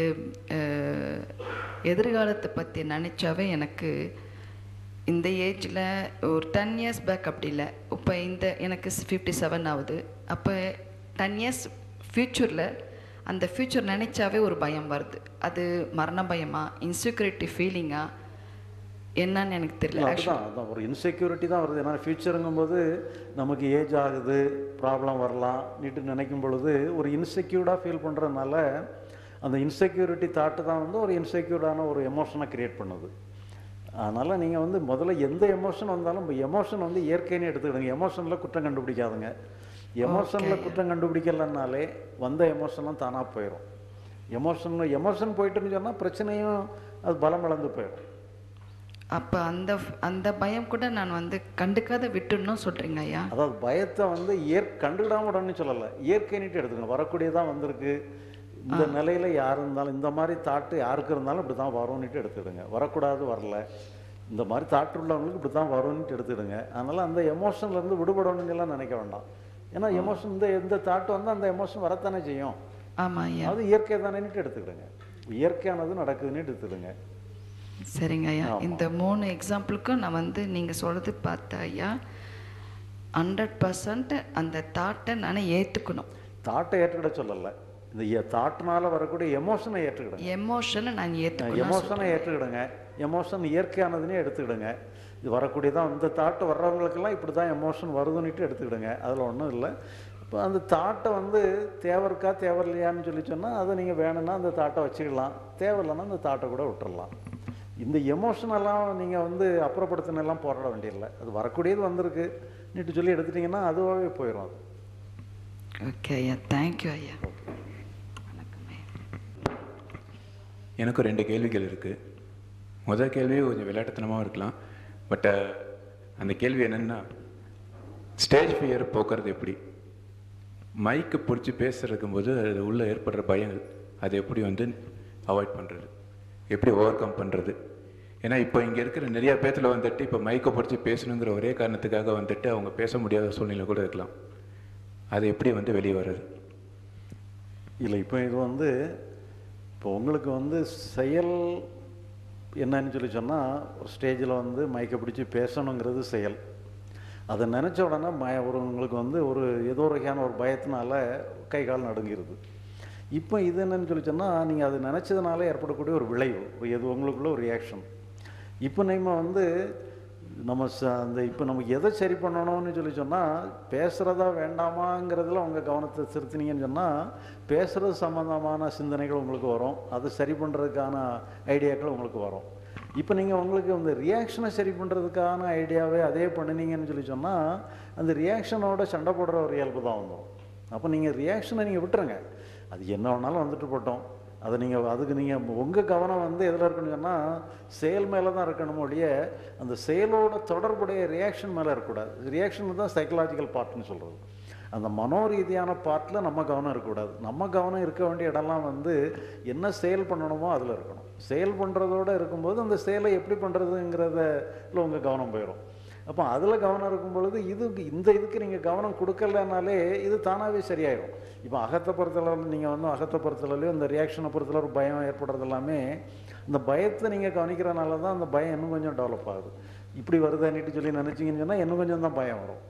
எதிர்காலத்தை பற்றி நினச்சாவே எனக்கு இந்த ஏஜில் ஒரு 10 years பேக் அப்படி இல்லை. இப்போ எனக்கு 57 ஆகுது. அப்போ 10 years ஃப்யூச்சரில் அந்த ஃப்யூச்சர் நினச்சாவே ஒரு பயம் வருது. அது மரண பயமா, இன்செக்யூரிட்டி ஃபீலிங்கா, என்னன்னு எனக்கு தெரியல. அதுதான் ஒரு இன்செக்யூரிட்டி தான் வருது. ஏன்னா ஃப்யூச்சருங்கும்போது நமக்கு ஏஜ் ஆகுது, ப்ராப்ளம் வரலாம் நீட்டு நினைக்கும் பொழுது ஒரு இன்செக்யூர்டாக ஃபீல் பண்ணுறதுனால அந்த இன்செக்யூரிட்டி தாட்டு தான் வந்து ஒரு இன்செக்யூர்டான ஒரு எமோஷனை க்ரியேட் பண்ணுது. அதனால் நீங்கள் வந்து முதல்ல எந்த எமோஷன் வந்தாலும் எமோஷன் வந்து இயற்கைன்னு எடுத்துக்கிடுங்க. எமோஷனில் குற்றம் கண்டுபிடிக்காதுங்க. எமோஷனில் குற்றம் கண்டுபிடிக்கலனாலே வந்த எமோஷனும் தானாக போயிடும். எமோஷன் போயிட்டுன்னு சொன்னால் பிரச்சனையும் அது பலம் இழந்து போயிடும். அப்போ அந்த பயம் கூட நான் வந்து கண்டுக்காத விட்டுன்னு சொல்கிறீங்க ஐயா? அதாவது பயத்தை வந்து கண்டுக்கிடாம விடணும்னு சொல்லலை, இயற்கைன்னுட்டு எடுத்துக்கணும். வரக்கூடியதான் வந்திருக்கு, இந்த நிலையில் யார் இருந்தாலும் இந்த மாதிரி தாட்டு யாருக்கு இருந்தாலும் இப்படி தான் வரும்னுட்டு எடுத்துக்கிடுங்க. வரக்கூடாது, வரல, இந்த மாதிரி தாட்டு உள்ளவங்களுக்கு இப்படி தான் வரும்னுட்டு எடுத்துக்கிடுங்க. அதனால் அந்த எமோஷன்லேருந்து விடுபடணுங்கெல்லாம் நினைக்க வேண்டாம். ஏன்னா எமோஷன் எந்த தாட்டு வந்து அந்த எமோஷன் வரத்தானே செய்யும். ஆமாம் ஐயா. அது இயற்கை தானேன்னுட்டு எடுத்துக்கிடுங்க. இயற்கையானது நடக்குதுன்னு எடுத்துக்கிடுங்க. சரிங்க ஐயா. இந்த 3 எக்ஸாம்பிளுக்கும் நான் வந்து நீங்கள் சொல்கிறது பார்த்தா ஐயா 100% அந்த தாட்டை நான் ஏற்றுக்கணும். தாட்டை ஏற்றுக்கிட சொல்லலை, இந்த தாட்டினால வரக்கூடிய எமோஷனை ஏற்றுக்கிடுங்க. எமோஷனை நான் ஏற்றுக்கணும். எமோஷனை ஏற்றுக்கிடுங்க. எமோஷன் இயற்கையானதுன்னே எடுத்துக்கிடுங்க. இது வரக்கூடியதான். இந்த தாட்டு வர்றவங்களுக்கெல்லாம் இப்படி தான் எமோஷன் வருதுன்னுட்டு எடுத்துக்கிடுங்க. அதில் ஒன்றும் இல்லை. இப்போ அந்த தாட்டை வந்து தேவைக்கா தேவையில்லையான்னு சொல்லி சொன்னால் அதை நீங்கள் வேணும்னா அந்த தாட்டை வச்சுக்கலாம், தேவையில்லைன்னா அந்த தாட்டை கூட விட்டுடலாம். இந்த எமோஷனெல்லாம் நீங்கள் வந்து அப்புறப்படுத்தினெல்லாம் போராட வேண்டியதில்லை. அது வரக்கூடியது வந்திருக்கு நீட்டு சொல்லி எடுத்துட்டிங்கன்னா அதுவாகவே போயிடும். அது ஓகே ஐயா. தேங்க்யூ ஐயா. எனக்கு 2 கேள்விகள் இருக்குது. முதல் கேள்வி கொஞ்சம் விளையாட்டுத்தனமாக இருக்கலாம். பட் அந்த கேள்வி என்னென்னா, ஸ்டேஜ் ஃபியர் போக்குறது எப்படி? மைக்கு பிடிச்சி பேசுகிறதுக்கும் போது அது உள்ளே ஏற்படுற பயங்கள் அதை எப்படி வந்து அவாய்ட் பண்ணுறது, எப்படி ஓவர் கம் பண்ணுறது? ஏன்னா இப்போ இங்கே இருக்கிற நிறையா பேர்த்தில் வந்துட்டு இப்போ மைக்கை பிடிச்சி பேசணுங்கிற ஒரே காரணத்துக்காக வந்துட்டு அவங்க பேச முடியாத சூழ்நிலை கூட இருக்கலாம். அது எப்படி வந்து வெளியே வர்றது? இல்லை, இப்போ இது வந்து இப்போ உங்களுக்கு வந்து செயல் என்னன்னு சொல்லி சொன்னால், ஒரு ஸ்டேஜில் வந்து மைக்கை பிடிச்சி பேசணுங்கிறது செயல். அதை நினச்ச உடனே உங்களுக்கு வந்து ஏதோ ஒரு வகையான ஒரு பயத்தினால கை கால் நடுங்கிடுது. இப்போ இது என்னன்னு சொல்லி சொன்னால், நீங்கள் அது நினச்சதுனால ஏற்படக்கூடிய ஒரு விளைவு, உங்களுக்குள்ள ஒரு ரியாக்ஷன். இப்போ நம்ம வந்து இப்போ நமக்கு எதை சரி பண்ணணும்னு சொல்லி சொன்னால், பேசுகிறதா வேண்டாமாங்கிறதுல உங்கள் கவனத்தை செலுத்தினீங்கன்னு சொன்னால் பேசுகிறது சம்மந்தமான சிந்தனைகள் உங்களுக்கு வரும், அதை சரி பண்ணுறதுக்கான ஐடியாக்கள் உங்களுக்கு வரும். இப்போ நீங்கள் உங்களுக்கு அந்த ரியாக்ஷனை சரி பண்ணுறதுக்கான ஐடியாவே அதே பண்ணினீங்கன்னு சொல்லி சொன்னால் அந்த ரியாக்ஷனோட சண்டை போடுற ஒரு இயல்பு தான் வந்துடும். அப்போ நீங்கள் ரியாக்ஷனை நீங்கள் விட்டுருங்க, அது என்ன வேணாலும் வந்துட்டு போட்டோம். அதை அதுக்கு நீங்கள் உங்கள் கவனம் வந்து எதில் இருக்கணும்னு சொன்னால் செயல் மேலே தான் இருக்கணும் ஒழிய அந்த செயலோட தொடர்புடைய ரியாக்ஷன் மேலே இருக்கக்கூடாது. ரியாக்ஷன் தான் சைக்கலாஜிக்கல் பார்ட்னு சொல்கிறது. அந்த மனோரீதியான பார்ட்டில் நம்ம கவனம் இருக்கக்கூடாது. நம்ம கவனம் இருக்க வேண்டிய இடம்லாம் வந்து என்ன செயல் பண்ணணுமோ அதில் இருக்கணும். செயல் பண்ணுறதோடு இருக்கும்போது அந்த செயலை எப்படி பண்ணுறதுங்கிறதுல உங்கள் கவனம் போயிடும். அப்போ அதில் கவனம் இருக்கும் பொழுது இதுக்கு நீங்கள் கவனம் கொடுக்கலனாலே இது தானாகவே சரியாயிடும். இப்போ அகத்தை பொறுத்தளவில் நீங்கள் வந்து அகத்தை பொறுத்தளவுலையோ இந்த ரியாக்ஷனை பொறுத்தளவு ஒரு பயம் ஏற்படுறது எல்லாமே இந்த பயத்தை நீங்கள் கவனிக்கிறனால தான் அந்த பயம் இன்னும் கொஞ்சம் டெவலப் ஆகுது. இப்படி வருதுன்னுட்டு சொல்லி நினச்சிங்கன்னு சொன்னால் இன்னும் கொஞ்சம் தான் பயம் வரும்.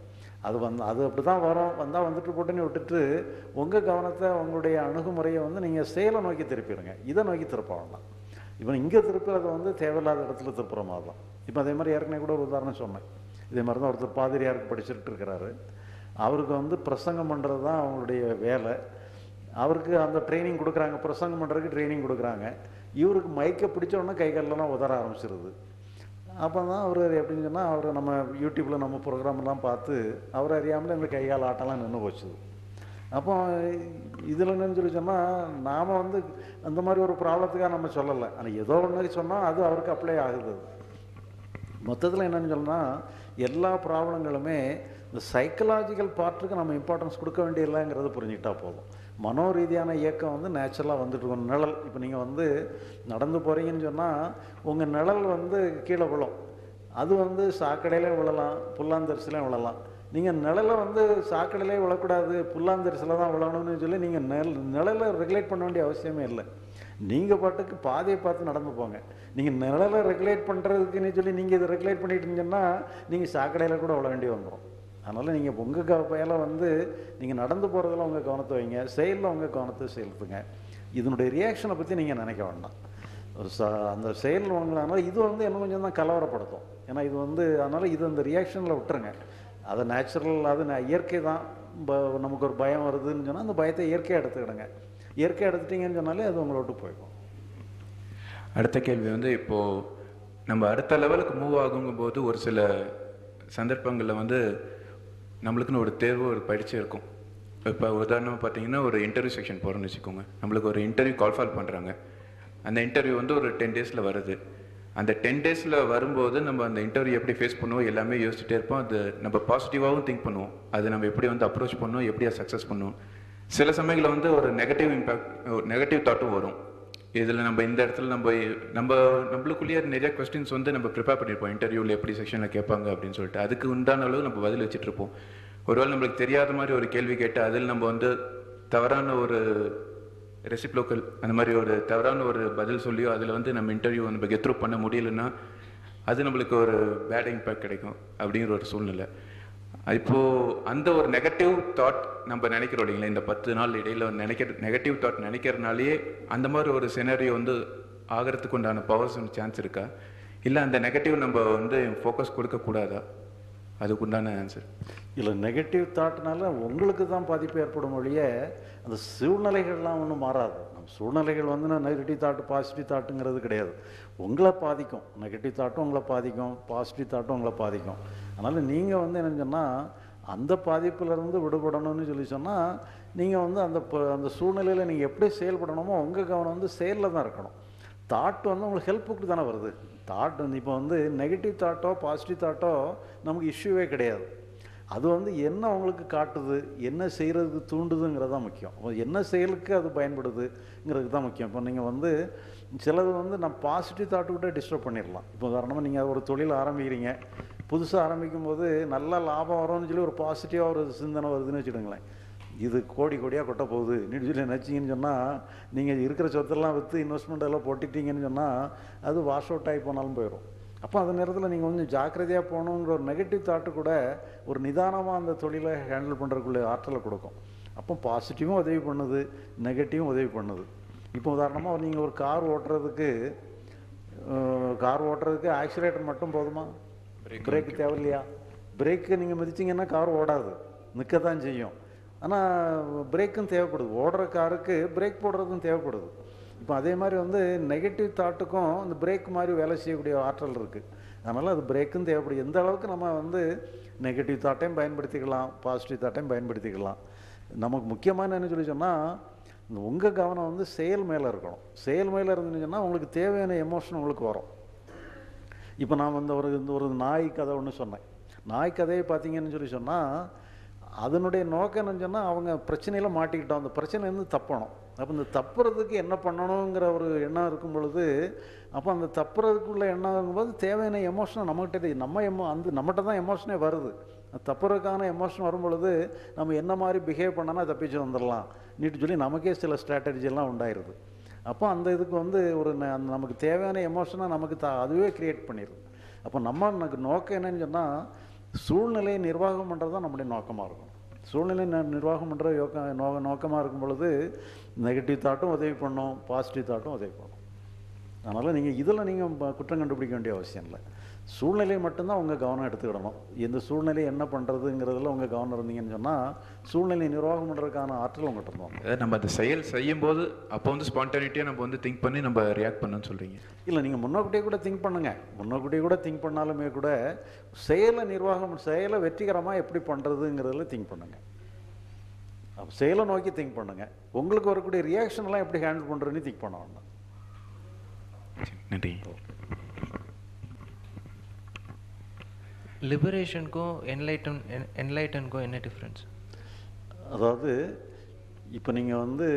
அது அப்படி தான் வரும். வந்தால் வந்துட்டு போட்டுன்னு விட்டுட்டு உங்கள் கவனத்தை உங்களுடைய அணுகுமுறையை வந்து நீங்கள் செயலை நோக்கி திருப்பிடுங்க, இதை நோக்கி திருப்ப வேண்டாம். இப்போ இங்கே திருப்புறது வந்து தேவையில்லாத இடத்துல திருப்புற மாதிரி தான். இப்போ அதே மாதிரி ஏற்கனவே கூட ஒரு உதாரணம் சொன்னேன். இதே மாதிரி தான் ஒருத்தர் பாதிரியாருக்கு படிச்சுட்டு இருக்கிறாரு. அவருக்கு வந்து பிரசங்கம் பண்ணுறது தான் அவங்களுடைய வேலை. அவருக்கு அந்த ட்ரைனிங் கொடுக்குறாங்க, பிரசங்கம் பண்ணுறதுக்கு ட்ரைனிங் கொடுக்குறாங்க. இவருக்கு மைக்கை பிடிச்ச உடனே கை காலெல்லாம் உதற ஆரம்பிச்சிருது. அப்போ தான் அவர் எப்படின்னு சொன்னால், அவர் நம்ம யூடியூப்பில் நம்ம ப்ரோக்ராம்லாம் பார்த்து அவர் அறியாமல் இந்த கைகால் ஆட்டெல்லாம் நின்று போச்சுது. அப்போ இதில் என்னன்னு சொல்லி சொன்னால், நாம் வந்து அந்த மாதிரி ஒரு ப்ராப்ளத்துக்காக நம்ம சொல்லலை, ஆனால் ஏதோ ஒன்று சொன்னால் அது அவருக்கு அப்ளை ஆகுது. மொத்தத்தில் என்னென்னு சொன்னால், எல்லா ப்ராப்ளங்களுமே இந்த சைக்கலாஜிக்கல் பார்ட்டுக்கு நம்ம இம்பார்ட்டன்ஸ் கொடுக்க வேண்டியதில்லைங்கிறது புரிஞ்சுக்கிட்டா போதும். மனோ ரீதியான இயக்கம் வந்து நேச்சுரலாக வந்துட்டு இருக்கும். நிழல், இப்போ நீங்கள் வந்து நடந்து போகிறீங்கன்னு சொன்னால் உங்கள் நிழல் வந்து கீழே விழும். அது வந்து சாக்கடையிலையும் விழலாம், புல்லாந்தரிசிலையும் விழலாம். நீங்கள் நிழலை வந்து சாக்கடையிலே விழக்கூடாது, புல்லாந்தரிசில தான் விழணும்னு சொல்லி நீங்கள் நிழலை ரெகுலேட் பண்ண வேண்டிய அவசியமே இல்லை. நீங்கள் பாட்டுக்கு பாதையை பார்த்து நடந்து போங்க. நீங்கள் நிழலை ரெகுலேட் பண்ணுறதுக்குன்னு சொல்லி நீங்கள் இதை ரெகுலேட் பண்ணிட்டீங்கன்னா நீங்கள் சாக்கடையில் கூட விழ வேண்டி வந்துடும். அதனால் நீங்கள் உங்கள் பயலை வந்து நீங்கள் நடந்து போகிறதுல உங்கள் கவனத்தை வைங்க, செயலில் உங்கள் கவனத்தை செலுத்துங்க. இதனுடைய ரியாக்ஷனை பற்றி நீங்கள் நினைக்க வேண்டாம். அந்த செயல் உங்களால் இது வந்து என்ன கொஞ்சம் தான் கலவரப்படுத்தும். ஏன்னா இது வந்து அதனால் இது அந்த ரியாக்ஷனில் விட்டுருங்க. அதை நேச்சுரல், அது இயற்கை தான். நமக்கு ஒரு பயம் வருதுன்னு சொன்னால் அந்த பயத்தை இயற்கையாக எடுத்துக்கிடுங்க. இயற்கையாக எடுத்துட்டிங்கன்னு சொன்னாலே அது உங்களை விட்டு போய்க்கும். அடுத்த கேள்வி வந்து, இப்போது நம்ம அடுத்த லெவலுக்கு மூவ் ஆகுங்கும்போது ஒரு சில சந்தர்ப்பங்களில் வந்து நம்மளுக்குன்னு ஒரு தேர்வு, ஒரு பயிற்சி இருக்கும். இப்போ உதாரணமாக பார்த்தீங்கன்னா, ஒரு இன்டர்வியூ செக்ஷன் போகிறோன்னு வச்சுக்கோங்க. நம்மளுக்கு ஒரு இன்டர்வியூ கால் பண்ணுறாங்க. அந்த இன்டர்வியூ வந்து ஒரு 10 டேஸில் வருது. அந்த 10 டேஸில் வரும்போது நம்ம அந்த இன்டர்வியூ எப்படி ஃபேஸ் பண்ணுவோம் எல்லாமே யோசிச்சுட்டே இருப்போம். அது நம்ம பாசிட்டிவாகவும் திங்க் பண்ணுவோம். அது நம்ம எப்படி வந்து அப்ரோச் பண்ணுவோம், எப்படி அதை சக்ஸஸ் பண்ணுவோம். சில சமயங்களில் வந்து ஒரு நெகட்டிவ் இம்பேக்ட், ஒரு நெகட்டிவ் தாட்டும் வரும். இதில் நம்ம இந்த இடத்துல நம்மளுக்குள்ளேயே நிறைய கொஸ்டின்ஸ் வந்து நம்ம ப்ரிப்பேர் பண்ணியிருப்போம். இன்டர்வியூவில் எப்படி செக்ஷனில் கேட்பாங்க அப்படின்னு சொல்லிட்டு அதுக்கு உண்டான அளவு நம்ம பதில் வச்சுட்டு இருப்போம். ஒருவேளை நம்மளுக்கு தெரியாத மாதிரி ஒரு கேள்வி கேட்டு அதில் நம்ம வந்து தவறான ஒரு ரெசிப்ரோக்கல், அந்த மாதிரி ஒரு தவறான ஒரு பதில் சொல்லியோ அதில் வந்து நம்ம இன்டர்வியூ நம்ம கெட் த்ரூ பண்ண முடியலன்னா அது நம்மளுக்கு ஒரு பேட் இம்பேக்ட் கிடைக்கும் அப்படிங்கிற ஒரு சூழ்நிலை. இப்போது அந்த ஒரு நெகட்டிவ் தாட் நம்ம நினைக்கிறோம் இல்லைங்களா, இந்த 10 நாள் இடையில் நெகட்டிவ் தாட் நினைக்கிறதுனாலே அந்த மாதிரி ஒரு சினாரியோ வந்து ஆகிறதுக்கு உண்டான பவர்ஸ் சான்ஸ் இருக்கா, இல்லை அந்த நெகட்டிவ் நம்ம வந்து ஃபோக்கஸ் கொடுக்கக்கூடாதா? அதுக்குண்டான ஆன்சர் இல்லை. நெகட்டிவ் தாட்னால உங்களுக்கு தான் பாதிப்பு ஏற்படும் ஒழிய அந்த சூழ்நிலைகள்லாம் ஒன்றும் மாறாது. நம்ம சூழ்நிலைகள் வந்து நெகட்டிவ் தாட்டு பாசிட்டிவ் தாட்டுங்கிறது கிடையாது. உங்களை பாதிக்கும். நெகட்டிவ் தாட்டும் உங்களை பாதிக்கும், பாசிட்டிவ் தாட்டும் உங்களை பாதிக்கும். அதனால் நீங்கள் வந்து என்னன்னு சொன்னால், அந்த பாதிப்புலேருந்து விடுபடணும்னு சொல்லி சொன்னால் நீங்கள் வந்து அந்த சூழ்நிலையில் நீங்கள் எப்படி செயல்படணுமோ உங்கள் கவனம் வந்து செயலில் தான் இருக்கணும். தாட் வந்து உங்களுக்கு ஹெல்ப்புக்கு தானே வருது. தாட் வந்து இப்போ வந்து நெகட்டிவ் தாட்டோ பாசிட்டிவ் தாட்டோ நமக்கு இஷ்யூவே கிடையாது. அது வந்து என்ன உங்களுக்கு காட்டுது, என்ன செய்கிறதுக்கு தூண்டுதுங்கிறது தான் முக்கியம். என்ன செயலுக்கு அது பயன்படுதுங்கிறதுக்கு தான் முக்கியம். இப்போ நீங்கள் வந்து சிலது வந்து நான் பாசிட்டிவ் தாட்டுக்கிட்டே டிஸ்டர்ப் பண்ணிடலாம். இப்போ உதாரணமாக நீங்கள் ஒரு தொழில் ஆரம்பிக்கிறீங்க, புதுசாக ஆரம்பிக்கும் போது நல்லா லாபம் வரும்னு சொல்லி ஒரு பாசிட்டிவாக ஒரு சிந்தனை வருதுன்னு வச்சுடுங்களேன். இது கோடி கோடியாக கொட்ட போகுது நீட்டு சொல்லி நினச்சிங்கன்னு சொன்னால் நீங்கள் இருக்கிற சொத்தெல்லாம் விற்று இன்வெஸ்ட்மெண்ட் எல்லாம் போட்டுட்டீங்கன்னு சொன்னால் அது வாஷ் அவுட் ஆகி போனாலும் போயிடும். அப்போ அந்த நேரத்தில் நீங்கள் கொஞ்சம் ஜாக்கிரதையாக போகணுங்கிற ஒரு நெகட்டிவ் தாட்டு கூட ஒரு நிதானமாக அந்த தொழிலை ஹேண்டில் பண்ணுறதுக்குள்ள ஆற்றலை கொடுக்கும். அப்போ பாசிட்டிவும் உதவி பண்ணுது, நெகட்டிவும் உதவி பண்ணுது. இப்போ உதாரணமாக நீங்கள் ஒரு கார் ஓட்டுறதுக்கு ஆக்சிலேட்டர் மட்டும் போதுமா? பிரேக்கு தேவையில்லையா? பிரேக்கு நீங்கள் மிதிச்சிங்கன்னா கார் ஓடாது, நிற்க தான் செய்யும். ஆனால் பிரேக்கும் தேவைப்படுது. ஓடுற காருக்கு பிரேக் போடுறதும் தேவைப்படுது. இப்போ அதே மாதிரி வந்து நெகட்டிவ் தாட்டுக்கும் இந்த பிரேக் மாதிரி வேலை செய்யக்கூடிய ஆற்றல் இருக்குது. அதனால் அது பிரேக்கும் தேவைப்படுது. எந்த அளவுக்கு நம்ம வந்து நெகட்டிவ் தாட்டையும் பயன்படுத்திக்கலாம், பாசிட்டிவ் தாட்டையும் பயன்படுத்திக்கலாம். நமக்கு முக்கியமான என்ன சொல்லி சொன்னால், உங்கள் கவனம் வந்து செயல் மேலே இருக்கணும். செயல் மேலே இருந்துன்னு சொன்னால் உங்களுக்கு தேவையான எமோஷன் உங்களுக்கு வரும். இப்போ நான் வந்து ஒரு நாய் கதை ஒன்று சொன்னேன். நாய் கதையை பார்த்தீங்கன்னு சொல்லி சொன்னால் அதனுடைய நோக்கம் என்னன்னு சொன்னால், அவங்க பிரச்சனையில் மாட்டிக்கிட்டோம், அந்த பிரச்சனைலேருந்து தப்பணும். அப்போ இந்த தப்புறதுக்கு என்ன பண்ணணுங்கிற ஒரு எண்ணம் இருக்கும் பொழுது, அப்போ அந்த தப்புறதுக்குள்ள எண்ணம் இருக்கும்போது தேவையான எமோஷனை நம்மகிட்ட நம்மகிட்ட தான் எமோஷனே வருது. தப்புறதுக்கான எமோஷன் வரும் பொழுது நம்ம என்ன மாதிரி பிஹேவ் பண்ணால் தப்பிச்சு வந்துடலாம் நீட்டு சொல்லி நமக்கே சில ஸ்ட்ராட்டஜியெல்லாம் உண்டாயிருது. அப்போ அந்த இதுக்கு வந்து நமக்கு தேவையான எமோஷனை நமக்கு அதுவே க்ரியேட் பண்ணிடுது. அப்போ நமக்கு நோக்கம் என்னன்னு சொன்னால், சூழ்நிலையை நிர்வாகம் பண்ணுறது தான் நம்முடைய நோக்கமாக இருக்கும். சூழ்நிலை நிர்வாகம் பண்ணுற நோக்கமாக இருக்கும் பொழுது நெகட்டிவ் தாட்டும் உதவி பண்ணும், பாசிட்டிவ் தாட்டும் உதவி பண்ணும். அதனால் நீங்கள் இதில் நீங்கள் குற்றம் கண்டுபிடிக்க வேண்டிய அவசியம் இல்லை. சூழ்நிலையை மட்டும்தான் உங்கள் கவனம் எடுத்துக்கிடணும். இந்த சூழ்நிலை என்ன பண்ணுறதுங்கிறதுல உங்கள் கவனம் இருந்தீங்கன்னு சொன்னால் சூழ்நிலை நிர்வாகம் பண்ணுறதுக்கான ஆற்றல் உங்கள்கிட்ட இருந்தோம். அதாவது நம்ம அந்த செயல் செய்யும்போது அப்போ வந்து ஸ்பான்டானிட்டியாக நம்ம வந்து திங்க் பண்ணி நம்ம ரியாக்ட் பண்ணணும்னு சொல்கிறீங்க. இல்லை, நீங்கள் முன்னோக்கிட்டே கூட திங்க் பண்ணுங்கள். முன்னோக்கிட்டே கூட திங்க் பண்ணாலுமே கூட செயலை வெற்றிகரமாக எப்படி பண்ணுறதுங்கிறதுல திங்க் பண்ணுங்கள். அப்போ செயலை நோக்கி திங்க் பண்ணுங்கள். உங்களுக்கு வரக்கூடிய ரியாக்ஷன்லாம் எப்படி ஹேண்டில் பண்ணுறதுன்னு திங்க் பண்ண வேண்டாம். நன்றி. லிபரேஷனுக்கும் என்லைட்டனுக்கும் என்ன டிஃப்ரென்ஸ்? அதாவது இப்போ நீங்கள் வந்து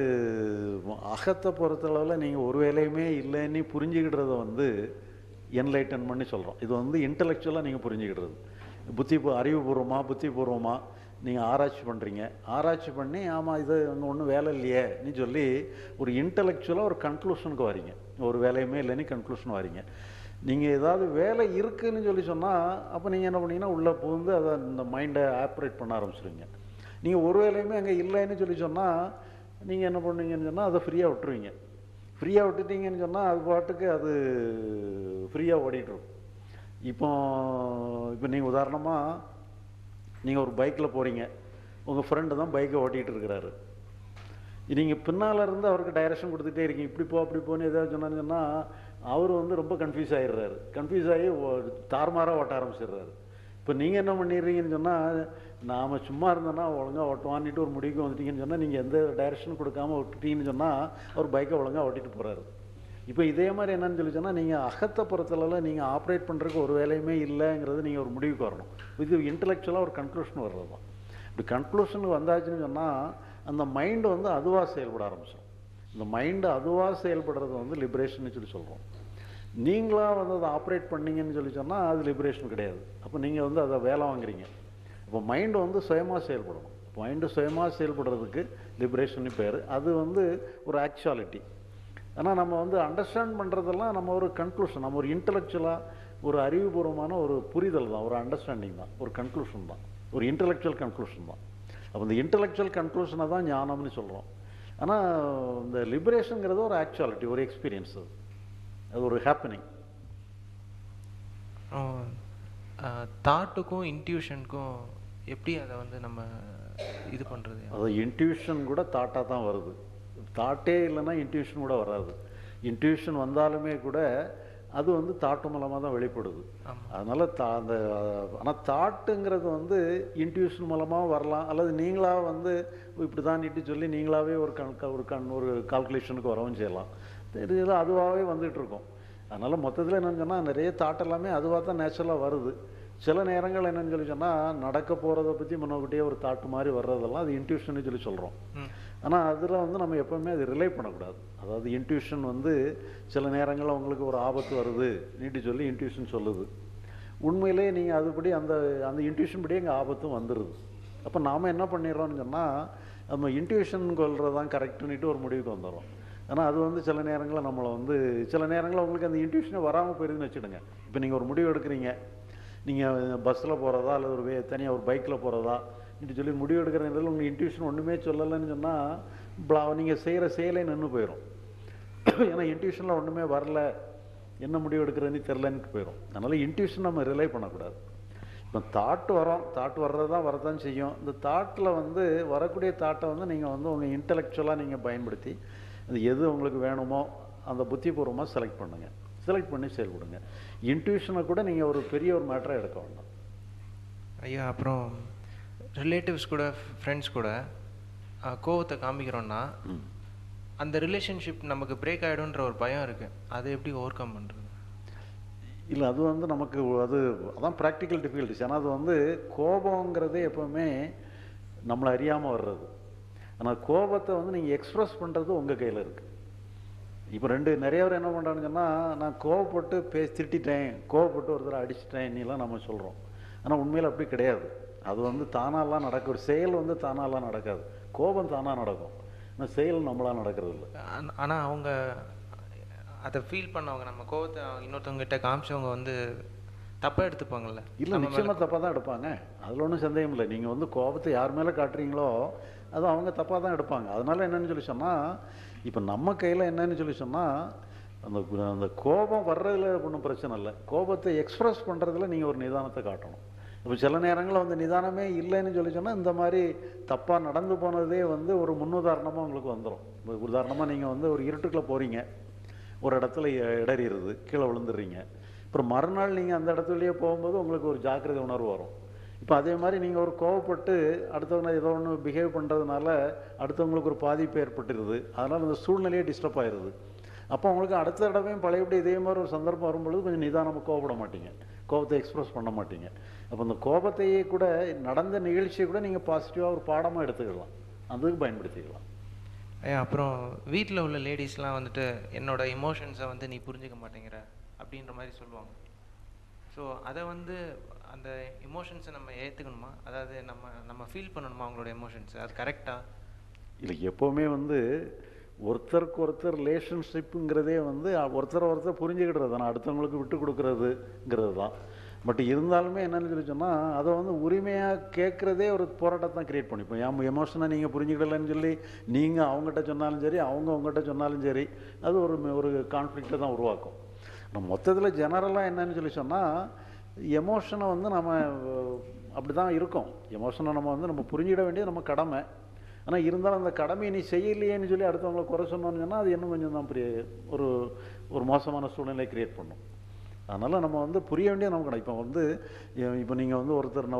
அகத்தை பொறுத்தளவில் நீங்கள் ஒரு வேலையுமே இல்லைன்னு புரிஞ்சுக்கிடுறத வந்து என்லைட்டன்மெண்ட்னு சொல்கிறோம். இது வந்து இன்டலெக்சுவலாக நீங்கள் புரிஞ்சுக்கிடுறது. அறிவுபூர்வமாக புத்திபூர்வமாக நீங்கள் ஆராய்ச்சி பண்ணுறீங்க. ஆராய்ச்சி பண்ணி ஆமாம் இது அங்கே ஒன்றும் வேலை இல்லையே நீ சொல்லி ஒரு இன்டலெக்சுவலாக ஒரு கன்க்ளூஷனுக்கு வரீங்க. ஒரு வேலையுமே இல்லைன்னு கன்க்ளூஷன் வரீங்க. நீங்கள் ஏதாவது வேலை இருக்குதுன்னு சொல்லி சொன்னால் அப்போ நீங்கள் என்ன பண்ணீங்கன்னா உள்ளே புகுந்து அதை இந்த மைண்டை ஆப்ரேட் பண்ண ஆரம்பிச்சிருவீங்க. நீங்கள் ஒரு வேலையுமே அங்கே இல்லைன்னு சொல்லி சொன்னால் நீங்கள் என்ன பண்ணுவீங்கன்னு சொன்னால் அதை ஃப்ரீயாக விட்டுருவீங்க. ஃப்ரீயாக விட்டுட்டீங்கன்னு சொன்னால் அது பாட்டுக்கு அது ஃப்ரீயாக ஓடிட்டுருக்கும். இப்போ நீங்கள் உதாரணமாக நீங்கள் ஒரு பைக்கில் போகிறீங்க, உங்கள் ஃப்ரெண்டு தான் பைக்கை ஓட்டிகிட்டு இருக்கிறாரு. நீங்கள் பின்னால் இருந்து அவருக்கு டைரக்ஷன் கொடுத்துட்டே இருக்கீங்க, இப்படி போ அப்படி போன்னு ஏதாவது சொன்னான்னு சொன்னால் அவர் வந்து ரொம்ப கன்ஃபியூஸ் ஆகிடுறாரு. கன்ஃபியூஸ் ஆகி தாறுமாறாக ஓட்ட ஆரம்பிச்சிடுறாரு. இப்போ நீங்கள் என்ன பண்ணிடுறீங்கன்னு சொன்னால் நாம் சும்மா இருந்தோன்னா ஒழுங்காக ஓட்டுவான்ட்டு ஒரு முடிவுக்கு வந்துட்டீங்கன்னு சொன்னால் நீங்கள் எந்த டைரக்ஷன் கொடுக்காமல் விட்டுட்டீங்கன்னு சொன்னால் அவர் பைக்கை ஒழுங்காக ஓட்டிகிட்டு போகிறாரு. இப்போ இதே மாதிரி என்னன்னு சொல்லி சொன்னால் நீங்கள் அகத்தை பொறுத்தளவில் நீங்கள் ஆப்ரேட் பண்ணுறதுக்கு ஒரு வேலையுமே இல்லைங்கிறது நீங்கள் ஒரு முடிவுக்கு வரணும். இது இன்டலெக்சுவலாக ஒரு கன்க்ளூஷன் வர்றது தான். இப்படி கன்க்ளூஷனுக்கு வந்தாச்சுன்னு சொன்னால் அந்த மைண்டு வந்து அதுவாக செயல்பட ஆரம்பிச்சிடும். இந்த மைண்டு அதுவாக செயல்படுறது வந்து லிபரேஷன் சொல்லி சொல்கிறோம். நீங்களாக வந்து அதை ஆப்ரேட் பண்ணிங்கன்னு சொல்லி சொன்னால் அது லிபரேஷன் கிடையாது. அப்போ நீங்கள் வந்து அதை வேலை வாங்குறீங்க. அப்போ மைண்டு வந்து சுயமாக செயல்படணும். மைண்டு சுயமாக செயல்படுறதுக்கு லிபரேஷன் பேர். அது வந்து ஒரு ஆக்சுவாலிட்டி. ஆனால் நம்ம வந்து அண்டர்ஸ்டாண்ட் பண்ணுறதெல்லாம் நம்ம ஒரு கன்க்ளூஷன், நம்ம ஒரு இன்டலெக்சுவலாக ஒரு அறிவுபூர்வமான ஒரு புரிதல் தான், ஒரு அண்டர்ஸ்டாண்டிங் தான், ஒரு கன்க்ளூஷன் தான், ஒரு இன்டலெக்சுவல் கன்க்ளூஷன் தான். அப்போ இந்த இன்டலெக்சுவல் கன்க்ளூஷனை தான் ஞானம்னு சொல்கிறோம். ஆனால் இந்த லிபரேஷனுங்கிறது ஒரு ஆக்சுவாலிட்டி, ஒரு எக்ஸ்பீரியன்ஸ், அது ஒரு ஹேப்பனிங். தாட்டுக்கும் இன்ட்யூஷனுக்கும் எப்படி அதை வந்து நம்ம இது பண்ணுறது? அது இன்ட்யூஷன் கூட தாட்டாக தான் வருது. தாட்டே இல்லைன்னா இன்ட்யூஷன் கூட வராது. இன்ட்யூஷன் வந்தாலுமே கூட அது வந்து தாட்டு மூலமாக தான் வெளிப்படுது. அதனால் அந்த ஆனால் தாட்டுங்கிறது வந்து இன்ட்யூஷன் மூலமாக வரலாம், அல்லது நீங்களாக வந்து இப்படி தான் நீட்டு சொல்லி நீங்களாகவே ஒரு கால்குலேஷனுக்கு வரவும் செய்யலாம். தெரியுது, அதுவாகவே வந்துகிட்டு இருக்கும். அதனால் மொத்தத்தில் என்னென்னு சொன்னால் நிறைய தாட் எல்லாமே அதுவாக தான் நேச்சுரலாக வருது. சில நேரங்கள் என்னென்னு சொல்லி சொன்னால் நடக்க போகிறத பற்றி முன்னோக்கிட்டே ஒரு தாட்டு மாதிரி வர்றதெல்லாம் அது இன்ட்யூஷன் சொல்லி சொல்கிறோம். ஆனால் அதில் வந்து நம்ம எப்போவுமே அது ரிலே பண்ணக்கூடாது. அதாவது இன்ட்யூஷன் வந்து சில நேரங்களில் உங்களுக்கு ஒரு ஆபத்து வருது நீட்டு சொல்லி இன்ட்யூஷன் சொல்லுது. உண்மையிலே நீங்கள் அதுபடி அந்த இன்ட்யூஷன் படி எங்கள் ஆபத்தும் வந்துடுது. அப்போ நாம் என்ன பண்ணிடுறோம்னு சொன்னால் நம்ம இன்ட்யூஷன் கொள்கிறது தான் கரெக்டுன்னுட்டு ஒரு முடிவுக்கு வந்துடுறோம். ஆனால் அது வந்து சில நேரங்களில் நம்மளை வந்து சில நேரங்களில் உங்களுக்கு அந்த இன்ட்யூஷனே வராமல் போயிருதுன்னு வச்சுடுங்க. இப்போ நீங்கள் ஒரு முடிவு எடுக்கிறீங்க, நீங்கள் பஸ்ஸில் போகிறதா அல்லது ஒரு தனியாக ஒரு பைக்கில் போகிறதா இப்படி சொல்லி முடிவு எடுக்கிற நேரத்தில் உங்கள் இன்ட்யூஷன் ஒன்றுமே சொல்லலைன்னு சொன்னால் நீங்கள் செய்கிற செயலே நின்று போயிடும். ஏன்னா இன்ட்யூஷனில் ஒன்றுமே வரல, என்ன முடிவு எடுக்கிறதுன்னு தெரிலன்னு போயிடும். அதனால் இன்ட்யூஷன் நம்ம ரிலே பண்ணக்கூடாது. இப்போ தாட்டு வர்றது தான் வரதான் செய்யும். இந்த தாட்டில் வந்து வரக்கூடிய தாட்டை வந்து நீங்கள் வந்து உங்கள் இன்டலெக்சுவலாக நீங்கள் பயன்படுத்தி அது எது உங்களுக்கு வேணுமோ அந்த புத்திபூர்வமாக செலக்ட் பண்ணுங்கள். செலக்ட் பண்ணி செயல்படுங்க. இன்ட்யூஷனை கூட நீங்கள் ஒரு பெரிய ஒரு மேட்டராக எடுக்க வேண்டாம். ஐயா, அப்புறம் ரிலேட்டிவ்ஸ் கூட ஃப்ரெண்ட்ஸ் கூட கோவத்தை காமிக்கிறோன்னா அந்த ரிலேஷன்ஷிப் நமக்கு பிரேக் ஆகிடும்ன்ற ஒரு பயம் இருக்குது. அதை எப்படி ஓவர் கம் பண்ணுறது? இல்லை, அது வந்து நமக்கு அதான் ப்ராக்டிக்கல் டிஃபிகல்ட்டிஸ். ஏன்னா அது வந்து கோபங்கிறதே எப்போவுமே நம்மளை அறியாமல் வர்றது. ஆனால் கோபத்தை வந்து நீங்கள் எக்ஸ்ப்ரெஸ் பண்ணுறது உங்கள் கையில் இருக்குது. இப்போ நிறைய பேர் என்ன பண்ணுறாங்கன்னு சொன்னால் நான் கோவப்பட்டு திட்டிட்டேன், கோவப்பட்டு ஒருத்தரை அடிச்சிட்டேன் நீலாம் நம்ம சொல்கிறோம். ஆனால் உண்மையில் அப்படி கிடையாது. அது வந்து தானாலாம் நடக்க ஒரு செயல் வந்து தானாலாம் நடக்காது. கோபம் தானாக நடக்கும், ஆனால் செயல் நம்மளாக நடக்கிறது இல்லை. ஆனால் அவங்க அதை ஃபீல் பண்ணவங்க, நம்ம கோபத்தை இன்னொருத்தவங்ககிட்ட காமிச்சவங்க வந்து தப்பாக எடுத்துப்பாங்கல்ல? இல்லை, நிச்சயமாக தப்பாக தான் எடுப்பாங்க. அதில் ஒன்றும் சந்தேகம் இல்லை. நீங்கள் வந்து கோபத்தை யார் மேலே காட்டுறீங்களோ அது அவங்க தப்பாக தான் எடுப்பாங்க. அதனால என்னன்னு சொல்லி சொன்னால், இப்போ நம்ம கையில் என்னன்னு சொல்லி சொன்னால், அந்த அந்த கோபம் வர்றதுல ஒன்றும் பிரச்சனை இல்லை. கோபத்தை எக்ஸ்ப்ரெஸ் பண்ணுறதுல நீங்கள் ஒரு நிதானத்தை காட்டணும். இப்போ சில நேரங்களில் வந்து நிதானமே இல்லைன்னு சொல்லி சொன்னால் இந்த மாதிரி தப்பாக நடந்து போனதே வந்து ஒரு முன்னுதாரணமாக உங்களுக்கு வந்துடும். உதாரணமாக நீங்கள் வந்து ஒரு இருட்டுக்குள்ளே போகிறீங்க, ஒரு இடத்துல இடறிடுது, கீழே விழுந்துடுறீங்க. அப்புறம் மறுநாள் நீங்கள் அந்த இடத்துலையே போகும்போது உங்களுக்கு ஒரு ஜாக்கிரதை உணர்வு வரும். இப்போ அதே மாதிரி நீங்கள் ஒரு கோவப்பட்டு அடுத்தவங்க ஏதோ ஒன்று பிஹேவ் பண்ணுறதுனால அடுத்தவங்களுக்கு ஒரு பாதிப்பு ஏற்பட்டுருது. அதனால் அந்த சூழ்நிலையே டிஸ்டர்ப் ஆயிடுது. அப்போ உங்களுக்கு அடுத்த தடவையும் பழையபடி இதே மாதிரி ஒரு சந்தர்ப்பம் வரும்பொழுது கொஞ்சம் நிதானமாக கோவப்பட மாட்டீங்க, கோபத்தை எக்ஸ்ப்ரெஸ் பண்ண மாட்டீங்க. அப்போ அந்த கோபத்தையே கூட நடந்த நிகழ்ச்சியை கூட நீங்கள் பாசிட்டிவாக ஒரு பாடமாக எடுத்துக்கலாம், அதுக்கு பயன்படுத்திக்கலாம். அப்புறம் வீட்டில் உள்ள லேடிஸ்லாம் வந்துட்டு என்னோட எமோஷன்ஸை வந்து நீ புரிஞ்சுக்க மாட்டேங்கிற அப்படின்ற மாதிரி சொல்லுவாங்க. ஸோ அதை வந்து அந்த எமோஷன்ஸை நம்ம ஏற்றுக்கணுமா? அதாவது நம்ம ஃபீல் பண்ணணுமா அவங்களோட எமோஷன்ஸை? அது கரெக்டாக இல்லை. எப்போவுமே வந்து ஒருத்தருக்கு ஒருத்தர் ரிலேஷன்ஷிப்புங்கிறதே வந்து ஒருத்தர் புரிஞ்சுக்கிடுறது தான், அடுத்தவங்களுக்கு விட்டு கொடுக்கறதுங்கிறது தான். பட் இருந்தாலுமே என்னென்னு சொல்லி சொன்னால் அதை வந்து உரிமையாக கேட்குறதே ஒரு போராட்டத்தை தான் க்ரியேட் பண்ணி. இப்போ எமோஷனை நீங்கள் புரிஞ்சுக்கிடலன்னு சொல்லி நீங்கள் அவங்ககிட்ட சொன்னாலும் சரி, அவங்க உங்கள்கிட்ட சொன்னாலும் சரி, அது ஒரு கான்ஃப்ளிக்டை தான் உருவாக்கும். நம்ம மொத்தத்தில் ஜெனரலாக என்னன்னு சொல்லி சொன்னால், எமோஷனை வந்து நம்ம அப்படி தான் இருக்கோம். எமோஷனை நம்ம புரிஞ்சிட வேண்டியது நம்ம கடமை. ஆனால் இருந்தாலும் அந்த கடமையை நீ செய்யலையேன்னு சொல்லி அடுத்தவங்களை குறை சொன்னோன்னு சொன்னால் அது இன்னும் கொஞ்சம் தான் ஒரு மோசமான சூழ்நிலை க்ரியேட் பண்ணும். அதனால் நம்ம வந்து புரிய வேண்டியது நமக்கு கடமை. இப்போ நீங்கள் வந்து ஒருத்தர்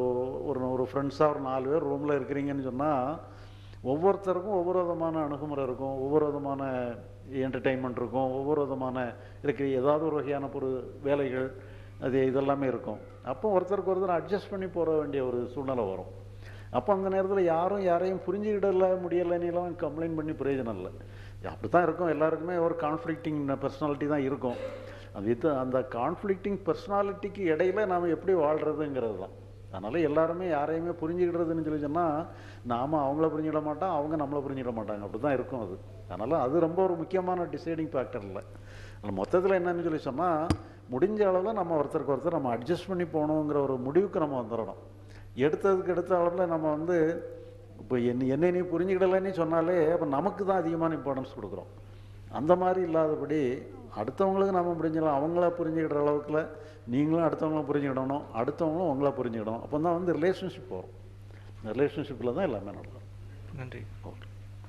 ஒரு ஃப்ரெண்ட்ஸாக ஒரு 4 பேர் ரூமில் இருக்கிறீங்கன்னு சொன்னால் ஒவ்வொருத்தருக்கும் ஒவ்வொரு விதமான அணுகுமுறை இருக்கும், ஒவ்வொரு விதமான என்டர்டெயின்மெண்ட் இருக்கும், ஒவ்வொரு விதமான இருக்கிற ஏதாவது ஒரு வகையான வேலைகள் அது இதெல்லாமே இருக்கும். அப்போ ஒருத்தருக்கு ஒருத்தர் அட்ஜஸ்ட் பண்ணி போக வேண்டிய ஒரு சூழ்நிலை வரும். அப்போ அந்த நேரத்தில் யாரையும் புரிஞ்சுக்கிடல முடியலைன்னெல்லாம் கம்ப்ளைண்ட் பண்ணி பிரயோஜனம் இல்லை. அப்படி தான் இருக்கும். எல்லாருக்குமே ஒரு கான்ஃப்ளிக்டிங் பர்சனாலிட்டி தான் இருக்கும். அந்த கான்ஃப்ளிக்டிங் பர்சனாலிட்டிக்கு இடையில நாம் எப்படி வாழ்கிறதுங்கிறது தான். அதனால் எல்லாருமே யாரையுமே புரிஞ்சுக்கிடுறதுன்னு சொல்லி சொன்னால் நாம் அவங்கள புரிஞ்சிட மாட்டோம், அவங்க நம்மளை புரிஞ்சிட மாட்டாங்க. அப்படி தான் இருக்கும் அது. அதனால் அது ரொம்ப ஒரு முக்கியமான டிசைடிங் ஃபேக்டர் இல்லை. அதில் மொத்தத்தில் என்னன்னு சொல்லி சொன்னால், முடிஞ்ச அளவில் நம்ம ஒருத்தருக்கு ஒருத்தர் நம்ம அட்ஜஸ்ட் பண்ணி போகணுங்கிற ஒரு முடிவுக்கு நம்ம வந்துடணும். எடுத்த அளவில் நம்ம வந்து இப்போ என்னை நீ புரிஞ்சுக்கிடலைன்னு சொன்னாலே அப்போ நமக்கு தான் அதிகமான இம்பார்ட்டன்ஸ் கொடுக்குறோம். அந்த மாதிரி இல்லாதபடி அடுத்தவங்களுக்கு நம்ம புரிஞ்சிடலாம், அவங்கள புரிஞ்சுக்கிற அளவுக்குல நீங்களும் அடுத்தவங்களும் புரிஞ்சுக்கிடணும், அடுத்தவங்களும் உங்களை புரிஞ்சுக்கிடணும். அப்போ தான் வந்து ரிலேஷன்ஷிப் வரும். இந்த ரிலேஷன்ஷிப்பில் தான் எல்லாமே நல்லா. நன்றி. ஓகே.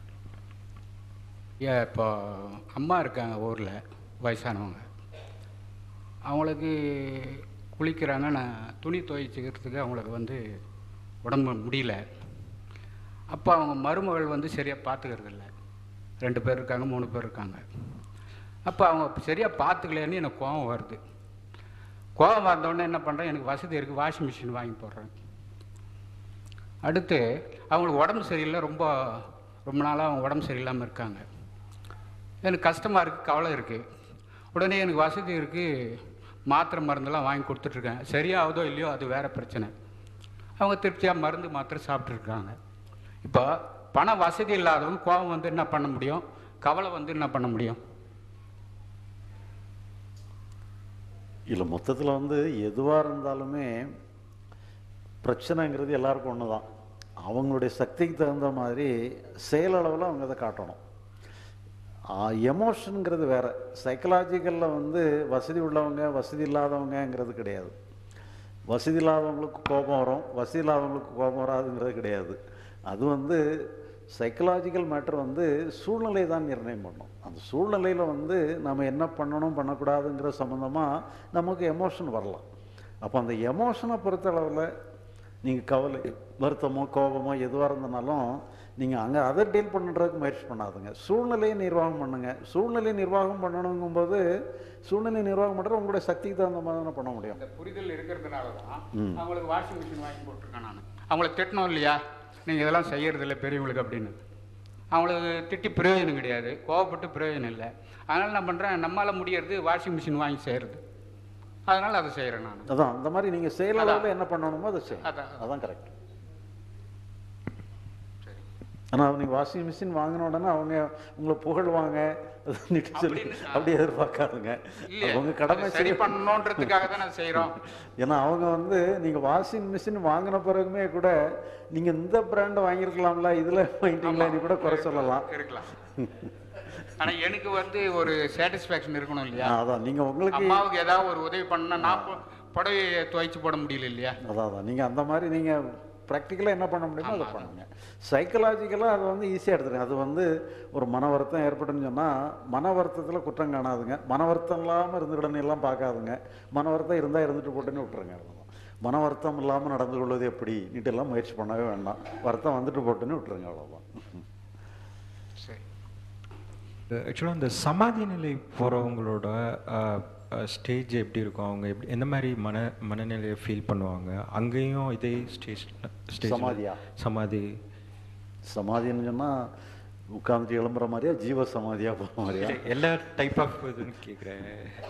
இப்போ அம்மா இருக்காங்க ஊரில், வயசானவங்க. அவங்களுக்கு குளிக்கிறாங்க, நான் துணி துவைச்சிக்கிறதுக்கு அவங்களுக்கு வந்து உடம்பு முடியல. அப்போ அவங்க மருமகள் வந்து சரியாக பார்த்துக்கிறது இல்லை. 2 பேர் இருக்காங்க, 3 பேர் இருக்காங்க. அப்போ அவங்க சரியாக பார்த்துக்கலன்னு எனக்கு கோபம் வருது. கோபம் வந்தோடனே என்ன பண்ணுறேன், எனக்கு வசதி இருக்குது, வாஷிங் மிஷின் வாங்கி போடுறேன். அடுத்து அவங்களுக்கு உடம்பு சரியில்லை, ரொம்ப நாளாக அவங்க உடம்பு சரியில்லாமல் இருக்காங்க. எனக்கு கஷ்டமாக இருக்குது, கவலை இருக்குது. உடனே எனக்கு வசதி இருக்குது, மாத்திரை மருந்தெல்லாம் வாங்கி கொடுத்துட்ருக்கேன். சரியாகுதோ இல்லையோ அது வேறு பிரச்சனை. அவங்க திருப்தியாக மருந்து மாத்திரை சாப்பிட்ருக்காங்க. இப்போ பண வசதி இல்லாதவங்க கோபம் வந்து என்ன பண்ண முடியும், கவலை வந்து என்ன பண்ண முடியும்? இல்லை, மொத்தத்தில் வந்து எதுவாக இருந்தாலுமே பிரச்சனைங்கிறது எல்லாருக்கும் ஒன்று தான். அவங்களுடைய சக்திக்கு தகுந்த மாதிரி செயலளவில் அவங்க அதை காட்டணும். எமோஷனுங்கிறது வேறு. சைக்கலாஜிக்கலில் வந்து வசதி உள்ளவங்க வசதி இல்லாதவங்கிறது கிடையாது. வசதி இல்லாதவங்களுக்கு கோபம் வரும், வசதி இல்லாதவங்களுக்கு கோபம் வராதுங்கிறது கிடையாது. அது வந்து சைக்கலாஜிக்கல் மேட்டர் வந்து சூழ்நிலை தான் நிர்ணயம் பண்ணும். அந்த சூழ்நிலையில் வந்து நம்ம என்ன பண்ணணும் பண்ணக்கூடாதுங்கிற சம்மந்தமாக நமக்கு எமோஷன் வரலாம். அப்போ அந்த எமோஷனை பொறுத்தளவில் நீங்கள் கவலை, வருத்தமோ கோபமோ எதுவாக இருந்தனாலும் நீங்கள் அதை டீல் பண்ணுறதுக்கு முயற்சி பண்ணாதுங்க. சூழ்நிலையை நிர்வாகம் பண்ணுங்கள். சூழ்நிலையை நிர்வாகம் பண்ணணுங்கும்போது சூழ்நிலை நிர்வாகம் பண்ணுறது உங்களுடைய சக்திக்கு தகுந்த மாதிரி தானே பண்ண முடியும். அந்த புரிதல் இருக்கிறதுனால தான் அவங்களுக்கு வாஷிங் மிஷின் வாங்கி போட்டிருக்கேன். நான் அவங்கள திட்டணும் இல்லையா, நீங்கள் இதெல்லாம் செய்யறதில்லை பெரியவங்களுக்கு அப்படின்னு. அவங்களுக்கு திட்டி பிரயோஜனம் கிடையாது, கோவப்பட்டு பிரயோஜனம் இல்லை. அதனால் நான் பண்ணுறேன், நம்மளால் முடியறது வாஷிங் மிஷின் வாங்கி செய்கிறது. அதனால் அதை செய்கிறேன் நான். அதான் அந்த மாதிரி நீங்கள் செயலளவில் என்ன பண்ணணுமோ அதை செய்யும். அதான் கரெக்ட். ஆனால் நீங்கள் வாஷிங் மிஷின் வாங்கின உடனே அவங்க உங்களை புகழ்வாங்க சொல்லி அப்படி எதிர்பார்க்காதுங்க. அவங்க கடமை சரி பண்ணணுன்றதுக்காக தான் நான் செய்கிறோம். ஏன்னா அவங்க வந்து நீங்கள் வாஷிங் மிஷின் வாங்கின பிறகுமே கூட நீங்கள் இந்த பிராண்டை வாங்கியிருக்கலாம்ல, இதில் வாங்கிட்டீங்களா நீ கூட குறை சொல்லலாம். இருக்கலாம். ஆனால் எனக்கு வந்து ஒரு சாட்டிஸ்ஃபேக்ஷன் இருக்கணும் இல்லையா? அதான் நீங்கள் உங்களுக்கு அம்மாவுக்கு ஏதாவது ஒரு உதவி பண்ணா நான் புடவையை துவைச்சு போட முடியல இல்லையா? அதான் நீங்கள் அந்த மாதிரி நீங்கள் ப்ராக்டிக்கலாக என்ன பண்ண முடியுமோ அதை பண்ணுங்க. சைக்கலாஜிக்கலாக அது வந்து ஈஸியாக எடுத்துருங்க. அது வந்து ஒரு மன வருத்தம் ஏற்பட்டுன்னு சொன்னால் மன வருத்தத்தில் குற்றம் காணாதுங்க. மன வருத்தம் இல்லாமல் இருந்துக்கிடணும் எல்லாம் பார்க்காதுங்க. மன வருத்தம் இருந்தால் இருந்துட்டு போட்டுன்னு விட்டுருங்க. மன வருத்தம் இல்லாமல் நடந்து கொள்வது எப்படி நீட்டெல்லாம் முயற்சி பண்ணவே வேண்டாம். வருத்தம் வந்துட்டு போட்டுன்னு விட்டுருங்க, அவ்வளோதான். சரி. ஆக்சுவலாக இந்த சமாதி நிலை போகிறவங்களோட ஸ்டேஜ் எப்படி இருக்கும்? அவங்க எப்படி எந்த மாதிரி மனநிலையை ஃபீல் பண்ணுவாங்க? அங்கேயும் இதே ஸ்டேஜ் சமாதியா? சமாதின்னு சொன்னால் உட்காந்துட்டு எழும்புற மாதிரியா, ஜீவ சமாதியாக போகிற மாதிரியா? எல்லா டைப் ஆஃப் இதுன்னு கேட்குறேன்.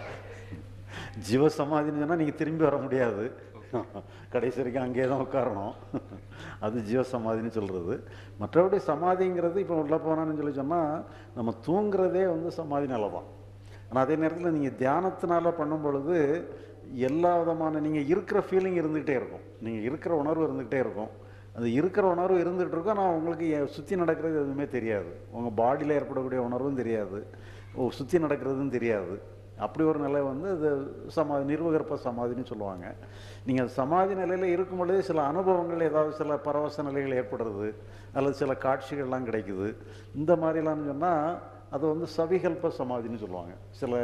ஜீவ சமாதின்னு சொன்னால் நீங்கள் திரும்பி வர முடியாது, கடைசி வரைக்கும் அங்கேயே தான் உட்காரணும். அது ஜீவசமாதின்னு சொல்கிறது. மற்றபடி சமாதிங்கிறது இப்போ உள்ளே போனான்னு சொல்லி சொன்னால் நம்ம தூங்குறதே வந்து சமாதி நிலை தான். ஆனால் அதே நேரத்தில் நீங்கள் தியானத்தினால பண்ணும் பொழுது எல்லா விதமான நீங்கள் இருக்கிற ஃபீலிங் இருந்துகிட்டே இருக்கும். நீங்கள் இருக்கிற உணர்வு இருந்துகிட்டே இருக்கும். அது இருக்கிற உணர்வு இருந்துகிட்டு இருக்கும். ஆனால் உங்களுக்கு சுற்றி நடக்கிறது எதுவுமே தெரியாது. உங்கள் பாடியில் ஏற்படக்கூடிய உணர்வும் தெரியாது, சுற்றி நடக்கிறதும் தெரியாது. அப்படி ஒரு நிலை வந்து அது சமாதி, நிர்வகற்ப சமாதின்னு சொல்லுவாங்க. நீங்கள் சமாதி நிலையில் இருக்கும் பொழுதே சில அனுபவங்கள், ஏதாவது சில பரவச நிலைகள் ஏற்படுறது, அல்லது சில காட்சிகள்லாம் கிடைக்குது. இந்த மாதிரிலாம்னு சொன்னால் அது வந்து சவிகல்ப சமாதின்னு சொல்லுவாங்க.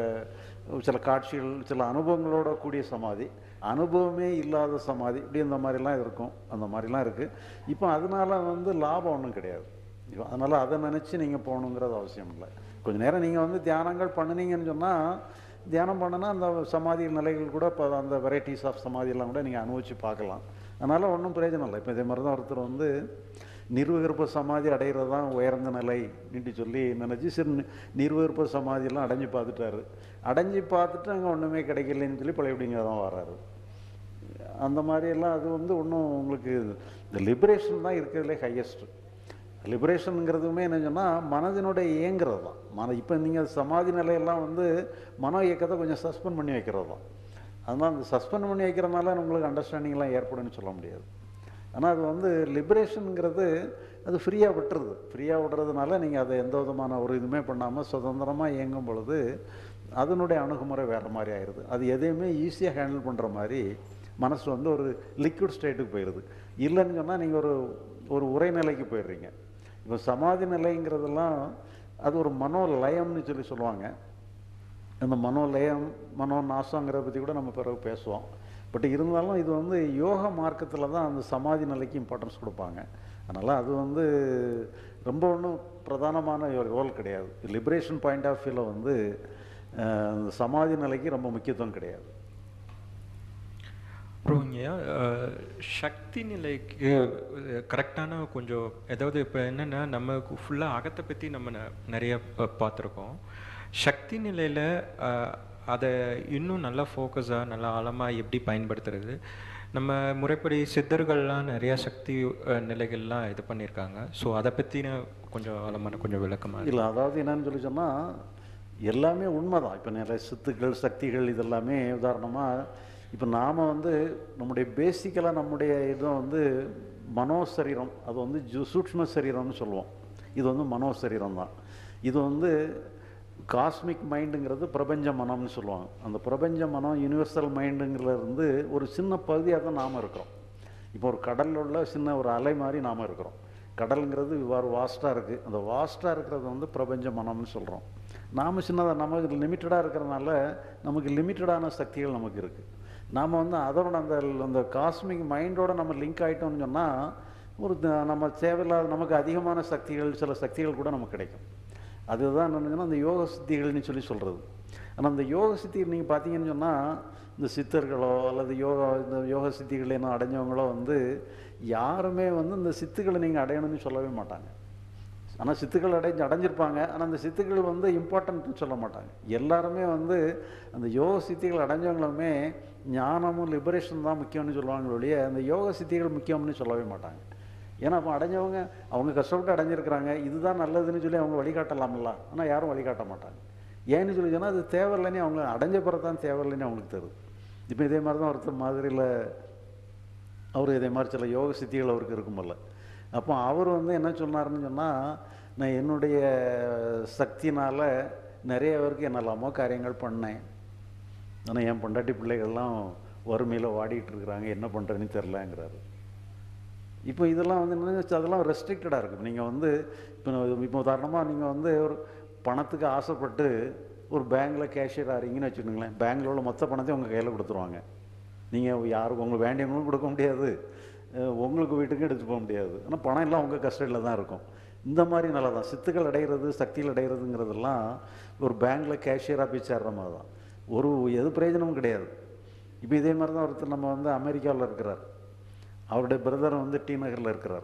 சில காட்சிகள், சில அனுபவங்களோட கூடிய சமாதி, அனுபவமே இல்லாத சமாதி, இப்படி இந்த மாதிரிலாம் இருக்கும். அந்த மாதிரிலாம் இருக்குது. இப்போ அதனால வந்து லாபம் ஒன்றும் கிடையாது. இப்போ அதனால் அதை நினச்சி நீங்கள் போகணுங்கிறது அவசியம் இல்லை. கொஞ்சம் நேரம் நீங்கள் வந்து தியானங்கள் பண்ணினீங்கன்னு சொன்னால், தியானம் பண்ணினா அந்த சமாதி நிலைகள் கூட இப்போ அந்த வெரைட்டிஸ் ஆஃப் சமாதியெல்லாம் கூட நீங்கள் அனுபவித்து பார்க்கலாம். அதனால் ஒன்றும் பிரயோஜனம் இல்லை. இப்போ இதே மாதிரி தான் ஒருத்தர் வந்து நிர்வகற்ப சமாதி அடைகிறது தான் உயர்ந்த நிலை நீட்டு சொல்லி நினச்சி சரி நிர்வகற்ப சமாதியெல்லாம் அடைஞ்சு பார்த்துட்டாரு. அடைஞ்சு பார்த்துட்டு அங்கே ஒன்றுமே கிடைக்கலன்னு சொல்லி பழையபடிங்க தான் வர்றாரு. அந்த மாதிரியெல்லாம் அது வந்து ஒன்றும் உங்களுக்கு இந்த லிபரேஷன் தான் இருக்கிறதுலே ஹையஸ்ட்டு. லிபரேஷனுங்கிறதுமே என்ன சொன்னால் மனதினுடைய இயங்கிறது தான். இப்போ நீங்கள் சமாதி நிலையெல்லாம் வந்து மன இயக்கத்தை கொஞ்சம் சஸ்பெண்ட் பண்ணி வைக்கிறது தான். அதனால் அந்த சஸ்பெண்ட் பண்ணி வைக்கிறதுனால உங்களுக்கு அண்டர்ஸ்டாண்டிங்லாம் ஏற்படுன்னு சொல்ல முடியாது. ஆனால் அது வந்து லிபரேஷனுங்கிறது அது ஃப்ரீயாக விட்டுறது. ஃப்ரீயாக விடுறதுனால நீங்கள் அதை எந்த விதமான ஒரு இதுவுமே பண்ணாமல் சுதந்திரமாக இயங்கும் பொழுது அதனுடைய அணுகுமுறை வேறு மாதிரி ஆயிடுது. அது எதையுமே ஈஸியாக ஹேண்டில் பண்ணுற மாதிரி மனசு வந்து ஒரு லிக்விட் ஸ்டேட்டுக்கு போயிடுது. இல்லைன்னு சொன்னால் நீங்கள் ஒரு உரைநிலைக்கு போயிடுறீங்க. இப்போ சமாதி நிலைங்கிறதெல்லாம் அது ஒரு மனோலயம்னு சொல்லி சொல்லுவாங்க. அந்த மனோலயம், மனோநாசங்கிறத பற்றி கூட நம்ம பிறகு பேசுவோம். பட் இருந்தாலும் இது வந்து யோக மார்க்கத்தில் தான் அந்த சமாதி நிலைக்கு இம்பார்ட்டன்ஸ் கொடுப்பாங்க. அதனால் அது வந்து ரொம்ப ஒன்றும் பிரதானமான ஒரு ரோல் கிடையாது. லிபரேஷன் பாயிண்ட் ஆஃப் வியூவில் வந்து அந்த சமாதி நிலைக்கு ரொம்ப முக்கியத்துவம் கிடையாது. அப்புறம் இங்கே சக்தி நிலைக்கு கரெக்டான கொஞ்சம் ஏதாவது இப்போ என்னென்னா நமக்கு ஃபுல்லாக அகத்தை பற்றி நம்ம நிறைய பார்த்துருக்கோம். சக்தி நிலையில் அதை இன்னும் நல்லா ஃபோக்கஸாக நல்லா ஆழமாக எப்படி பயன்படுத்துறது? நம்ம முறைப்படி சித்தர்கள்லாம் நிறையா சக்தி நிலைகள்லாம் இது பண்ணியிருக்காங்க. ஸோ அதை பற்றின கொஞ்சம் ஆழமான கொஞ்சம் விளக்கமாக இல்லை. அதாவது என்னன்னு சொல்லி சொன்னால் எல்லாமே உண்மை தான். இப்போ நிறைய சித்துக்கள், சக்திகள் இதெல்லாமே உதாரணமாக இப்போ நாம் வந்து நம்முடைய பேசிக்கலாக நம்முடைய இதை வந்து மனோசரீரம், அது வந்து சூட்ச்ம சரீரம்னு சொல்லுவோம். இது வந்து மனோசரீரம் தான். இது வந்து காஸ்மிக் மைண்டுங்கிறது பிரபஞ்ச மனம்னு சொல்லுவாங்க. அந்த பிரபஞ்ச மனம் யூனிவர்சல் மைண்டுங்கிறதுலேருந்து ஒரு சின்ன பகுதியாக தான் நாம் இருக்கிறோம். இப்போ ஒரு கடலில் உள்ள சின்ன ஒரு அலை மாதிரி நாம் இருக்கிறோம். கடலுங்கிறது இவ்வாறு வாஸ்ட்டாக இருக்குது. அந்த வாஸ்ட்டாக இருக்கிறது வந்து பிரபஞ்ச மனம்னு சொல்கிறோம். நாம் சின்னதாக நமக்கு லிமிட்டடாக இருக்கிறதுனால நமக்கு லிமிட்டடான சக்திகள் நமக்கு இருக்குது. நாம் வந்து அதோட அந்த காஸ்மிக் மைண்டோட நம்ம லிங்க் ஆகிட்டோம்னு சொன்னால் ஒரு நம்ம தேவையில்லாத நமக்கு அதிகமான சக்திகள், சில சக்திகள் கூட நமக்கு கிடைக்கும். அதுதான் என்னென்னா அந்த யோக சித்திகள்னு சொல்லி சொல்கிறது. ஆனால் அந்த யோக சித்திகள் நீங்கள் பார்த்தீங்கன்னு சொன்னால் இந்த சித்தர்களோ அல்லது இந்த யோக சித்திகள் என்ன அடைஞ்சவங்களோ வந்து யாருமே வந்து இந்த சித்துக்களை நீங்கள் அடையணும்னு சொல்லவே மாட்டாங்க. ஆனால் சித்துக்கள் அடைஞ்சிருப்பாங்க. ஆனால் அந்த சித்துக்கள் வந்து இம்பார்ட்டன்ட்னு சொல்ல மாட்டாங்க. எல்லாருமே வந்து அந்த யோக சித்திகள் அடைஞ்சவங்களுமே ஞானமும் லிபரேஷன் தான் முக்கியம்னு சொல்லுவாங்க ஒழிய அந்த யோக சித்திகள் முக்கியம்னு சொல்லவே மாட்டாங்க. ஏன்னா அப்போ அடைஞ்சவங்க அவங்க கஷ்டப்பட்டு அடைஞ்சிருக்கிறாங்க, இதுதான் நல்லதுன்னு சொல்லி அவங்க வழிகாட்டலாம்ல. ஆனால் யாரும் வழிகாட்ட மாட்டாங்க. ஏன்னு சொல்லி சொன்னால் அது தேவையில்லைன்னு அவங்க அடைஞ்ச பிறகு தான் தேவையில்லைன்னு அவங்களுக்கு தருது. இப்போ இதே மாதிரி தான் ஒருத்தர் மாதிரியில் அவர் இதே மாதிரி சில யோக சித்திகள் அவருக்கு இருக்குமில்ல. அப்போ அவர் வந்து என்ன சொன்னார்னு சொன்னால், நான் என்னுடைய சக்தினால் நிறைய பேருக்கு என்னெல்லாமோ காரியங்கள் பண்ணேன், ஆனால் என் பொண்டாட்டி பிள்ளைகள்லாம் வறுமையில் வாடிட்டு இருக்கிறாங்க, என்ன பண்ணுறேன்னு தெரிலங்கிறாரு. இப்போ இதெல்லாம் வந்து என்ன, அதெல்லாம் ரெஸ்ட்ரிக்டடாக இருக்குது. நீங்கள் வந்து இப்போ உதாரணமாக நீங்கள் வந்து ஒரு பணத்துக்கு ஆசைப்பட்டு ஒரு பேங்க்கில் கேஷியர் ஆகிறீங்கன்னு வச்சுக்கோங்களேன், பேங்க்கில் உள்ள மொத்த பணத்தையும் உங்கள் கையில் கொடுத்துருவாங்க. நீங்கள் யாருக்கும் உங்களுக்கு வேண்டியவங்களும் கொடுக்க முடியாது, உங்களுக்கு வீட்டுக்கும் எடுத்துகிட்டு போக முடியாது. ஆனால் பணம் எல்லாம் உங்கள் கஸ்டடியில் தான் இருக்கும். இந்த மாதிரி நல்லா தான் சித்துக்கள் அடைகிறது, சக்திகள் அடைகிறதுங்கிறதெல்லாம் ஒரு பேங்க்கில் கேஷியராக போய் சேர்ற மாதிரி தான். ஒரு எது பிரயோஜனமும் கிடையாது. இப்போ இதே மாதிரி தான் ஒருத்தர் நம்ம வந்து அமெரிக்காவில் இருக்கிறார், அவருடைய பிரதர் வந்து டி நகரில் இருக்கிறார்.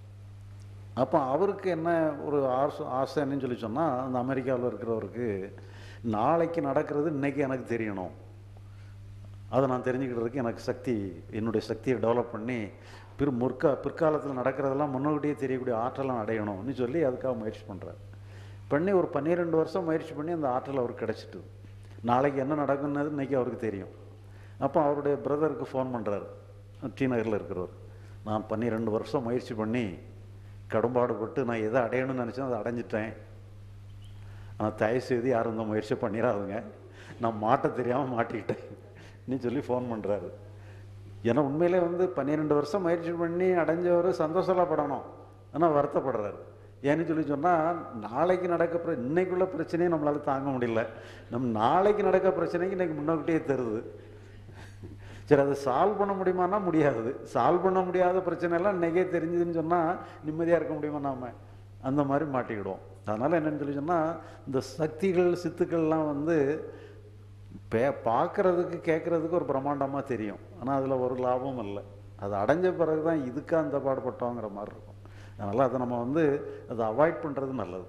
அப்போ அவருக்கு என்ன ஒரு ஆசை என்னன்னு சொல்லி சொன்னால், அந்த அமெரிக்காவில் இருக்கிறவருக்கு நாளைக்கு நடக்கிறது இன்றைக்கி எனக்கு தெரியணும், அதை நான் தெரிஞ்சுக்கிறதுக்கு எனக்கு சக்தி, என்னுடைய சக்தியை டெவலப் பண்ணி பிற்காலத்தில் நடக்கிறதெல்லாம் முன்னோட்டியே தெரியக்கூடிய ஆற்றலாம் அடையணும்னு சொல்லி அதுக்காக முயற்சி பண்ணுறார். பண்ணி ஒரு 12 வருஷம் முயற்சி பண்ணி அந்த ஆற்றல் அவருக்கு கிடச்சிட்டு, நாளைக்கு என்ன நடக்குன்னு இன்றைக்கி அவருக்கு தெரியும். அப்போ அவருடைய பிரதருக்கு ஃபோன் பண்ணுறாரு, டி நகரில் இருக்கிறவர், நான் 12 வருஷம் முயற்சி பண்ணி கடும்பாடுபட்டு நான் எதை அடையணும்னு நினச்சேன் அதை அடைஞ்சிட்டேன், ஆனால் தயவுசெய்து யாரும் இந்த முயற்சி பண்ணிடாதுங்க, நான் மாட்ட தெரியாமல் மாட்டிக்கிட்டேன்னு சொல்லி ஃபோன் பண்ணுறாரு. ஏன்னா உண்மையிலே வந்து 12 வருஷம் முயற்சி பண்ணி அடைஞ்சவர் சந்தோஷம்லாம் படணும், ஆனால் வருத்தப்படுறாரு. ஏன்னு சொல்லி சொன்னால், நாளைக்கு நடக்க இன்னைக்குள்ள பிரச்சனையை நம்மளால் தாங்க முடியல, நாளைக்கு நடக்க பிரச்சனைக்கு இன்றைக்கி முன்னோக்கிட்டே தருது. சரி, அதை சால்வ் பண்ண முடியுமானா முடியாது. சால்வ் பண்ண முடியாத பிரச்சனைலாம் இன்றைக்கே தெரிஞ்சுதுன்னு சொன்னால் நிம்மதியாக இருக்க முடியுமா நாம்? அந்த மாதிரி மாட்டிக்கிடுவோம். அதனால் என்னென்னு சொல்லி சொன்னால், இந்த சக்திகள் சித்துக்கள்லாம் வந்து பார்க்குறதுக்கு கேட்குறதுக்கு ஒரு பிரம்மாண்டமாக தெரியும், ஆனால் அதில் ஒரு லாபமும் இல்லை. அது அடைஞ்ச பிறகு தான் இதுக்காக அந்த பாடுபட்டோங்கிற மாதிரி இருக்கும். அதனால் அதை நம்ம வந்து அதை அவாய்ட் பண்ணுறது நல்லது.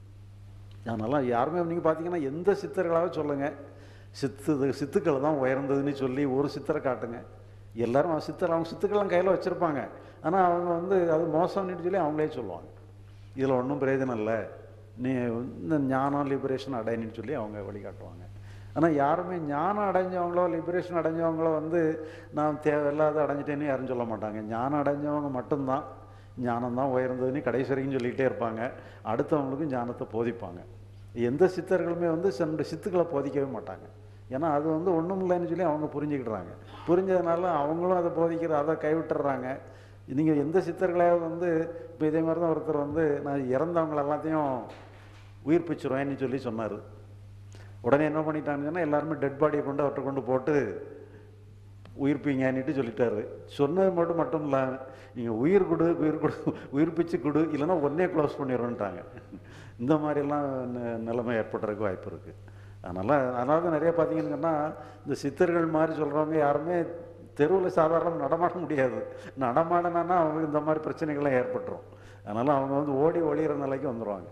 அதனால் யாருமே நீங்கள் பார்த்தீங்கன்னா எந்த சித்தர்களாக சொல்லுங்கள், சித்துக்கள் தான் உயர்ந்ததுன்னு சொல்லி ஒரு சித்தரை காட்டுங்க, எல்லோரும் அவங்க சித்துக்கள்லாம் கையில் வச்சுருப்பாங்க, ஆனால் அவங்க வந்து அது மோசம்னு சொல்லி அவங்களே சொல்லுவாங்க, இதில் ஒன்றும் பிரயோஜனம் இல்லை, நீ இந்த ஞானம் லிபரேஷன் அடையணுன்னு சொல்லி அவங்க வழிகாட்டுவாங்க. ஆனால் யாருமே ஞானம் அடைஞ்சவங்களோ லிபரேஷன் அடைஞ்சவங்களோ வந்து நான் தேவையில்லாத அடைஞ்சிட்டேன்னு யாரும் சொல்ல மாட்டாங்க. ஞானம் அடைஞ்சவங்க மட்டும்தான் ஞானம் தான் உயர்ந்ததுன்னு கடைசி வரைக்கும் சொல்லிகிட்டே இருப்பாங்க, அடுத்தவங்களுக்கும் ஞானத்தை போதிப்பாங்க. எந்த சித்தர்களுமே வந்து சித்துக்களை போதிக்கவே மாட்டாங்க, ஏன்னா அது வந்து ஒன்றும் இல்லைன்னு சொல்லி அவங்க புரிஞ்சுக்கிடுறாங்க. புரிஞ்சதுனால அவங்களும் அதை அதை கைவிட்டுறாங்க. நீங்கள் எந்த சித்தர்களாவது வந்து இப்போ இதே மாதிரி தான் ஒருத்தர் வந்து நான் இறந்தவங்க எல்லாத்தையும் உயிர்ப்பிச்சிருவேன்னு சொல்லி சொன்னார். உடனே என்ன பண்ணிட்டாங்கன்னா எல்லாருமே டெட் பாடியை கொண்டு அவர்கிட்ட கொண்டு போட்டு உயிர்ப்பீங்கன்னுட்டு சொல்லிட்டாரு. சொன்னது மட்டும் இல்லை, நீங்கள் உயிர்ப்பிச்சு கொடு, இல்லைன்னா ஒன்றே க்ளோஸ் பண்ணிடுறோன்ட்டாங்க. இந்த மாதிரிலாம் நிலைமை ஏற்படுறதுக்கு வாய்ப்பு இருக்குது. அதனால தான் நிறைய பார்த்தீங்கன்னு சொன்னால், இந்த சித்தர்கள் மாதிரி சொல்கிறவங்க யாருமே தெருவில் சாதாரண நடமாட முடியாது. நடமாடினா அவங்களுக்கு இந்த மாதிரி பிரச்சனைகள்லாம் ஏற்பட்டுரும். அதனால் அவங்க வந்து ஓடி ஒளிகிற நிலைக்கு வந்துடுவாங்க.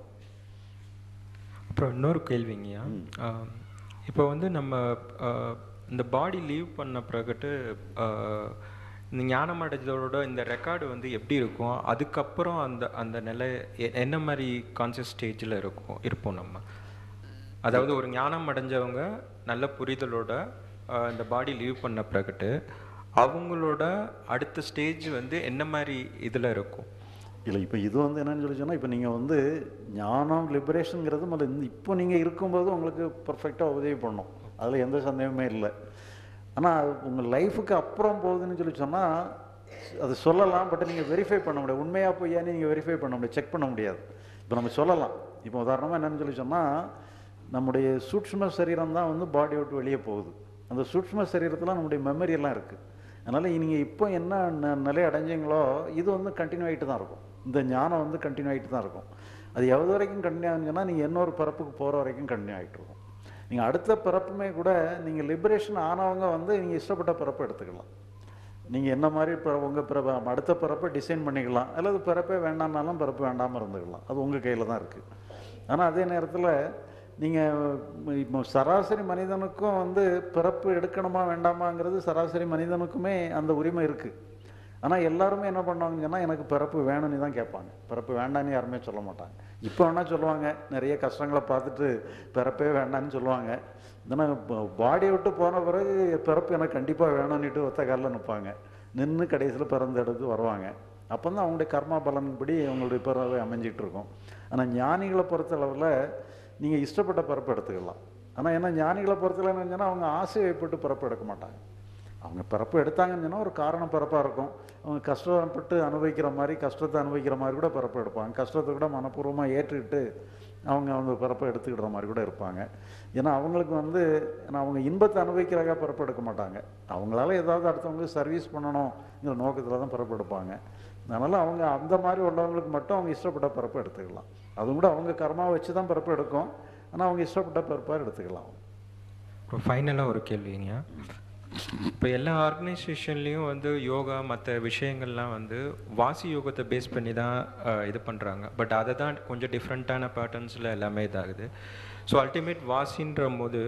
அப்புறம் இன்னொரு கேள்விங்கய்யா, இப்போ வந்து நம்ம இந்த பாடி லீவ் பண்ண பிறகுட்டு இந்த ஞானம் அடைஞ்சதோட இந்த ரெக்கார்டு வந்து எப்படி இருக்கும், அதுக்கப்புறம் அந்த நிலை என்ன மாதிரி கான்சியஸ் ஸ்டேஜில் இருப்போம் நம்ம? அதாவது ஒரு ஞானம் அடைஞ்சவங்க நல்ல புரிதலோட இந்த பாடி லீவ் பண்ண பிறகுட்டு அவங்களோட அடுத்த ஸ்டேஜ் வந்து என்ன மாதிரி இதில் இருக்கும்? இல்லை, இப்போ இது வந்து என்னன்னு சொல்லி சொன்னால், இப்போ நீங்கள் வந்து ஞானம் லிபரேஷனுங்கிறது இப்போ நீங்கள் இருக்கும்போது உங்களுக்கு பர்ஃபெக்டாக உதவி பண்ணும், அதில் எந்த சந்தேகமே இல்லை. ஆனால் உங்கள் லைஃபுக்கு அப்புறம் போகுதுன்னு சொல்லி சொன்னால் அது சொல்லலாம், பட் நீங்கள் வெரிஃபை பண்ண முடியாது. உண்மையாக பொய்யான்னு நீங்கள் வெரிஃபை பண்ண முடியாது, செக் பண்ண முடியாது. இப்போ நம்ம சொல்லலாம். இப்போ உதாரணமாக என்னென்னு சொல்லி சொன்னால், நம்முடைய சூட்சும சரீரம் தான் வந்து பாடி விட்டு வெளியே போகுது. அந்த சூட்சும சரீரத்தில் நம்முடைய மெமரியெல்லாம் இருக்குது. அதனால் நீங்கள் இப்போ என்ன நிலை அடைஞ்சிங்களோ இது வந்து கண்டினியூ ஆகிட்டு தான் இருக்கும். இந்த ஞானம் வந்து கண்டினியூ ஆகிட்டு தான் இருக்கும். அது எவ்வளோ வரைக்கும் கண்டினியூ ஆகுதுன்னா, நீங்கள் இன்னொரு பிறப்புக்கு போகிற வரைக்கும் கண்டினியூ ஆகிட்டு இருக்கும். நீங்கள் அடுத்த பிறப்புமே கூட நீங்கள் லிபரேஷன் ஆனவங்க வந்து நீங்கள் இஷ்டப்பட்ட பிறப்பை எடுத்துக்கலாம். நீங்கள் என்ன மாதிரி உங்கள் பிறப்பு அடுத்த பிறப்பை டிசைன் பண்ணிக்கலாம், அல்லது பிறப்பே வேண்டாம்னாலும் பிறப்பு வேண்டாமல் இருந்துக்கலாம். அது உங்கள் கையில் தான் இருக்குது. ஆனால் அதே நேரத்தில் நீங்கள் இப்போ சராசரி மனிதனுக்கும் வந்து பிறப்பு எடுக்கணுமா வேண்டாமாங்கிறது சராசரி மனிதனுக்குமே அந்த உரிமை இருக்குது. ஆனால் எல்லாருமே என்ன பண்ணுவாங்கன்னு சொன்னால் எனக்கு பிறப்பு வேணும்னு தான் கேட்பாங்க. பிறப்பு வேண்டான்னு யாருமே சொல்ல மாட்டாங்க. இப்போ வேணால் சொல்லுவாங்க, நிறைய கஷ்டங்களை பார்த்துட்டு பிறப்பே வேண்டான்னு சொல்லுவாங்க. ஏன்னா பாடியை விட்டு போன பிறகு பிறப்பு எனக்கு கண்டிப்பாக வேணும்னுட்டு ஒத்த காலில் நிற்பாங்க. நின்று கடைசியில் பிறந்த எடுத்து வருவாங்க. அப்போ தான் அவங்களுடைய கர்மா பலன்படி அவங்களுடைய பிறவை அமைஞ்சிட்டு இருக்கும். ஆனால் ஞானிகளை பொறுத்தளவில் நீங்கள் இஷ்டப்பட்ட பிறப்பு எடுத்துக்கலாம். ஆனால் ஏன்னா ஞானிகளை பொறுத்தளவு என்னன்னு சொன்னால் அவங்க ஆசை வைப்பட்டு பிறப்பு எடுக்க மாட்டாங்க. அவங்க பிறப்பு எடுத்தாங்கன்னு சொன்னால் ஒரு காரணம் பிறப்பாக இருக்கும். அவங்க கஷ்டப்பட்டு அனுபவிக்கிற மாதிரி, கஷ்டத்தை அனுபவிக்கிற மாதிரி கூட பிறப்பு எடுப்பாங்க. கஷ்டத்தை கூட மனப்பூர்வமாக ஏற்றுக்கிட்டு அவங்க பிறப்பை எடுத்துக்கிற மாதிரி கூட இருப்பாங்க. ஏன்னா அவங்களுக்கு ஏன்னா அவங்க இன்பத்தை அனுபவிக்கிறதாக பிறப்பு எடுக்க மாட்டாங்க. அவங்களால ஏதாவது அடுத்தவங்களுக்கு சர்வீஸ் பண்ணணுங்கிற நோக்கத்தில் தான் பிறப்பு எடுப்பாங்க. அதனால் அவங்க அந்த மாதிரி உள்ளவங்களுக்கு மட்டும் அவங்க இஷ்டப்பட்ட பிறப்பை எடுத்துக்கலாம். அதுவும் கூட அவங்க கர்மாவை வச்சு தான் பிறப்பு எடுக்கும். ஆனால் அவங்க இஷ்டப்பட்ட பிறப்பாக எடுத்துக்கலாம். இப்போ ஃபைனலாக ஒரு கேள்விங்க. இப்போ எல்லா ஆர்கனைசேஷன்லேயும் யோகா மற்ற விஷயங்கள்லாம் வாசி யோகத்தை பேஸ் பண்ணி தான் இது பண்ணுறாங்க. பட் அதை தான் கொஞ்சம் டிஃப்ரெண்ட்டான பேட்டர்ன்ஸில் எல்லாமே இதாகுது. ஸோ அல்டிமேட் வாசின்ற போது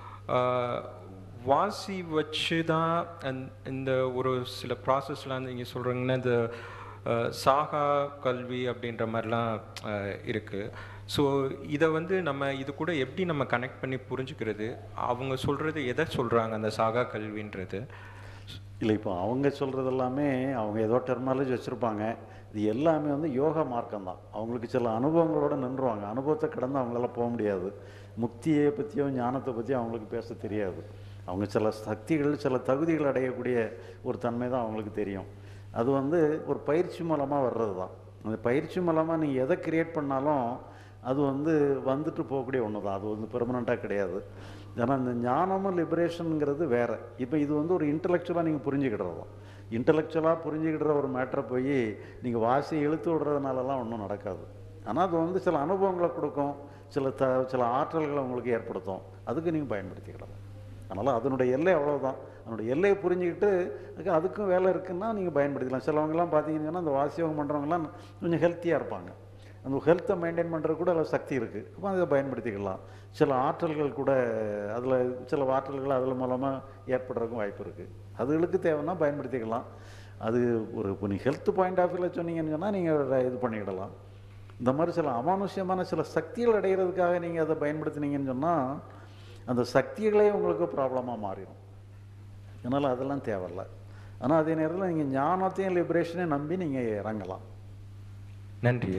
வாசி வச்சு தான் இந்த ஒரு சில ப்ராசஸ்லாம் நீங்கள் சொல்கிறீங்கன்னா இந்த சாகா கல்வி அப்படின்ற மாதிரிலாம் இருக்குது. ஸோ இதை நம்ம இது கூட எப்படி நம்ம கனெக்ட் பண்ணி புரிஞ்சுக்கிறது? அவங்க சொல்கிறது எதை சொல்கிறாங்க அந்த சாகா கல்வின்றது? இல்லை, இப்போ அவங்க சொல்கிறது எல்லாமே அவங்க ஏதோ டெர்மாலஜி வச்சுருப்பாங்க. இது எல்லாமே யோகா மார்க்கம் தான். அவங்களுக்கு சில அனுபவங்களோடு நின்றுவாங்க. அனுபவத்தை கடந்து அவங்களால போக முடியாது. முக்தியை பற்றியோ ஞானத்தை பற்றியோ அவங்களுக்கு பேச தெரியாது. அவங்க சில சக்திகள், சில தகுதிகள் அடையக்கூடிய ஒரு தன்மை தான் அவங்களுக்கு தெரியும். அது ஒரு பயிற்சி மூலமாக வர்றது தான். அந்த பயிற்சி மூலமாக நீங்கள் எதை கிரியேட் பண்ணாலும் அது வந்துட்டு போகக்கூடிய ஒன்று தான். அது பெர்மனண்ட்டாக கிடையாது. ஏன்னா இந்த ஞானமும் லிபரேஷனுங்கிறது வேறு. இப்போ இது ஒரு இன்டலெக்சுவலாக நீங்கள் புரிஞ்சுக்கிடுறது தான். இன்டலெக்சுவலாக புரிஞ்சுக்கிடுற ஒரு மேட்டரை போய் நீங்கள் வாசி இழுத்து விடுறதுனாலலாம் ஒன்றும் நடக்காது. ஆனால் அது சில அனுபவங்களை கொடுக்கும், சில ஆற்றல்களை உங்களுக்கு ஏற்படுத்தும். அதுக்கு நீங்கள் பயன்படுத்திக்கலாம். அதனால் அதனுடைய எல்லை அவ்வளோதான். அதனுடைய எல்லையை புரிஞ்சுக்கிட்டு அதுக்கும் வேலை இருக்குன்னா நீங்கள் பயன்படுத்திக்கலாம். சிலவங்கெல்லாம் பார்த்தீங்கன்னா அந்த வாசியோகம் பண்ணுறவங்கலாம் கொஞ்சம் ஹெல்த்தியாக இருப்பாங்க. அந்த ஹெல்த்தை மெயின்டைன் பண்ணுறது கூட அதில் சக்தி இருக்குது. அப்போ அதை பயன்படுத்திக்கலாம். சில ஆற்றல்கள் கூட சில ஆற்றல்கள் அதில் மூலமாக ஏற்படுறதுக்கும் வாய்ப்பு இருக்குது. அதுகளுக்கு தேவைன்னா பயன்படுத்திக்கலாம். அது இப்போ நீங்கள் ஹெல்த் பாயிண்ட் ஆஃப் வியூவில் சொன்னீங்கன்னு சொன்னால் நீங்கள் இது பண்ணிக்கிடலாம். இந்த மாதிரி சில அமானுஷ்யமான சில சக்திகள் அடைகிறதுக்காக நீங்கள் அதை பயன்படுத்தினீங்கன்னு சொன்னால் அந்த சக்திகளே உங்களுக்கு ப்ராப்ளமாக மாறிடும். அதனால் அதெல்லாம் தேவையில்லை. ஆனால் அதே நேரத்தில் நீங்கள் ஞானத்தையும் லிபரேஷனையும் நம்பி நீங்கள் இறங்கலாம். நன்றி.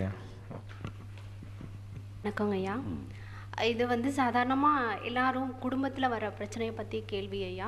வணக்கங்க ஐயா. இது சாதாரணமாக எல்லாரும் குடும்பத்தில் வர பிரச்சனையை பற்றி கேள்வி ஐயா.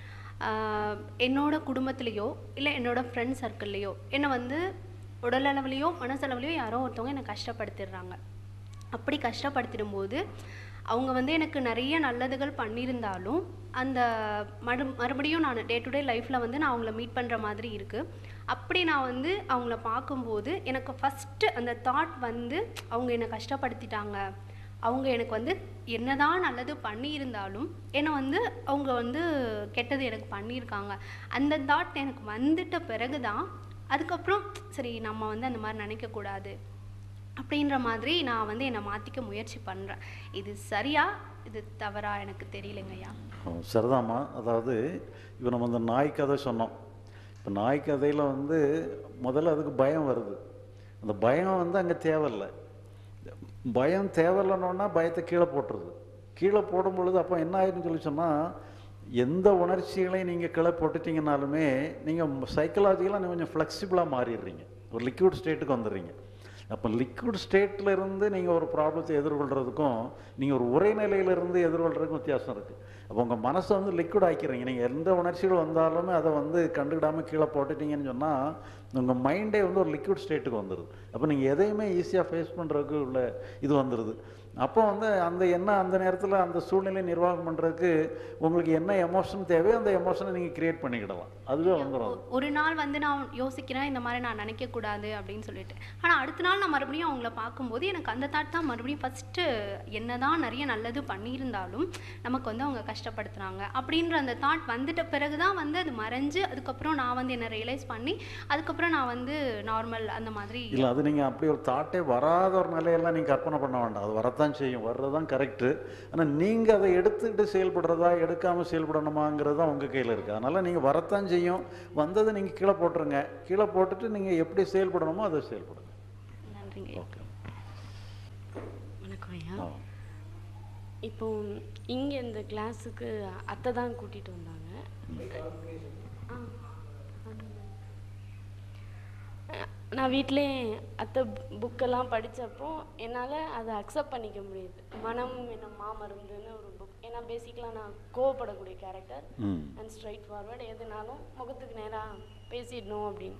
என்னோட குடும்பத்துலேயோ இல்லை என்னோட ஃப்ரெண்ட் சர்க்கிள்லேயோ என்னை உடலளவுலேயோ மனசளவுலையோ யாரோ ஒருத்தவங்க என்னை கஷ்டப்படுத்திடுறாங்க. அப்படி கஷ்டப்படுத்திடும்போது அவங்க எனக்கு நிறைய நல்லதுகள் பண்ணியிருந்தாலும் அந்த மறுபடியும் நான் டே டு டே லைஃப்பில் நான் அவங்கள மீட் பண்ணுற மாதிரி இருக்குது. அப்படி நான் அவங்கள பார்க்கும்போது எனக்கு ஃபஸ்ட்டு அந்த தாட் அவங்க என்னை கஷ்டப்படுத்திட்டாங்க, அவங்க எனக்கு என்னதான் நல்லது பண்ணியிருந்தாலும் என்னை அவங்க கெட்டது எனக்கு பண்ணியிருக்காங்க. அந்த தாட் எனக்கு வந்துட்ட பிறகு தான் அதுக்கப்புறம் சரி நம்ம அந்த மாதிரி நினைக்கக்கூடாது அப்படின்ற மாதிரி நான் என்னை மாற்றிக்க முயற்சி பண்ணுறேன். இது சரியா இது தவறா எனக்கு தெரியலைங்கய்யா. சரிதாம்மா. அதாவது இப்போ நம்ம அந்த நாய் கதை சொன்னோம். இப்போ நாய் கதையில் முதல்ல அதுக்கு பயம் வருது. அந்த பயம் அங்கே தேவையில்லை. பயம் தேவையில்லைன்னா பயத்தை கீழே போட்டுருது. கீழே போடும் பொழுது அப்போ என்ன ஆயிருன்னு சொல்லி சொன்னால் எந்த உணர்ச்சிகளையும் நீங்கள் கீழே போட்டுட்டிங்கனாலுமே நீங்கள் சைக்கலாஜிக்கலாக நீங்கள் கொஞ்சம் ஃப்ளெக்சிபிளாக மாறிடுறீங்க. ஒரு லிக்விட் ஸ்டேட்டுக்கு வந்துடுறீங்க. அப்போ லிக்விட் ஸ்டேட்டில் இருந்து நீங்கள் ஒரு ப்ராப்ளத்தை எதிர்கொள்கிறதுக்கும் நீங்கள் ஒரு உரைநிலையிலிருந்து எதிர்கொள்கிறதுக்கும் வித்தியாசம் இருக்குது. அப்போ உங்கள் மனசை லிக்விட் ஆக்கிடுறீங்க. நீங்கள் எந்த உணர்ச்சிகள் வந்தாலுமே அதை கண்டுக்கிடாமல் கீழே போட்டுட்டீங்கன்னு சொன்னால் உங்கள் மைண்டே ஒரு லிக்விட் ஸ்டேட்டுக்கு வந்துடுது. அப்போ நீங்கள் எதையுமே ஈஸியாக ஃபேஸ் பண்ணுறதுக்கு உள்ள இது வந்துடுது. அப்போ அந்த நேரத்தில் அந்த சூழ்நிலையை நிர்வாகம் பண்ணுறதுக்கு உங்களுக்கு என்ன எமோஷன் தேவையோ அந்த எமோஷனை நீங்கள் கிரியேட் பண்ணிக்கிடலாம். அதுவே வந்துடும். ஒரு நாள் நான் யோசிக்கிறேன் இந்த மாதிரி நான் நினைக்கக்கூடாது அப்படின்னு சொல்லிட்டு, ஆனால் அடுத்த நாள் நான் மறுபடியும் அவங்கள பார்க்கும்போது எனக்கு அந்த தாட் தான் மறுபடியும் ஃபஸ்ட்டு என்ன தான் நிறைய நல்லது பண்ணியிருந்தாலும் நமக்கு அவங்க கஷ்டப்படுத்துகிறாங்க அப்படின்ற அந்த தாட் வந்துட்ட பிறகு தான் அது மறைஞ்சு அதுக்கப்புறம் நான் என்னை ரியலைஸ் பண்ணி அதுக்கப்புறம் நான் நார்மல் அந்த மாதிரி. இல்லை, அது நீங்கள் அப்படி ஒரு தாட்டே வராத ஒரு நிலையெல்லாம் நீங்கள் கற்பனை பண்ண வேண்டாம். அது வரத்தான் வரத்தான் செய்யும், வர்றதான் கரெக்டு. ஆனால் நீங்கள் அதை எடுத்துக்கிட்டு செயல்படுறதா எடுக்காமல் செயல்படணுமாங்கிறது தான் உங்கள் கையில் இருக்குது. அதனால் நீங்கள் வரத்தான் செய்யும், வந்ததை நீங்கள் கீழே போட்டுருங்க. கீழே போட்டுட்டு நீங்கள் எப்படி செயல்படணுமோ அதை செயல்படுங்க. நன்றிங்க. ஓகே. வணக்கம் ஐயா. இப்போ இங்கே இந்த கிளாஸுக்கு அத்தை தான் கூட்டிகிட்டு வந்தாங்க. நான் வீட்டிலே அத்தை புக்கெல்லாம் படித்தப்போ என்னால் அதை அக்செப்ட் பண்ணிக்க முடியுது. மனம் என்ன மாமருந்துன்னு ஒரு புக். ஏன்னா பேசிக்கலாக நான் கோவப்படக்கூடிய கேரக்டர் அண்ட் ஸ்ட்ரைட் ஃபார்வர்டு, எதுனாலும் முகத்துக்கு நேராக பேசிடணும் அப்படின்னு.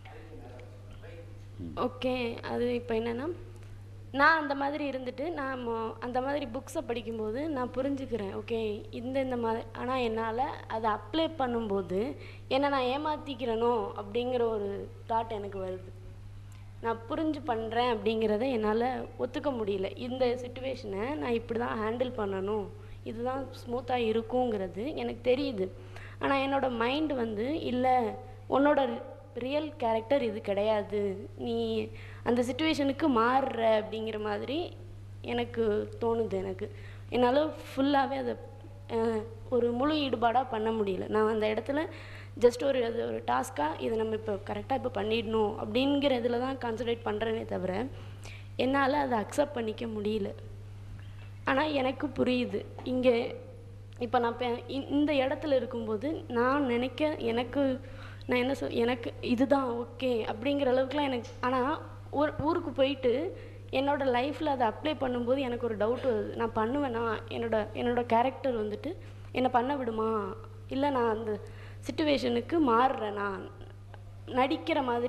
ஓகே, அது இப்போ என்னென்னா நான் அந்த மாதிரி இருந்துட்டு நான் அந்த மாதிரி புக்ஸை படிக்கும்போது நான் புரிஞ்சுக்கிறேன், ஓகே இந்த மாதிரி. ஆனால் என்னால் அதை அப்ளை பண்ணும்போது என்னை நான் ஏமாற்றிக்கிறனோ அப்படிங்கிற ஒரு தாட் எனக்கு வருது. நான் புரிஞ்சு பண்ணுறேன் அப்படிங்கிறத என்னால் ஒத்துக்க முடியல. இந்த சுச்சுவேஷனை நான் இப்படி தான் ஹேண்டில் பண்ணணும், இதுதான் ஸ்மூத்தாக இருக்குங்கிறது எனக்கு தெரியுது. ஆனால் என்னோடய மைண்டு வந்து இல்லை, உன்னோட ரியல் கேரக்டர் இது கிடையாது, நீ அந்த சுச்சுவேஷனுக்கு மாறுற அப்படிங்கிற மாதிரி எனக்கு தோணுது. என்னால் ஃபுல்லாகவே அதை ஒரு முழு ஈடுபாடாக பண்ண முடியல. நான் அந்த இடத்துல ஜஸ்ட் ஒரு டாஸ்க்காக இதை நம்ம இப்போ கரெக்டாக இப்போ பண்ணிடணும் அப்படிங்கிற இதில் தான் கான்சன்ட்ரேட் பண்ணுறேனே தவிர என்னால் அதை அக்செப்ட் பண்ணிக்க முடியல. ஆனால் எனக்கு புரியுது, இங்கே இப்போ நான் இந்த இடத்துல இருக்கும்போது நான் நான் என்ன எனக்கு இதுதான் ஓகே அப்படிங்கிற அளவுக்குலாம் எனக்கு. ஆனால் ஊருக்கு போயிட்டு என்னோடய லைஃப்பில் அதை அப்ளை பண்ணும்போது எனக்கு ஒரு டவுட் வருது. நான் பண்ணுவேன்னா, என்னோட கேரக்டர் வந்துட்டு என்னை பண்ண விடுமா, இல்லை நான் அந்த சிச்சுவேஷனுக்கு மாறுறேன், நான் நடிக்கிற மாதிரி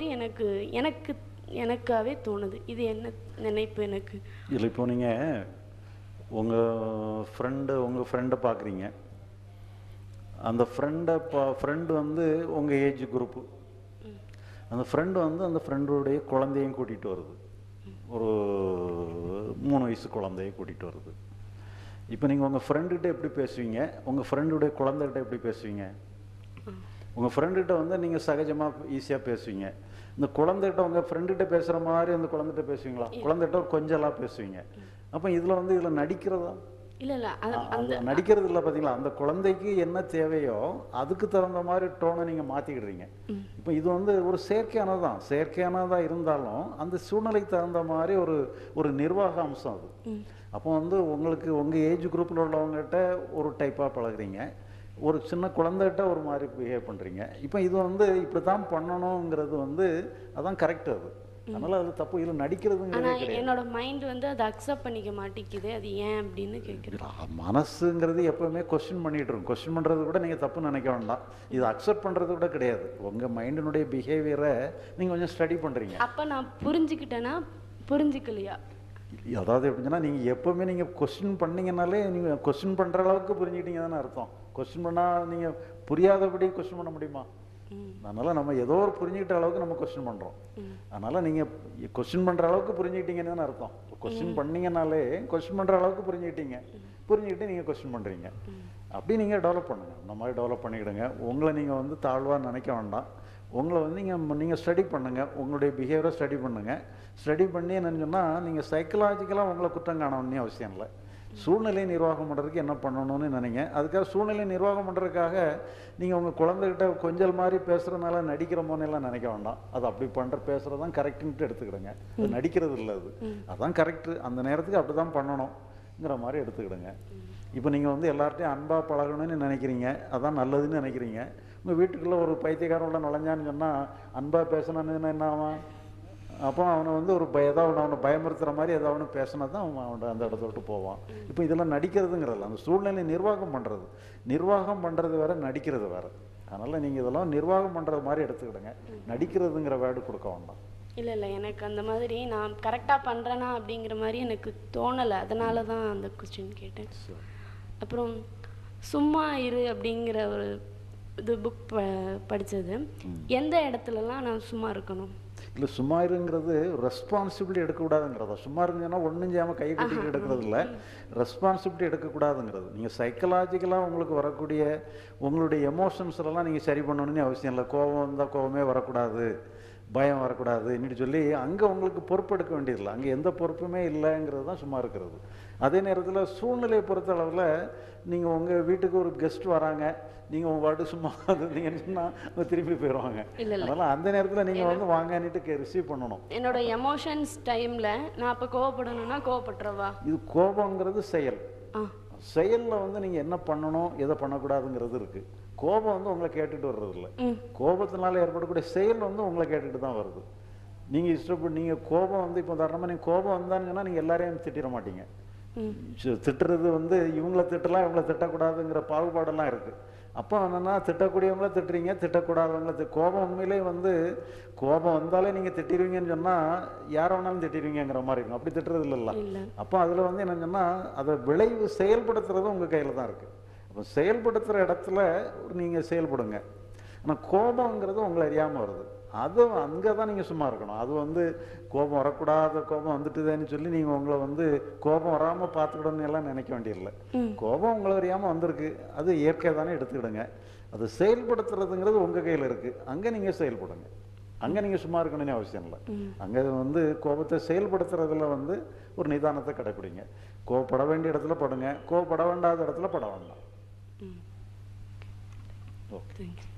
எனக்காகவே தோணுது. இது என்ன நினைப்பு எனக்கு இல்லை. இப்போ நீங்கள் உங்கள் ஃப்ரெண்டை பார்க்குறீங்க. அந்த ஃப்ரெண்டு வந்து உங்கள் ஏஜ் குரூப்பு. அந்த ஃப்ரெண்டு வந்து அந்த ஃப்ரெண்டுடைய குழந்தையும் கூட்டிகிட்டு வருது, ஒரு 3 வயசு குழந்தைய கூட்டிகிட்டு வருது. இப்போ நீங்கள் உங்கள் ஃப்ரெண்டுகிட்ட எப்படி பேசுவீங்க, உங்கள் ஃப்ரெண்டுடைய குழந்தைகிட்ட எப்படி பேசுவீங்க? உங்கள் ஃப்ரெண்டுகிட்ட வந்து நீங்கள் சகஜமாக ஈஸியாக பேசுவீங்க. இந்த குழந்தைகிட்ட உங்கள் ஃப்ரெண்டுகிட்ட பேசுகிற மாதிரி அந்த குழந்தைகிட்ட பேசுவீங்களா? குழந்தைகிட்ட கொஞ்சலாம் பேசுவீங்க. அப்போ இதில் நடிக்கிறதா? இல்லை நடிக்கிறது இல்லை. பார்த்தீங்களா, அந்த குழந்தைக்கு என்ன தேவையோ அதுக்கு தகுந்த மாதிரி டோனை நீங்கள் மாற்றிக்கிடுறீங்க. இப்போ இது வந்து ஒரு செயற்கையானதாக இருந்தாலும் அந்த சூழ்நிலைக்கு தகுந்த மாதிரி ஒரு நிர்வாக அம்சம் அது. அப்போ வந்து உங்களுக்கு உங்கள் ஏஜ் குரூப்பில் உள்ளவங்ககிட்ட ஒரு டைப்பாக பழகுறீங்க, ஒரு சின்ன குழந்தைகிட்ட ஒரு மாதிரி பிஹேவ் பண்ணுறீங்க. இப்போ இது வந்து இப்படி தான் பண்ணணுங்கிறது வந்து அதான் கரெக்டு. அது அதனால் அது தப்பு. இதில் நடிக்கிறதுங்கிறது கிடையாது. என்னோட மைண்ட் வந்து அதை அக்செப்ட் பண்ணிக்க மாட்டேங்குது. அது ஏன் அப்படின்னு கேட்குறேன். மனசுங்கிறது எப்போவுமே கொஸ்டின் பண்ணிகிட்டு இருக்கும். கொஸ்டின் பண்ணுறது கூட நீங்கள் தப்பு நினைக்க வேண்டாம். இது அக்செப்ட் பண்ணுறது கூட கிடையாது. உங்கள் மைண்டினுடைய பிஹேவியரை நீங்கள் கொஞ்சம் ஸ்டடி பண்ணுறீங்க. அப்போ நான் புரிஞ்சுக்கிட்டேன்னா புரிஞ்சிக்கலையா? அதாவது எப்படின்னா, நீங்கள் எப்போவுமே நீங்கள் கொஸ்டின் பண்ணிங்கனாலே நீங்கள் கொஸ்டின் பண்ணுற அளவுக்கு புரிஞ்சுக்கிட்டீங்க தானே அர்த்தம். கொஸ்டின் பண்ணால் நீங்கள் புரியாதபடி கொஸ்டின் பண்ண முடியுமா? அதனால் நம்ம ஏதோ ஒரு புரிஞ்சுக்கிட்ட அளவுக்கு நம்ம கொஸ்டின் பண்ணுறோம். அதனால் நீங்கள் கொஸ்டின் பண்ணுற அளவுக்கு புரிஞ்சுக்கிட்டீங்கன்னு தானே அர்த்தம். கொஸ்டின் பண்ணிங்கனாலே கொஸ்டின் பண்ணுற அளவுக்கு புரிஞ்சுக்கிட்டு நீங்கள் கொஸ்டின் பண்ணுறீங்க. அப்படி நீங்கள் டெவலப் பண்ணுங்கள். இந்த மாதிரி டெவலப் பண்ணிக்கிடுங்க. உங்களை நீங்கள் வந்து தாழ்வாக நினைக்க வேண்டாம். உங்களை வந்து நீங்கள் ஸ்டடி பண்ணுங்கள். உங்களுடைய பிஹேவியரை ஸ்டடி பண்ணுங்கள். ஸ்டடி பண்ணி என்னன்னு சொன்னால் நீங்கள் சைக்கலாஜிக்கலாக உங்களை குற்றம் காணணும்னு அவசியம் இல்லை. சூழ்நிலை நிர்வாகம் பண்ணுறதுக்கு என்ன பண்ணணும்னு நினைங்க. அதுக்காக சூழ்நிலை நிர்வாகம் பண்ணுறதுக்காக நீங்கள் உங்கள் குழந்தைகிட்ட கொஞ்சம் மாதிரி பேசுகிறதுனால நடிக்கிறமோன்னெல்லாம் நினைக்க வேண்டாம். அது அப்படி பேசுகிறது தான் கரெக்டுன்ட்டு எடுத்துக்கிடுங்க. அது நடிக்கிறது இல்லை, அதுதான் கரெக்டு. அந்த நேரத்துக்கு அப்படி தான் பண்ணணுங்கிற மாதிரி எடுத்துக்கிடுங்க. இப்போ நீங்கள் வந்து எல்லார்ட்டையும் அன்பாக பழகணும்னு நினைக்கிறீங்க, அதான் நல்லதுன்னு நினைக்கிறீங்க. உங்கள் வீட்டுக்குள்ளே ஒரு பைத்தியக்காரன் உள்ள நுழைஞ்சான்னு சொன்னால் அன்பாக பேசணுன்னு என்ன ஆகும்? அப்போ அவனை வந்து ஏதாவது அவனை பயமுறுத்துகிற மாதிரி ஏதாவது பேசினா தான் அவன் அந்த இடத்த விட்டு போவான். இப்போ இதெல்லாம் நடிக்கிறதுங்கிறதில்ல, அந்த சூழ்நிலை நிர்வாகம் பண்ணுறது வேறு, நடிக்கிறது வேறு. அதனால் நீங்கள் இதெல்லாம் நிர்வாகம் பண்ணுறது மாதிரி எடுத்துக்கிடுங்க. நடிக்கிறதுங்கிற வேர்டு கொடுக்க வேண்டாம். இல்லை எனக்கு அந்த மாதிரி நான் கரெக்டாக பண்ணுறேனா அப்படிங்கிற மாதிரி எனக்கு தோணலை. அதனால தான் அந்த கொஸ்டின் கேட்டேன். அப்புறம் சும்மா இரு அப்படிங்கிற ஒரு இது புக் படித்தது, எந்த இடத்துலலாம் நான் சும்மா இருக்கணும்? இல்லை, சும்மா இருங்கிறது ரெஸ்பான்சிபிலிட்டி எடுக்கக்கூடாதுங்கிறதா? சும்மா இருங்கன்னா ஒன்றும் செய்யாமல் கையை கட்டிட்டு எடுக்கிறது இல்லை, ரெஸ்பான்சிபிலிட்டி எடுக்கக்கூடாதுங்கிறது. நீங்கள் சைக்கலாஜிக்கலாக உங்களுக்கு வரக்கூடிய உங்களுடைய எமோஷன்ஸ்லாம் நீங்கள் சரி பண்ணணும்னு அவசியம் இல்லை. கோபம் வந்தால் கோபமே வரக்கூடாது பயம் வரக்கூடாது இன்னிட்டு சொல்லி அங்கே உங்களுக்கு பொறுப்பெடுக்க வேண்டியதில்லை. அங்கே எந்த பொறுப்புமே இல்லைங்கிறது தான் சும்மா இருக்கிறது. அதே நேரத்தில் சூழ்நிலையை பொறுத்த அளவில் நீங்கள் உங்கள் வீட்டுக்கு ஒரு கெஸ்ட் வராங்க, நீங்கள் உங்கள் பாட்டு சும்மா இருந்தீங்கன்னு சொன்னால் அவங்க திரும்பி போயிடுவாங்க. அதனால் அந்த நேரத்தில் நீங்கள் வந்து வாங்கன்னுட்டு ரிசீவ் பண்ணணும். என்னோட எமோஷன்ஸ் டைமில் நான் இப்போ கோவப்படணும்னா கோவப்பட்டுறவா? இது கோபங்கிறது செயல். செயலில் வந்து நீங்கள் என்ன பண்ணணும் எதை பண்ணக்கூடாதுங்கிறது இருக்குது. கோபம் வந்து உங்களை கேட்டுட்டு வர்றது இல்லை. கோபத்தினால ஏற்படக்கூடிய செயல் வந்து உங்களை கேட்டுட்டு தான் வருது. நீங்கள் இஷ்டப்பட்டு நீங்கள் கோபம் வந்து இப்போ உதாரணமாக நீங்கள் கோபம் வந்தாங்கன்னா நீங்கள் எல்லாரையும் திட்டிட மாட்டீங்க. திட்டுறது வந்து இவங்கள திட்டலாம் இவங்கள திட்டக்கூடாதுங்கிற பாகுபாடெல்லாம் இருக்குது. அப்போ என்னென்னா திட்டக்கூடியவங்கள திட்டுறீங்க, திட்டக்கூடாதவங்கள கோபம் உண்மையிலே வந்து கோபம் வந்தாலே நீங்கள் திட்டிடுவீங்கன்னு சொன்னால் யாரை வேணாலும் திட்டிடுவீங்கிற மாதிரி இருக்கும். அப்படி திட்டுறது இல்லைல்ல. அப்போ அதில் வந்து என்னன்னு சொன்னால் அதை விளைவு செயல்படுத்துறது உங்கள் கையில் தான் இருக்குது. அப்போ செயல்படுத்துகிற இடத்துல நீங்கள் செயல்படுங்க. ஆனால் கோபங்கிறது உங்களை அறியாமல் வருது. அது அங்கே தான் நீங்கள் சும்மா இருக்கணும். அது வந்து கோபம் வரக்கூடாத கோபம் வந்துட்டுதேன்னு சொல்லி நீங்கள் உங்களை வந்து கோபம் வராமல் பார்த்துக்கிடணும்னு எல்லாம் நினைக்க வேண்டியதில்லை. கோபம் உங்களை அறியாமல் வந்திருக்கு, அது இயற்கை தானே எடுத்துக்கிடுங்க. அது செயல்படுத்துறதுங்கிறது உங்கள் கையில் இருக்குது. அங்கே நீங்கள் செயல்படுங்க. அங்கே நீங்கள் சும்மா இருக்கணும்னு அவசியம் இல்லை. அங்கே வந்து கோபத்தை செயல்படுத்துறதுல வந்து ஒரு நிதானத்தை கடைப்பிடிங்க. கோபப்பட வேண்டிய இடத்துல படுங்க, கோபப்பட வேண்டாத இடத்துல பட வேண்டாம். ஓகே.